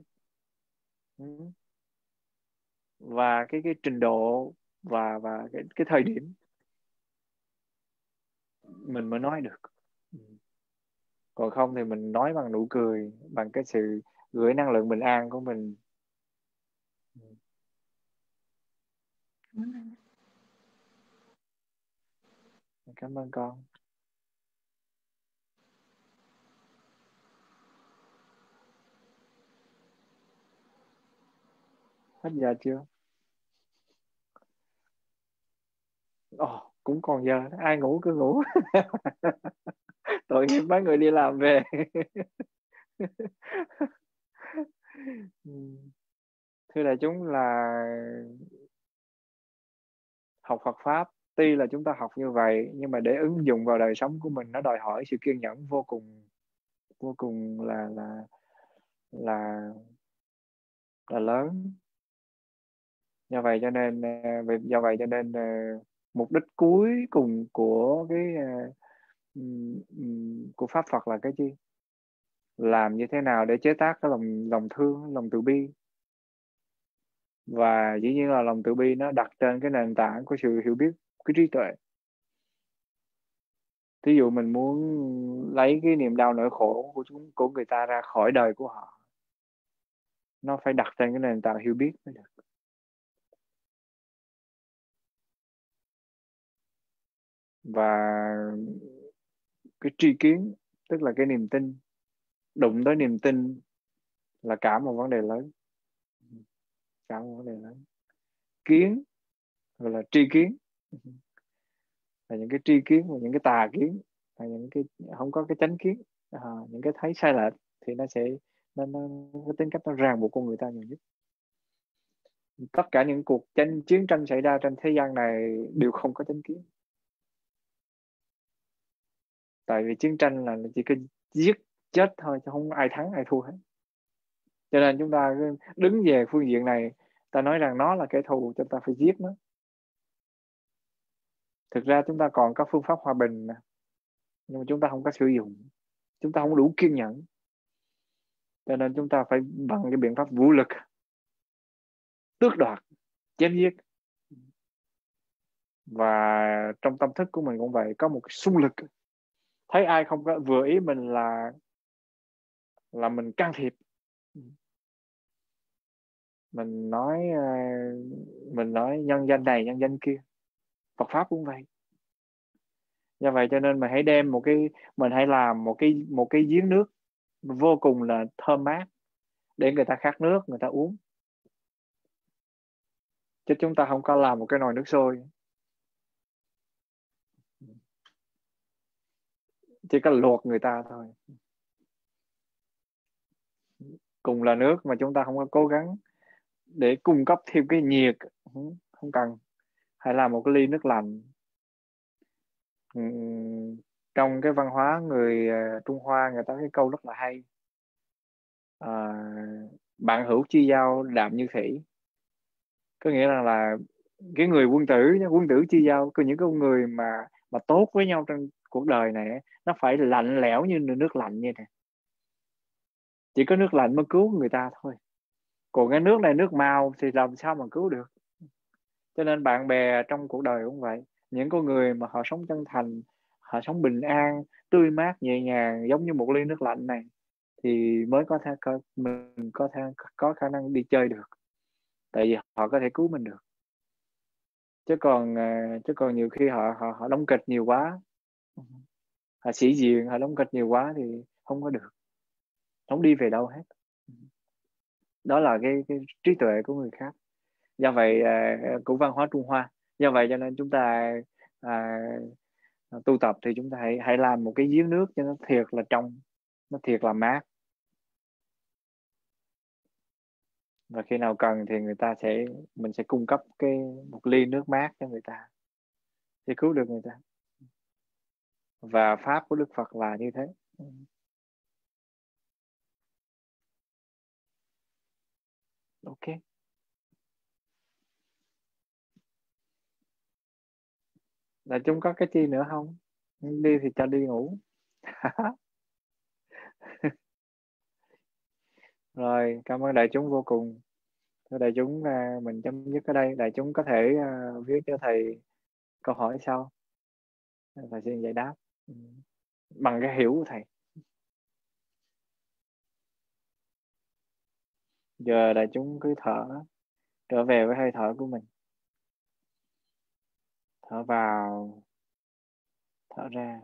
và cái trình độ và cái thời điểm. mình mới nói được. Còn không thì mình nói bằng nụ cười, bằng cái sự gửi năng lượng bình an của mình. Cảm ơn con. Hết giờ chưa? Cũng còn giờ, ai ngủ cứ ngủ. Tội nghiệp mấy người đi làm về. Thưa đại chúng, là học Phật Pháp, tuy là chúng ta học như vậy, nhưng mà để ứng dụng vào đời sống của mình, nó đòi hỏi sự kiên nhẫn vô cùng là lớn. Do vậy cho nên mục đích cuối cùng của của Pháp Phật là cái gì? Làm như thế nào để chế tác cái lòng thương, lòng từ bi. Và dĩ nhiên là lòng từ bi nó đặt trên cái nền tảng của sự hiểu biết, cái trí tuệ. Thí dụ mình muốn lấy cái niềm đau nỗi khổ của người ta ra khỏi đời của họ, nó phải đặt trên cái nền tảng hiểu biết mới được. Và cái tri kiến, tức là cái niềm tin, đụng tới niềm tin là cả một vấn đề lớn. Cả một vấn đề lớn. Kiến gọi là tri kiến, là những cái tri kiến và những cái tà kiến, là những cái không có cái chánh kiến, những cái thấy sai lệch thì nó sẽ nó có tính cách nó ràng buộc con người ta nhiều nhất. Tất cả những cuộc chiến tranh xảy ra trên thế gian này đều không có chánh kiến. Tại vì chiến tranh là chỉ có giết chết thôi, chứ không ai thắng ai thua hết. Cho nên chúng ta đứng về phương diện này, ta nói rằng nó là kẻ thù, chúng ta phải giết nó. Thực ra chúng ta còn có phương pháp hòa bình mà, nhưng mà chúng ta không có sử dụng, chúng ta không đủ kiên nhẫn, cho nên chúng ta phải bằng cái biện pháp vũ lực, tước đoạt, chém giết. Và trong tâm thức của mình cũng vậy, có một cái xung lực. Thấy ai không có vừa ý mình là mình can thiệp, mình nói nhân danh này nhân danh kia. Phật pháp cũng vậy. Do vậy cho nên mình hãy đem mình hãy làm một cái giếng nước vô cùng là thơm mát để người ta khát nước, người ta uống. Chứ chúng ta không có làm một cái nồi nước sôi, chỉ có luộc người ta thôi. Cùng là nước mà chúng ta không có cố gắng để cung cấp thêm cái nhiệt, không cần. Hãy làm một cái ly nước lạnh. Trong cái văn hóa người Trung Hoa, người ta có cái câu rất là hay. Bạn hữu chi giao đạm như thủy. Có nghĩa là cái người quân tử chi giao, có những cái người mà tốt với nhau trong cuộc đời này, nó phải lạnh lẽo như nước lạnh như này. Chỉ có nước lạnh mới cứu người ta thôi. Còn cái nước này nước màu thì làm sao mà cứu được. Cho nên bạn bè trong cuộc đời cũng vậy. Những con người mà họ sống chân thành, họ sống bình an, tươi mát, nhẹ nhàng, giống như một ly nước lạnh này, thì mới mình có khả năng đi chơi được. Tại vì họ có thể cứu mình được. Chứ còn nhiều khi họ đóng kịch nhiều quá, họ sĩ diện, họ đóng kịch nhiều quá thì không có được, không đi về đâu hết. Đó là cái trí tuệ của người khác. Do vậy của văn hóa Trung Hoa. Do vậy cho nên chúng ta tu tập thì chúng ta hãy làm một cái giếng nước cho nó thiệt là trong, nó thiệt là mát. Và khi nào cần thì mình sẽ cung cấp một ly nước mát cho người ta để cứu được người ta. Và pháp của Đức Phật là như thế. Ok. Là chúng có cái chi nữa không? Đi thì cho đi ngủ. Rồi, cảm ơn đại chúng vô cùng. Đại chúng mình chấm dứt ở đây. Đại chúng có thể viết cho thầy câu hỏi sau. Thầy xin giải đáp bằng cái hiểu của thầy. Giờ đại chúng cứ thở, trở về với hơi thở của mình. Thở vào, thở ra.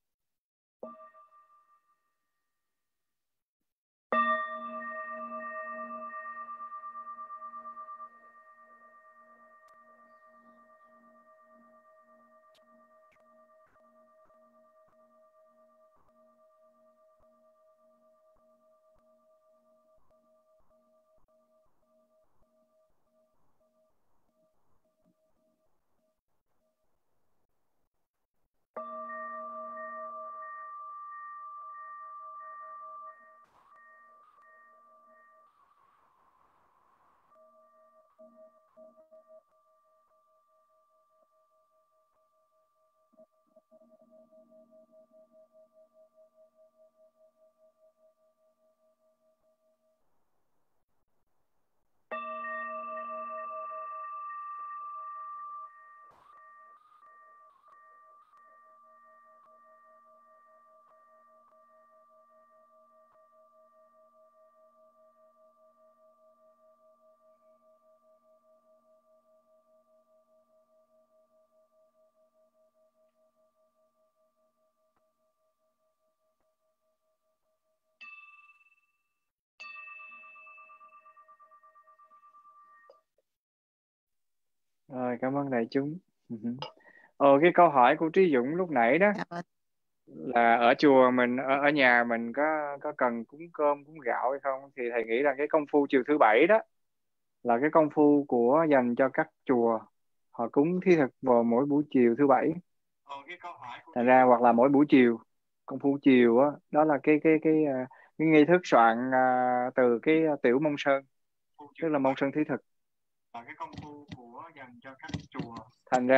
Rồi, cảm ơn đại chúng. Cái câu hỏi của Trí Dũng lúc nãy đó là ở chùa mình, ở nhà mình có cần cúng cơm, cúng gạo hay không? Thì thầy nghĩ là cái công phu chiều thứ bảy đó là cái công phu của dành cho các chùa. Họ cúng thí thực vào mỗi buổi chiều thứ bảy. Thành ra hoặc là mỗi buổi chiều, công phu chiều á, đó là cái nghi thức soạn từ cái tiểu Mông Sơn, tức là Mông Sơn thí thực. Là cái công phu của dành cho các chùa. Thành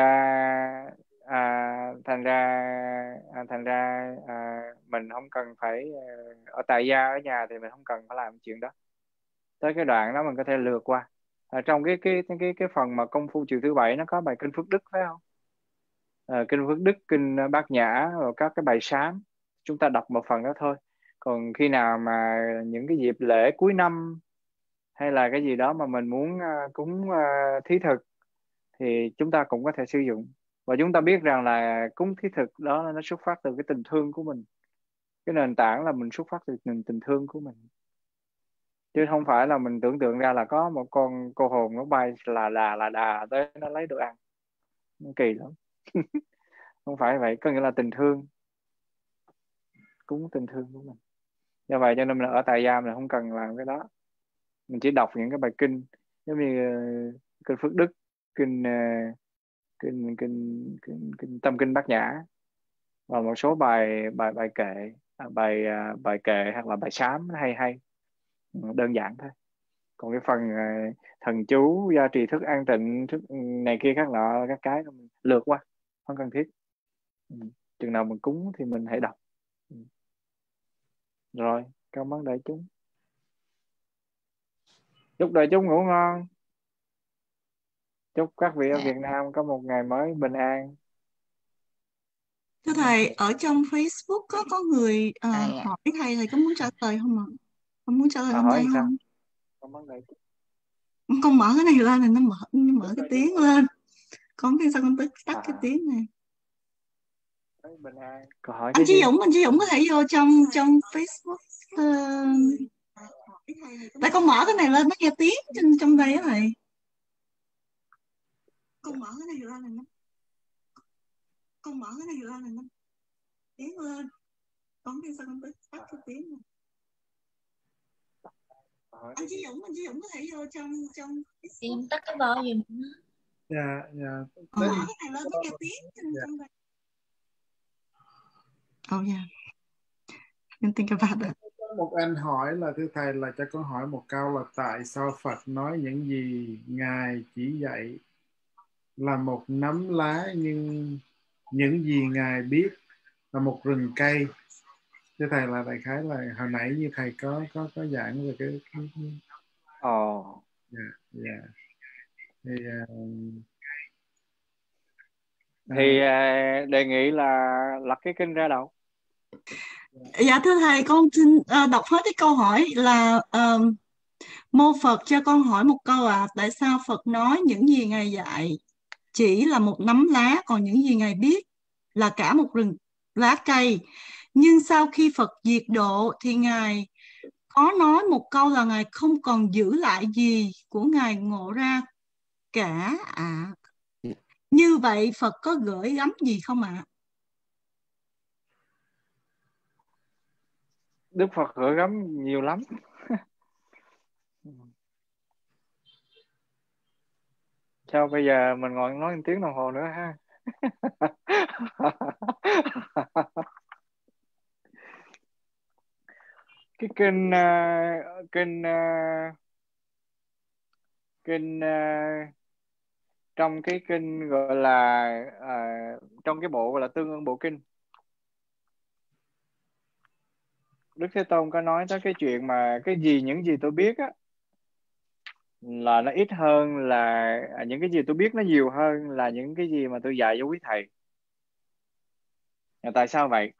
ra mình không cần phải ở tại gia, ở nhà thì mình không cần phải làm chuyện đó. Tới cái đoạn đó mình có thể lược qua. Trong cái phần mà công phu chiều thứ bảy nó có bài kinh Phước Đức phải không? Kinh Phước Đức, kinh Bát Nhã, rồi các cái bài sám, chúng ta đọc một phần đó thôi. Còn khi nào mà những cái dịp lễ cuối năm hay là cái gì đó mà mình muốn cúng thí thực thì chúng ta cũng có thể sử dụng. Và chúng ta biết rằng là cúng thí thực đó nó xuất phát từ cái tình thương của mình. Cái nền tảng là mình xuất phát từ tình thương của mình, chứ không phải là mình tưởng tượng ra là có một con cô hồn nó bay là đà tới nó lấy đồ ăn. Nó kỳ lắm. Không phải vậy, có nghĩa là tình thương, cúng tình thương của mình. Do vậy cho nên mình ở tại gia mình không cần làm cái đó, mình chỉ đọc những cái bài kinh giống như kinh Phước Đức, kinh Tâm Kinh Bát Nhã và một số bài kệ, bài kệ hoặc là bài sám hay đơn giản thôi. Còn cái phần thần chú, gia trì thức an tịnh, thức này kia các nọ các cái mình lược qua, không cần thiết. Chừng nào mình cúng thì mình hãy đọc. Rồi, cảm ơn đại chúng. Chúc đại chúng ngủ ngon. Chúc các vị ở Việt Nam có một ngày mới bình an. Thưa thầy, ở trong Facebook có người hỏi thầy có muốn trả lời không ạ? Con muốn trả lời hôm nay không? Cảm ơn đại chúng. Con mở cái này lên thì nó mở cái tiếng lên. Con biết sao con tắt cái tiếng này. Bình an. Hỏi Anh Chí Dũng có thể vô trong Facebook. Tại con mở cái này lên nó nghe tiếng trong đây á thầy. Con mở cái này lên là nó tiếng lên. Con biết sao con tắt cái tiếng này. Anh Chí Dũng có thể vô trong em tắt cái vỏ giùm. Dạ. Mở cái này lên nó nghe tiếng trong đây. Oh yeah. Didn't think about that. Một anh hỏi là thưa thầy, là cho con hỏi một câu là tại sao Phật nói những gì Ngài chỉ dạy là một nắm lá, nhưng những gì Ngài biết là một rừng cây. Thưa thầy, là đại khái là hồi nãy như thầy có giảng về cái dạ. Thì Thì đề nghị là lật cái kinh ra đầu. Dạ thưa thầy, con xin đọc hết cái câu hỏi là mô Phật cho con hỏi một câu tại sao Phật nói những gì Ngài dạy chỉ là một nắm lá, còn những gì Ngài biết là cả một rừng lá cây? Nhưng sau khi Phật diệt độ thì Ngài có nói một câu là Ngài không còn giữ lại gì của Ngài ngộ ra cả ạ. Như vậy Phật có gửi gắm gì không ạ? Đức Phật gửi gắm nhiều lắm. Sao bây giờ mình ngồi nói 1 tiếng đồng hồ nữa ha? Cái kinh trong cái kinh gọi là trong cái bộ gọi là Tương Ưng Bộ Kinh, Đức Thế Tôn có nói tới cái chuyện mà những gì tôi biết á là nó ít hơn là những cái gì tôi biết nó nhiều hơn là những cái gì mà tôi dạy cho quý thầy. Tại sao vậy?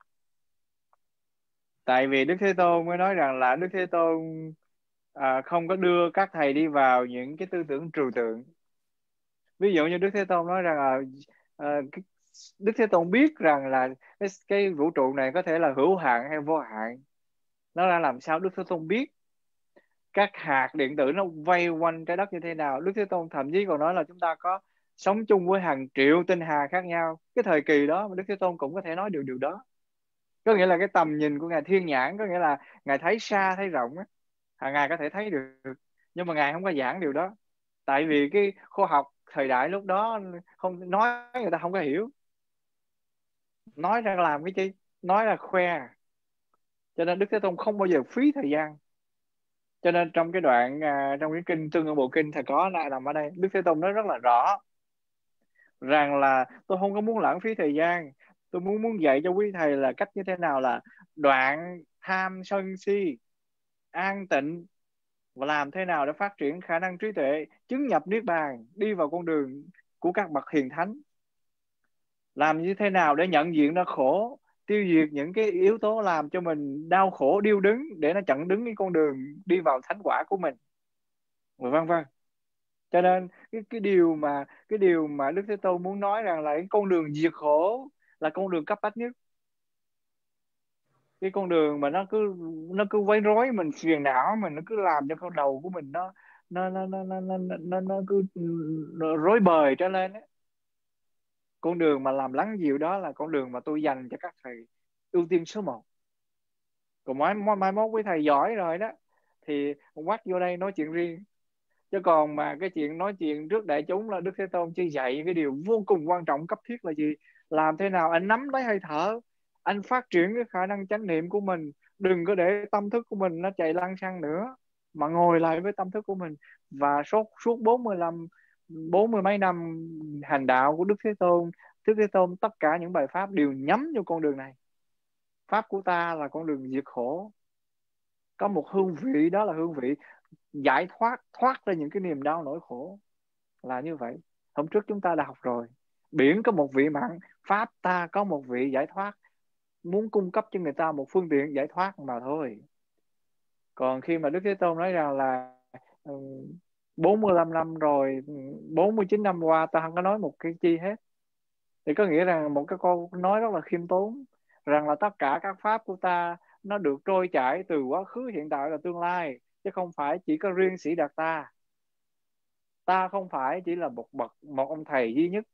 Tại vì Đức Thế Tôn mới nói rằng là Đức Thế Tôn không có đưa các thầy đi vào những cái tư tưởng trừu tượng. Ví dụ như Đức Thế Tôn nói rằng Đức Thế Tôn biết rằng là cái vũ trụ này có thể là hữu hạn hay vô hạn. Nó là làm sao Đức Thế Tôn biết các hạt điện tử nó vây quanh trái đất như thế nào? Đức Thế Tôn thậm chí còn nói là chúng ta có sống chung với hàng triệu tinh hà khác nhau. Cái thời kỳ đó mà Đức Thế Tôn cũng có thể nói được điều đó. Có nghĩa là cái tầm nhìn của Ngài thiên nhãn, có nghĩa là Ngài thấy xa thấy rộng á, Ngài có thể thấy được, nhưng mà Ngài không có giảng điều đó. Tại vì cái khoa học thời đại lúc đó không nói, người ta không có hiểu. Nói ra làm cái chi? Nói là khoe. Cho nên Đức Thế Tôn không bao giờ phí thời gian. Cho nên trong cái đoạn trong cái kinh Tương Ưng Bộ Kinh thầy có lại nằm ở đây, Đức Thế Tôn nói rất là rõ rằng là tôi không có muốn lãng phí thời gian. Tôi muốn dạy cho quý thầy là cách như thế nào là đoạn tham sân si, an tịnh, và làm thế nào để phát triển khả năng trí tuệ, chứng nhập niết bàn, đi vào con đường của các bậc hiền thánh. Làm như thế nào để nhận diện ra khổ, tiêu diệt những cái yếu tố làm cho mình đau khổ điêu đứng để nó chặn đứng cái con đường đi vào thánh quả của mình, vân vân. Cho nên cái điều mà Đức Thế Tôn muốn nói rằng là cái con đường diệt khổ là con đường cấp bách nhất. Cái con đường mà nó cứ quấy rối mình, phiền não mình, nó cứ làm cho con đầu của mình nó cứ rối bời trở lên ấy. Con đường mà làm lắng dịu đó là con đường mà tôi dành cho các thầy ưu tiên số 1. Còn mai mốt quý thầy giỏi rồi đó thì quát vô đây nói chuyện riêng. Chứ còn mà cái chuyện nói chuyện trước đại chúng là Đức Thế Tôn chỉ dạy cái điều vô cùng quan trọng cấp thiết là gì? Làm thế nào anh nắm lấy hơi thở, anh phát triển cái khả năng chánh niệm của mình. Đừng có để tâm thức của mình nó chạy lăng xăng nữa, mà ngồi lại với tâm thức của mình. Và suốt 40 mấy năm hành đạo của Đức Thế Tôn, tất cả những bài pháp đều nhắm vô con đường này. Pháp của ta là con đường diệt khổ. Có một hương vị, đó là hương vị giải thoát ra những cái niềm đau nỗi khổ, là như vậy. Hôm trước chúng ta đã học rồi, biển có một vị mặn, pháp ta có một vị giải thoát, muốn cung cấp cho người ta một phương tiện giải thoát mà thôi. Còn khi mà Đức Thế Tôn nói rằng là 45 năm rồi, 49 năm qua ta không có nói một cái chi hết, thì có nghĩa rằng một cái câu nói rất là khiêm tốn, rằng là tất cả các pháp của ta nó được trôi chảy từ quá khứ, hiện tại và tương lai, chứ không phải chỉ có riêng Sĩ Đạt ta. Ta không phải chỉ là một ông thầy duy nhất.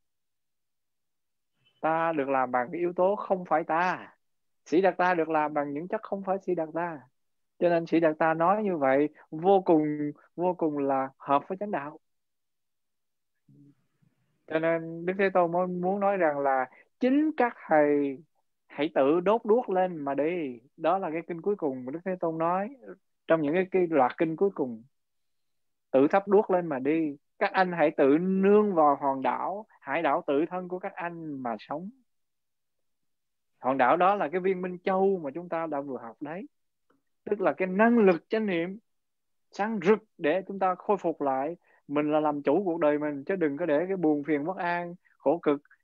Ta được làm bằng cái yếu tố không phải ta. Sĩ Đạt ta được làm bằng những chất không phải Sĩ Đạt ta. Cho nên Sĩ Đạt ta nói như vậy vô cùng là hợp với chánh đạo. Cho nên Đức Thế Tôn muốn nói rằng là chính các thầy hãy tự đốt đuốc lên mà đi. Đó là cái kinh cuối cùng mà Đức Thế Tôn nói trong những cái loạt kinh cuối cùng. Tự thắp đuốc lên mà đi. Các anh hãy tự nương vào hòn đảo, hải đảo tự thân của các anh mà sống. Hòn đảo đó là cái viên minh châu mà chúng ta đã vừa học đấy. Tức là cái năng lực chánh niệm sáng rực để chúng ta khôi phục lại mình là làm chủ cuộc đời mình, chứ đừng có để cái buồn phiền bất an khổ cực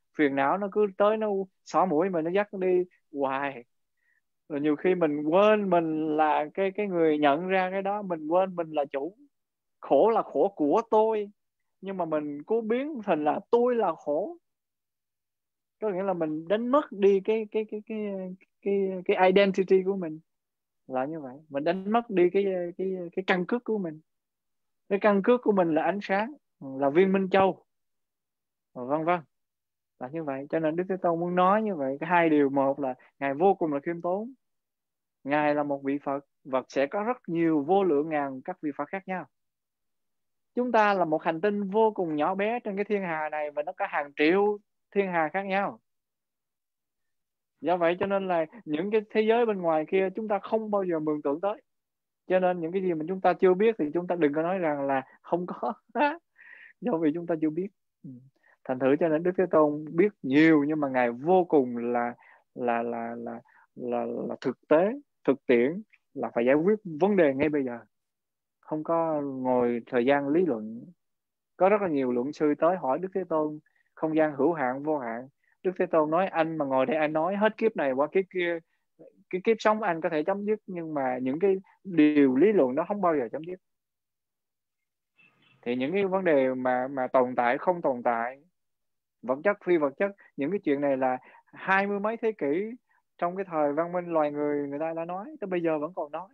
phiền não nó cứ tới nó xỏ mũi mình, nó dắt đi hoài. Rồi nhiều khi mình quên mình là cái người nhận ra cái đó, mình quên mình là chủ. Khổ là khổ của tôi, nhưng mà mình cố biến thành là tôi là khổ. Có nghĩa là mình đánh mất đi cái identity của mình, là như vậy. Mình đánh mất đi cái căn cước của mình. Cái căn cước của mình là ánh sáng, là viên Minh Châu, vân vân, là như vậy. Cho nên Đức Thế Tôn muốn nói như vậy. Cái hai điều: một là Ngài vô cùng là khiêm tốn, Ngài là một vị Phật, và sẽ có rất nhiều vô lượng ngàn các vị Phật khác nhau. Chúng ta là một hành tinh vô cùng nhỏ bé trên cái thiên hà này, và nó có hàng triệu thiên hà khác nhau. Do vậy cho nên là những cái thế giới bên ngoài kia chúng ta không bao giờ mường tượng tới. Cho nên những cái gì mà chúng ta chưa biết thì chúng ta đừng có nói rằng là không có. Do vì chúng ta chưa biết. Thành thử cho nên Đức Thế Tôn biết nhiều, nhưng mà Ngài vô cùng là thực tế, thực tiễn, là phải giải quyết vấn đề ngay bây giờ. Không có ngồi thời gian lý luận. Có rất là nhiều luận sư tới hỏi Đức Thế Tôn, không gian hữu hạn vô hạn. Đức Thế Tôn nói anh mà ngồi đây anh nói hết kiếp này qua kiếp kia, cái kiếp sống anh có thể chấm dứt, nhưng mà những cái điều lý luận đó không bao giờ chấm dứt. Thì những cái vấn đề mà tồn tại không tồn tại, vật chất phi vật chất, những cái chuyện này là 20 mấy thế kỷ trong cái thời văn minh loài người ta đã nói, tới bây giờ vẫn còn nói.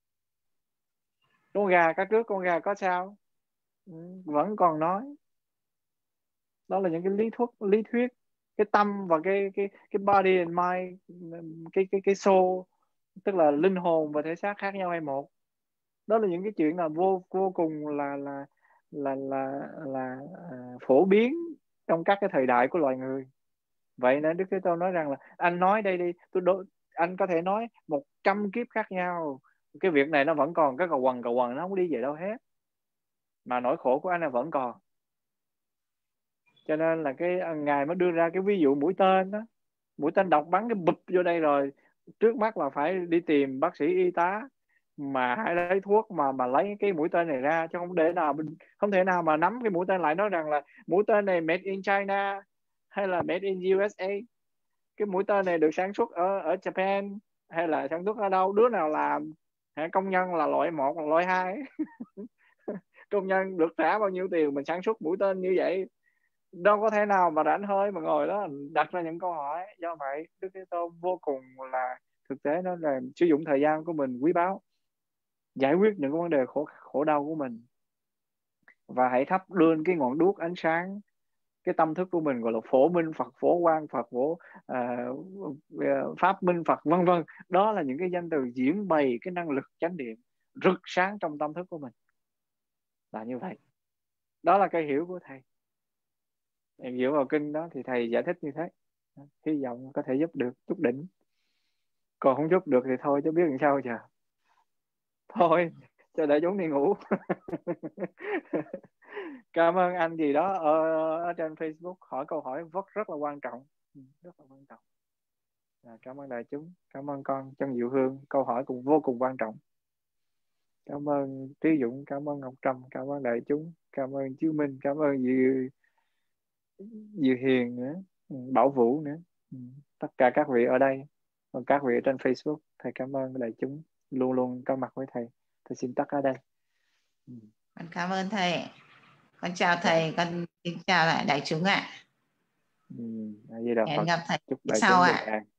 Con gà cá trước, con gà có sao, vẫn còn nói. Đó là những cái lý thuyết, cái tâm và cái body and mind, cái soul, tức là linh hồn và thể xác khác nhau hay một. Đó là những cái chuyện là vô cùng là phổ biến trong các cái thời đại của loài người. Vậy nên Đức Thế Tôn nói rằng là anh nói đây đi, anh có thể nói 100 kiếp khác nhau, cái việc này nó vẫn còn, cái cầu quần nó không đi về đâu hết, mà nỗi khổ của anh là vẫn còn. Cho nên là cái Ngài mới đưa ra cái ví dụ mũi tên đó. Mũi tên độc bắn cái bụp vô đây rồi, trước mắt là phải đi tìm bác sĩ y tá mà hãy lấy thuốc mà lấy cái mũi tên này ra, chứ không thể nào mà nắm cái mũi tên lại nói rằng là mũi tên này made in China hay là made in USA. Cái mũi tên này được sản xuất ở Japan hay là sản xuất ở đâu, đứa nào làm? Công nhân là loại 1, là loại 2. Công nhân được trả bao nhiêu tiền mình sản xuất mũi tên như vậy? Đâu có thể nào mà rảnh hơi mà ngồi đó đặt ra những câu hỏi. Do vậy Đức Thế Tôn vô cùng là thực tế, nó là sử dụng thời gian của mình quý báu, giải quyết những cái vấn đề khổ đau của mình, và hãy thắp lên cái ngọn đuốc ánh sáng cái tâm thức của mình, gọi là phổ minh Phật, phổ quang Phật, pháp minh Phật, vân vân. Đó là những cái danh từ diễn bày cái năng lực chánh niệm rực sáng trong tâm thức của mình, là như vậy. Đó là cái hiểu của thầy. Em hiểu vào kinh đó thì thầy giải thích như thế, hy vọng có thể giúp được chút đỉnh. Còn không giúp được thì thôi, chứ biết làm sao giờ. Thôi cho đại chúng đi ngủ. Cảm ơn anh gì đó ở trên Facebook hỏi câu hỏi rất là quan trọng, rất là quan trọng. Cảm ơn đại chúng, cảm ơn con Trân Diệu Hương, câu hỏi cũng vô cùng quan trọng. Cảm ơn Trí Dũng, cảm ơn Ngọc Trâm, cảm ơn đại chúng, cảm ơn Chiếu Minh, cảm ơn Diệu Hiền nữa, Bảo Vũ nữa, tất cả các vị ở đây, còn các vị ở trên Facebook. Thầy cảm ơn đại chúng luôn luôn có mặt với thầy. Thầy xin tắt ở đây. Con cảm ơn thầy. Con chào thầy, con kính chào lại đại chúng ạ. Hẹn gặp thầy chúc đại sau chúng ạ.